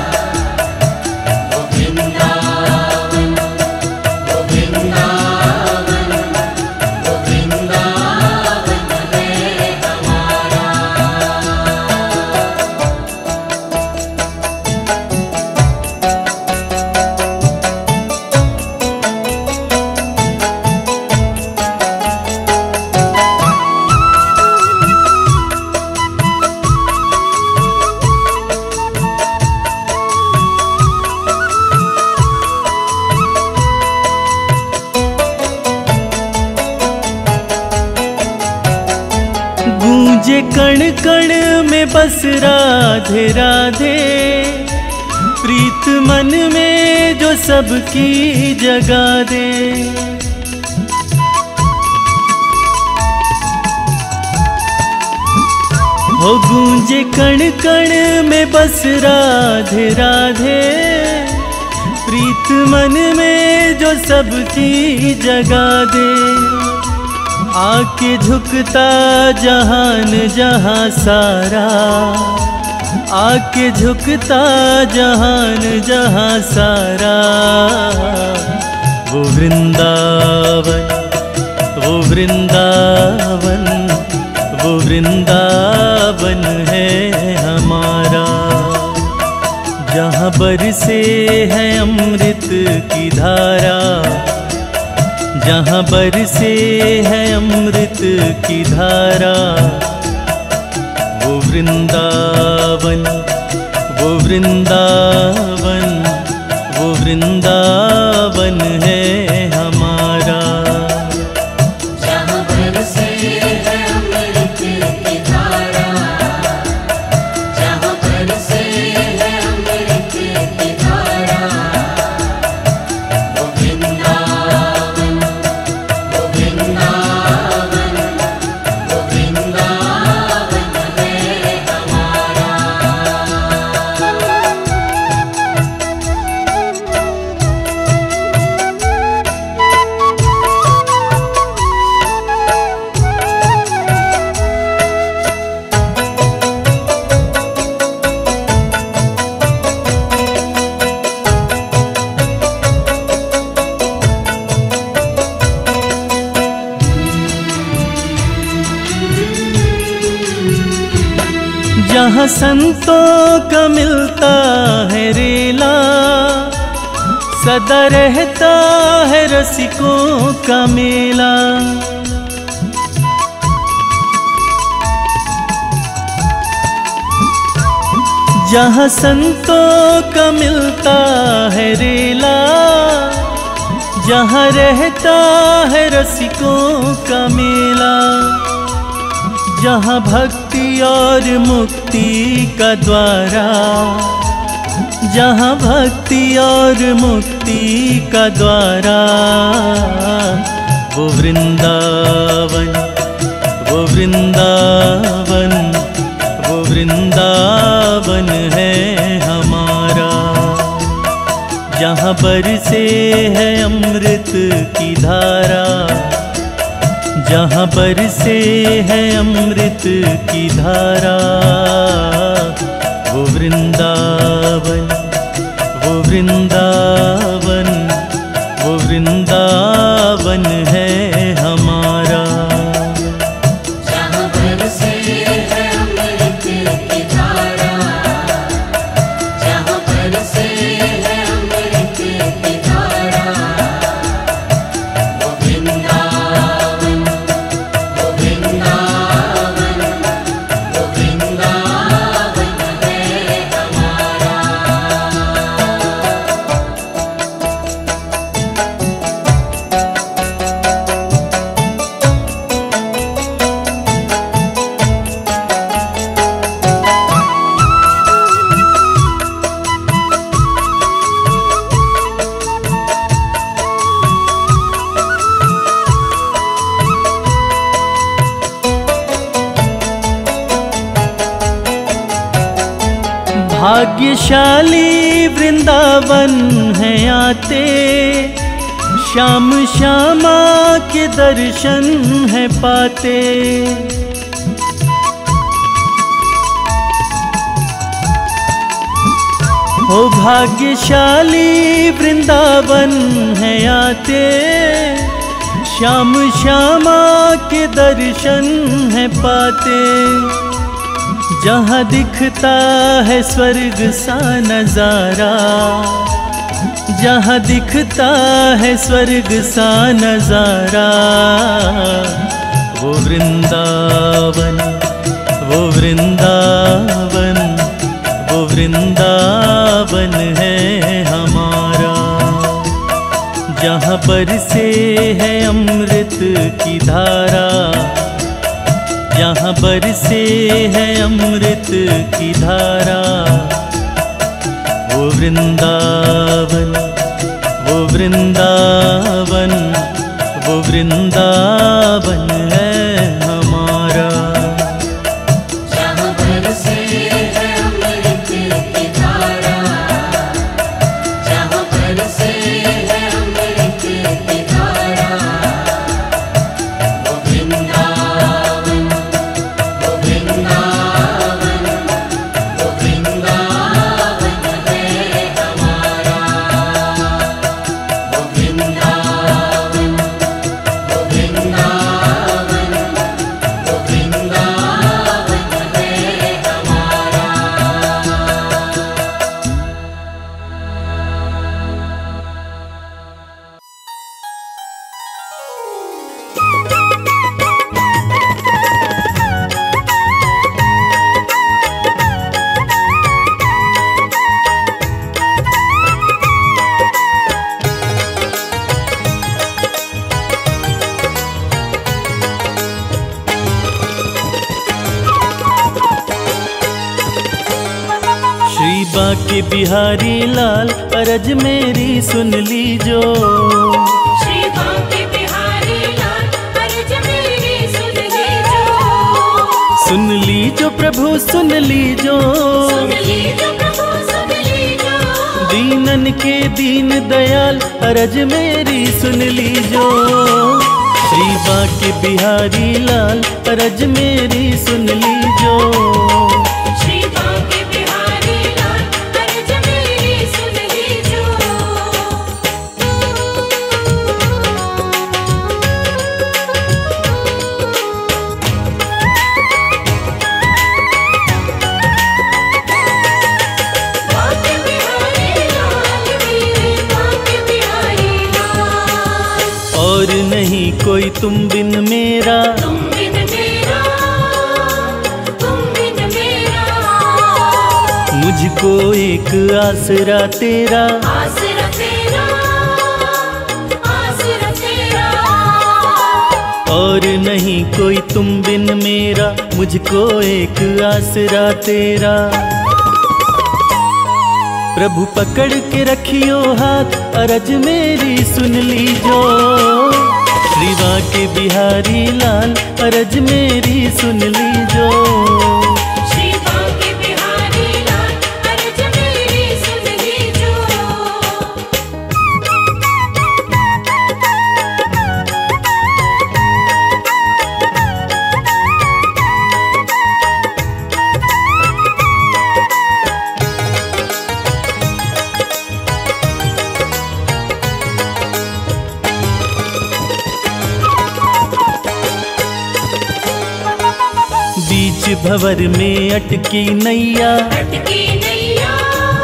B: वो वृंदावन, वो वृंदावन, वो वृंदावन है हमारा।
C: गूंजे कण कण में बस राधे राधे, प्रीत मन में जो सबकी जगा दे। हो गूंजे कण कण में बस राधे राधे, प्रीत मन में जो सबकी जगा दे। आके झुकता जहान जहाँ सारा, आके झुकता जहान जहाँ सारा, वो वृंदावन, वो वृंदावन, वो वृंदावन है हमारा। जहाँ बरसे है अमृत की धारा, जहाँ बरसे है अमृत की धारा, वो वृंदावन, वो वृंदावन, वो वृंदावन है हमारा।
B: जहाँ बरसे है अमृत की धारा, जहाँ बरसे है अमृत की धारा, वो वृंदावन, वो वृंदावन, वो वृंदावन है हमारा।
C: जहाँ संतों का मिलता है रेला, सदा रहता है रसिकों का मेला। जहाँ संतों का मिलता है रेला, जहाँ रहता है रसिकों का मेला। जहाँ भक्ति और मुक्ति का द्वारा, जहाँ भक्ति और मुक्ति का द्वारा, वो वृंदावन, वो वृंदावन, वो वृंदावन है हमारा। जहाँ बरसे है अमृत की धारा, जहाँ बरसे है अमृत की धारा, वो वृंदावन, भाग्यशाली वृंदावन है आते, श्याम श्यामा के दर्शन है पाते। हो भाग्यशाली वृंदावन है आते, श्याम श्यामा के दर्शन है पाते। जहाँ दिखता है स्वर्ग सा नजारा, जहाँ दिखता है स्वर्ग सा नजारा, वो वृंदावन, वो वृंदावन, वो वृंदावन है हमारा। जहाँ बरसे है अमृत की धारा, जहाँ बरसे है अमृत की धारा, वो वृंदावन, वो वृंदावन, वो वृंदावन है हमारा।
B: जहाँ बरसे है अमृत की धारा, जहाँ बरसे है अमृत की धारा, वो वृंदावन, वो वृंदावन, वो वृंदावन है हमारा। वो वृंदावन, वो वृंदावन, वो वृंदावन है हमारा।
C: श्री बांके बिहारी लाल अरज मेरी सुन लीजो,
B: श्री बांके बिहारी लाल अर्ज मेरी सुन लीजो,
C: सुन लीजो प्रभु सुन लीजो,
B: सुन लीजो प्रभु सुन लीजो।
C: दीनन के दीन दयाल अरज मेरी सुन लीजो। श्री बांके बिहारी लाल अरज मेरी सुन लीजो।
B: श्री बांके बिहारी लाल अर्ज मेरी सुन लीजो। बांके बिहारी लाल मेरे बांके बिहारी लाल,
C: और नहीं कोई तुम बिन मेरा,
B: तुम बिन मेरा, तुम बिन मेरा।
C: मुझको एक आसरा तेरा,
B: आसरा तेरा, आसरा तेरा।
C: और नहीं कोई तुम बिन मेरा, मुझको एक आसरा तेरा। प्रभु पकड़ के रखियो हाथ अरज मेरी सुन लीजो। श्री बांके बिहारी लाल अरज मेरी सुन लीजो।
B: श्री बांके बिहारी लाल अर्ज मेरी सुन लीजो।
C: बीच भंवर में अटकी नैया,
B: अटकी नैया,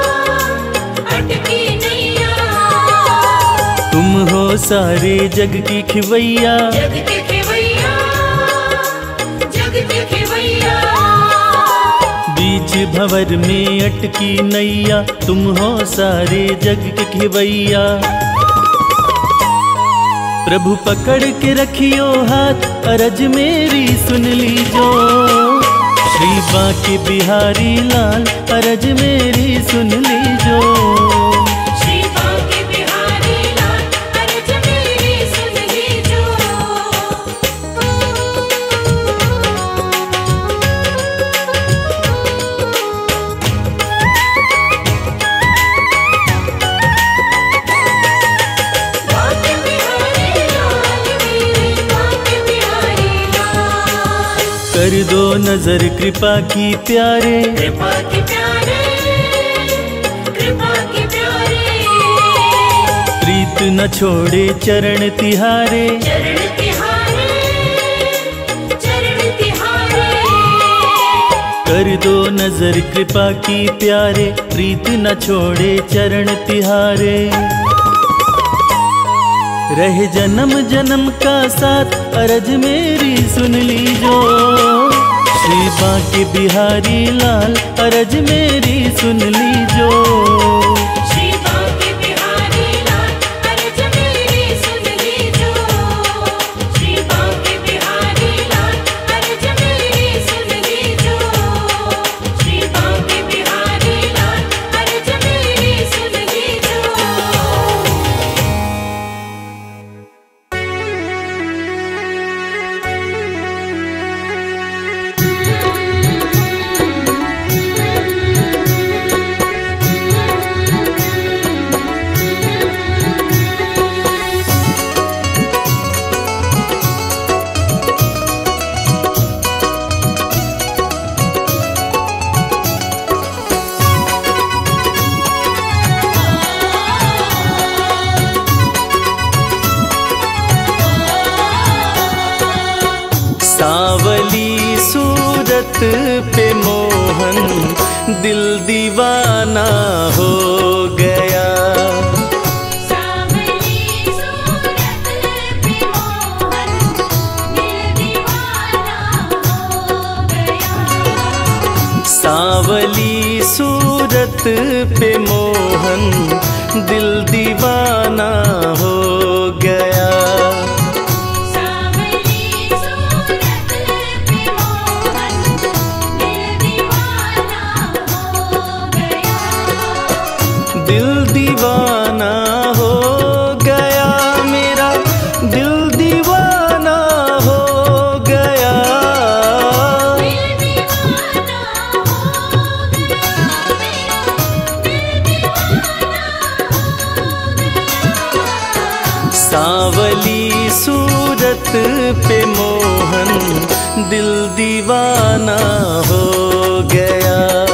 B: अटकी नैया।
C: तुम हो सारे जग की खिवैया।
B: जग के खेवैया, जग के खेवैया।
C: बीच भंवर में अटकी नैया, तुम हो सारे जग के खिवैया। प्रभु पकड़ के रखियो हाथ अरज मेरी सुन लीजो। श्री बांके बिहारी लाल अरज मेरी सुन लीजो।
B: श्री बांके बिहारी लाल अर्ज मेरी सुन लीजो।
C: दो नजर कृपा की प्यारे,
B: कृपा के प्यारे, कृपा के प्यारे।
C: प्रीत न छोड़े चरण तिहारे,
B: चरण तिहारे, चरण तिहारे।
C: कर दो नजर कृपा की प्यारे, प्रीत न छोड़े चरण तिहारे। रहे जन्म जन्म का साथ, अरज मेरी सुन लीजो। श्री बांके बिहारी लाल, अरज मेरी सुन लीजो।
B: श्री बांके बिहारी लाल, अरज मेरी सुन लीजो। श्री बांके बिहारी लाल, अरज मेरी सुन लीजो। श्री बांके बिहारी लाल, अरज मेरी सुन लीजो।
C: सांवली सूरत पे मोहन, दिल दीवाना हो गया।
B: सांवली सूरत पे मोहन, दिल दीवाना हो गया।
C: सांवली सूरत पे मोहन, दिल दीवाना हो गया। दिल दीवाना हो गया, मेरा दिल दीवाना हो गया। सांवली सूरत पे मोहन, दिल दीवाना हो गया।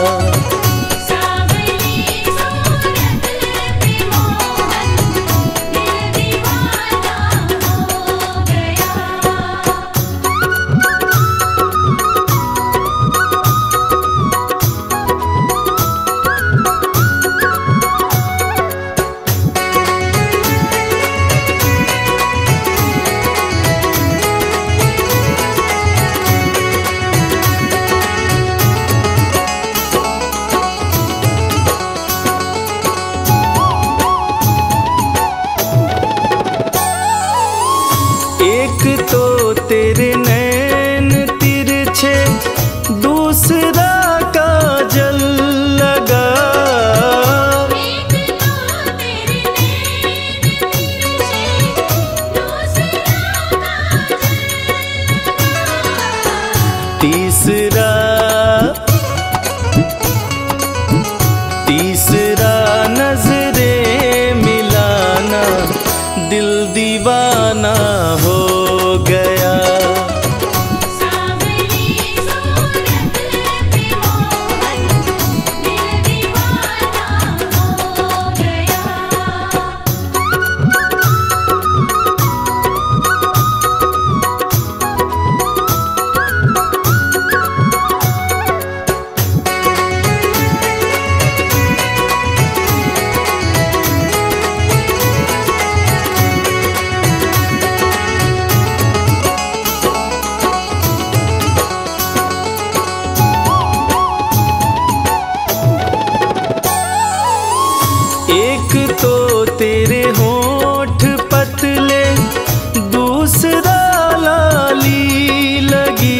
C: तेरे नैन तिरछे, दूसरा काजल लगा। तीसरा तीसरा नजरे मिलाना, दिल दीवाना हो गया। एक तो तेरे होठ पतले, दूसरा लाली लगी।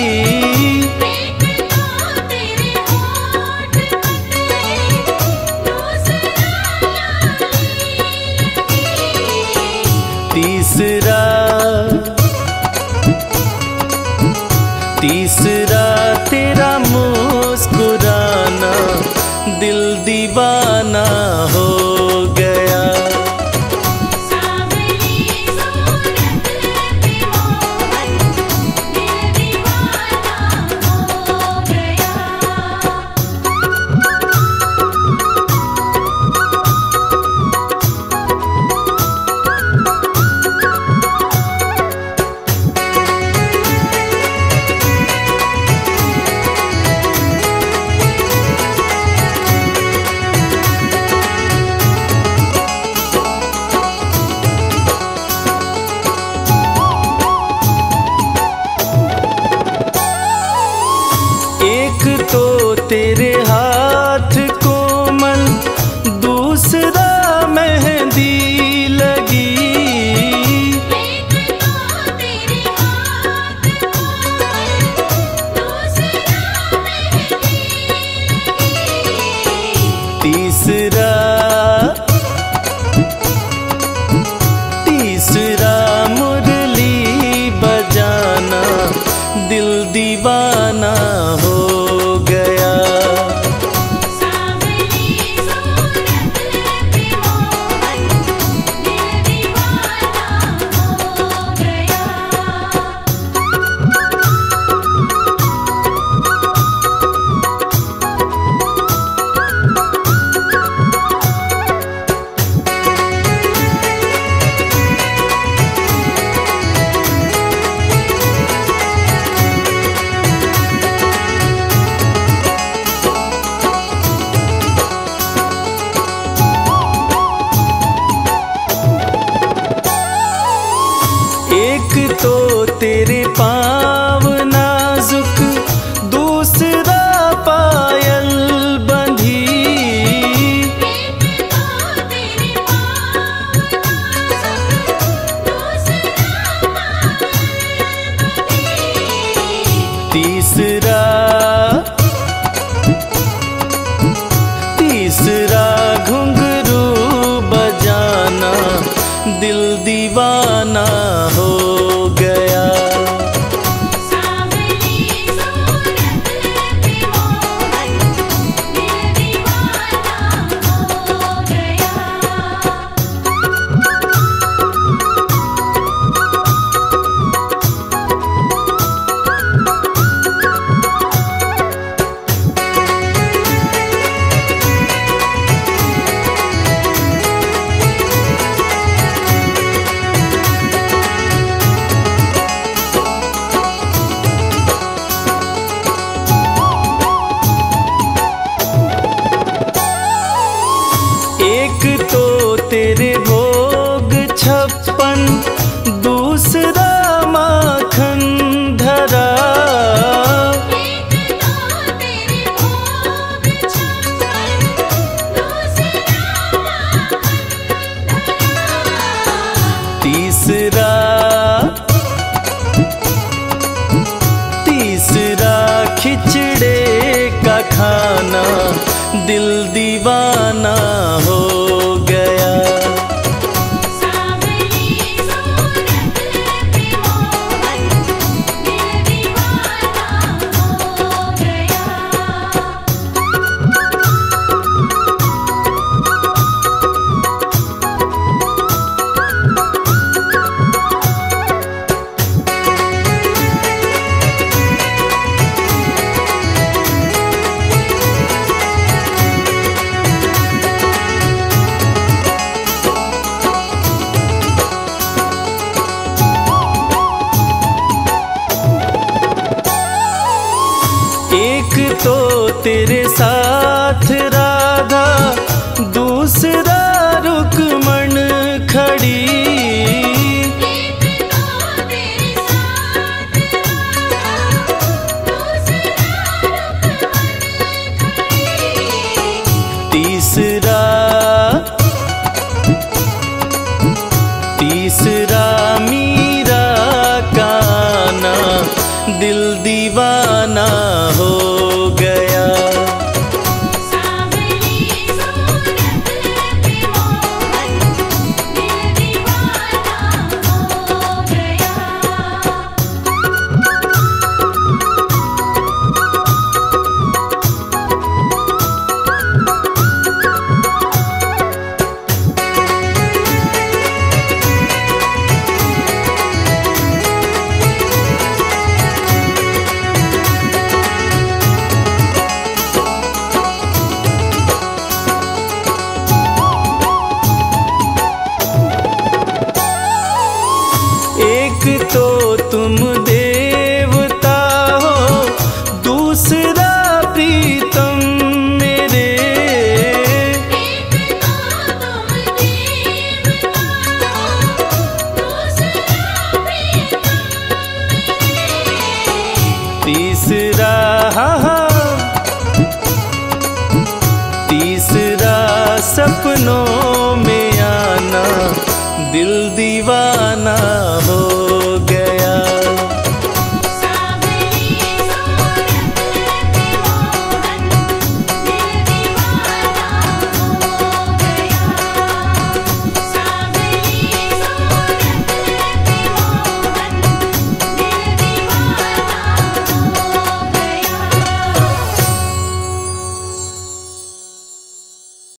C: तीसरा तीसरा तेरा मुस्कुराना, दिल दीवाना हो गया। दिल दीवाना हो गया।
B: सांवली सूरत पे मोहन दिल दीवाना हो गया।
C: एक तो तेरे भोग 56, दूसरा माखन धरा।
B: एक तो तेरे भोग 56, दूसरा माखन धरा।
C: तीसरा खिचड़े का खाना, दिल दीवाना हो गया।
B: सांवली सूरत पे मोहन दिल दीवाना हो गया।
C: एक तो तेरे साथ राधा, दूसरा रुक्मण खड़ी।
B: एक तो तेरे साथ राधा, दूसरा रुक्मण खड़ी।
C: तीसरा मीरा का आना, दिल दीवाना हो गया।
B: सांवली सूरत पे मोहन दिल दीवाना हो गया।
C: एक तो तुम देवता हो, दूसरा प्रीतम मेरे।
B: एक तो तुम देवता हो, दूसरा प्रीतम
C: तीसरा सपनों में आना, दिल दीवाना हो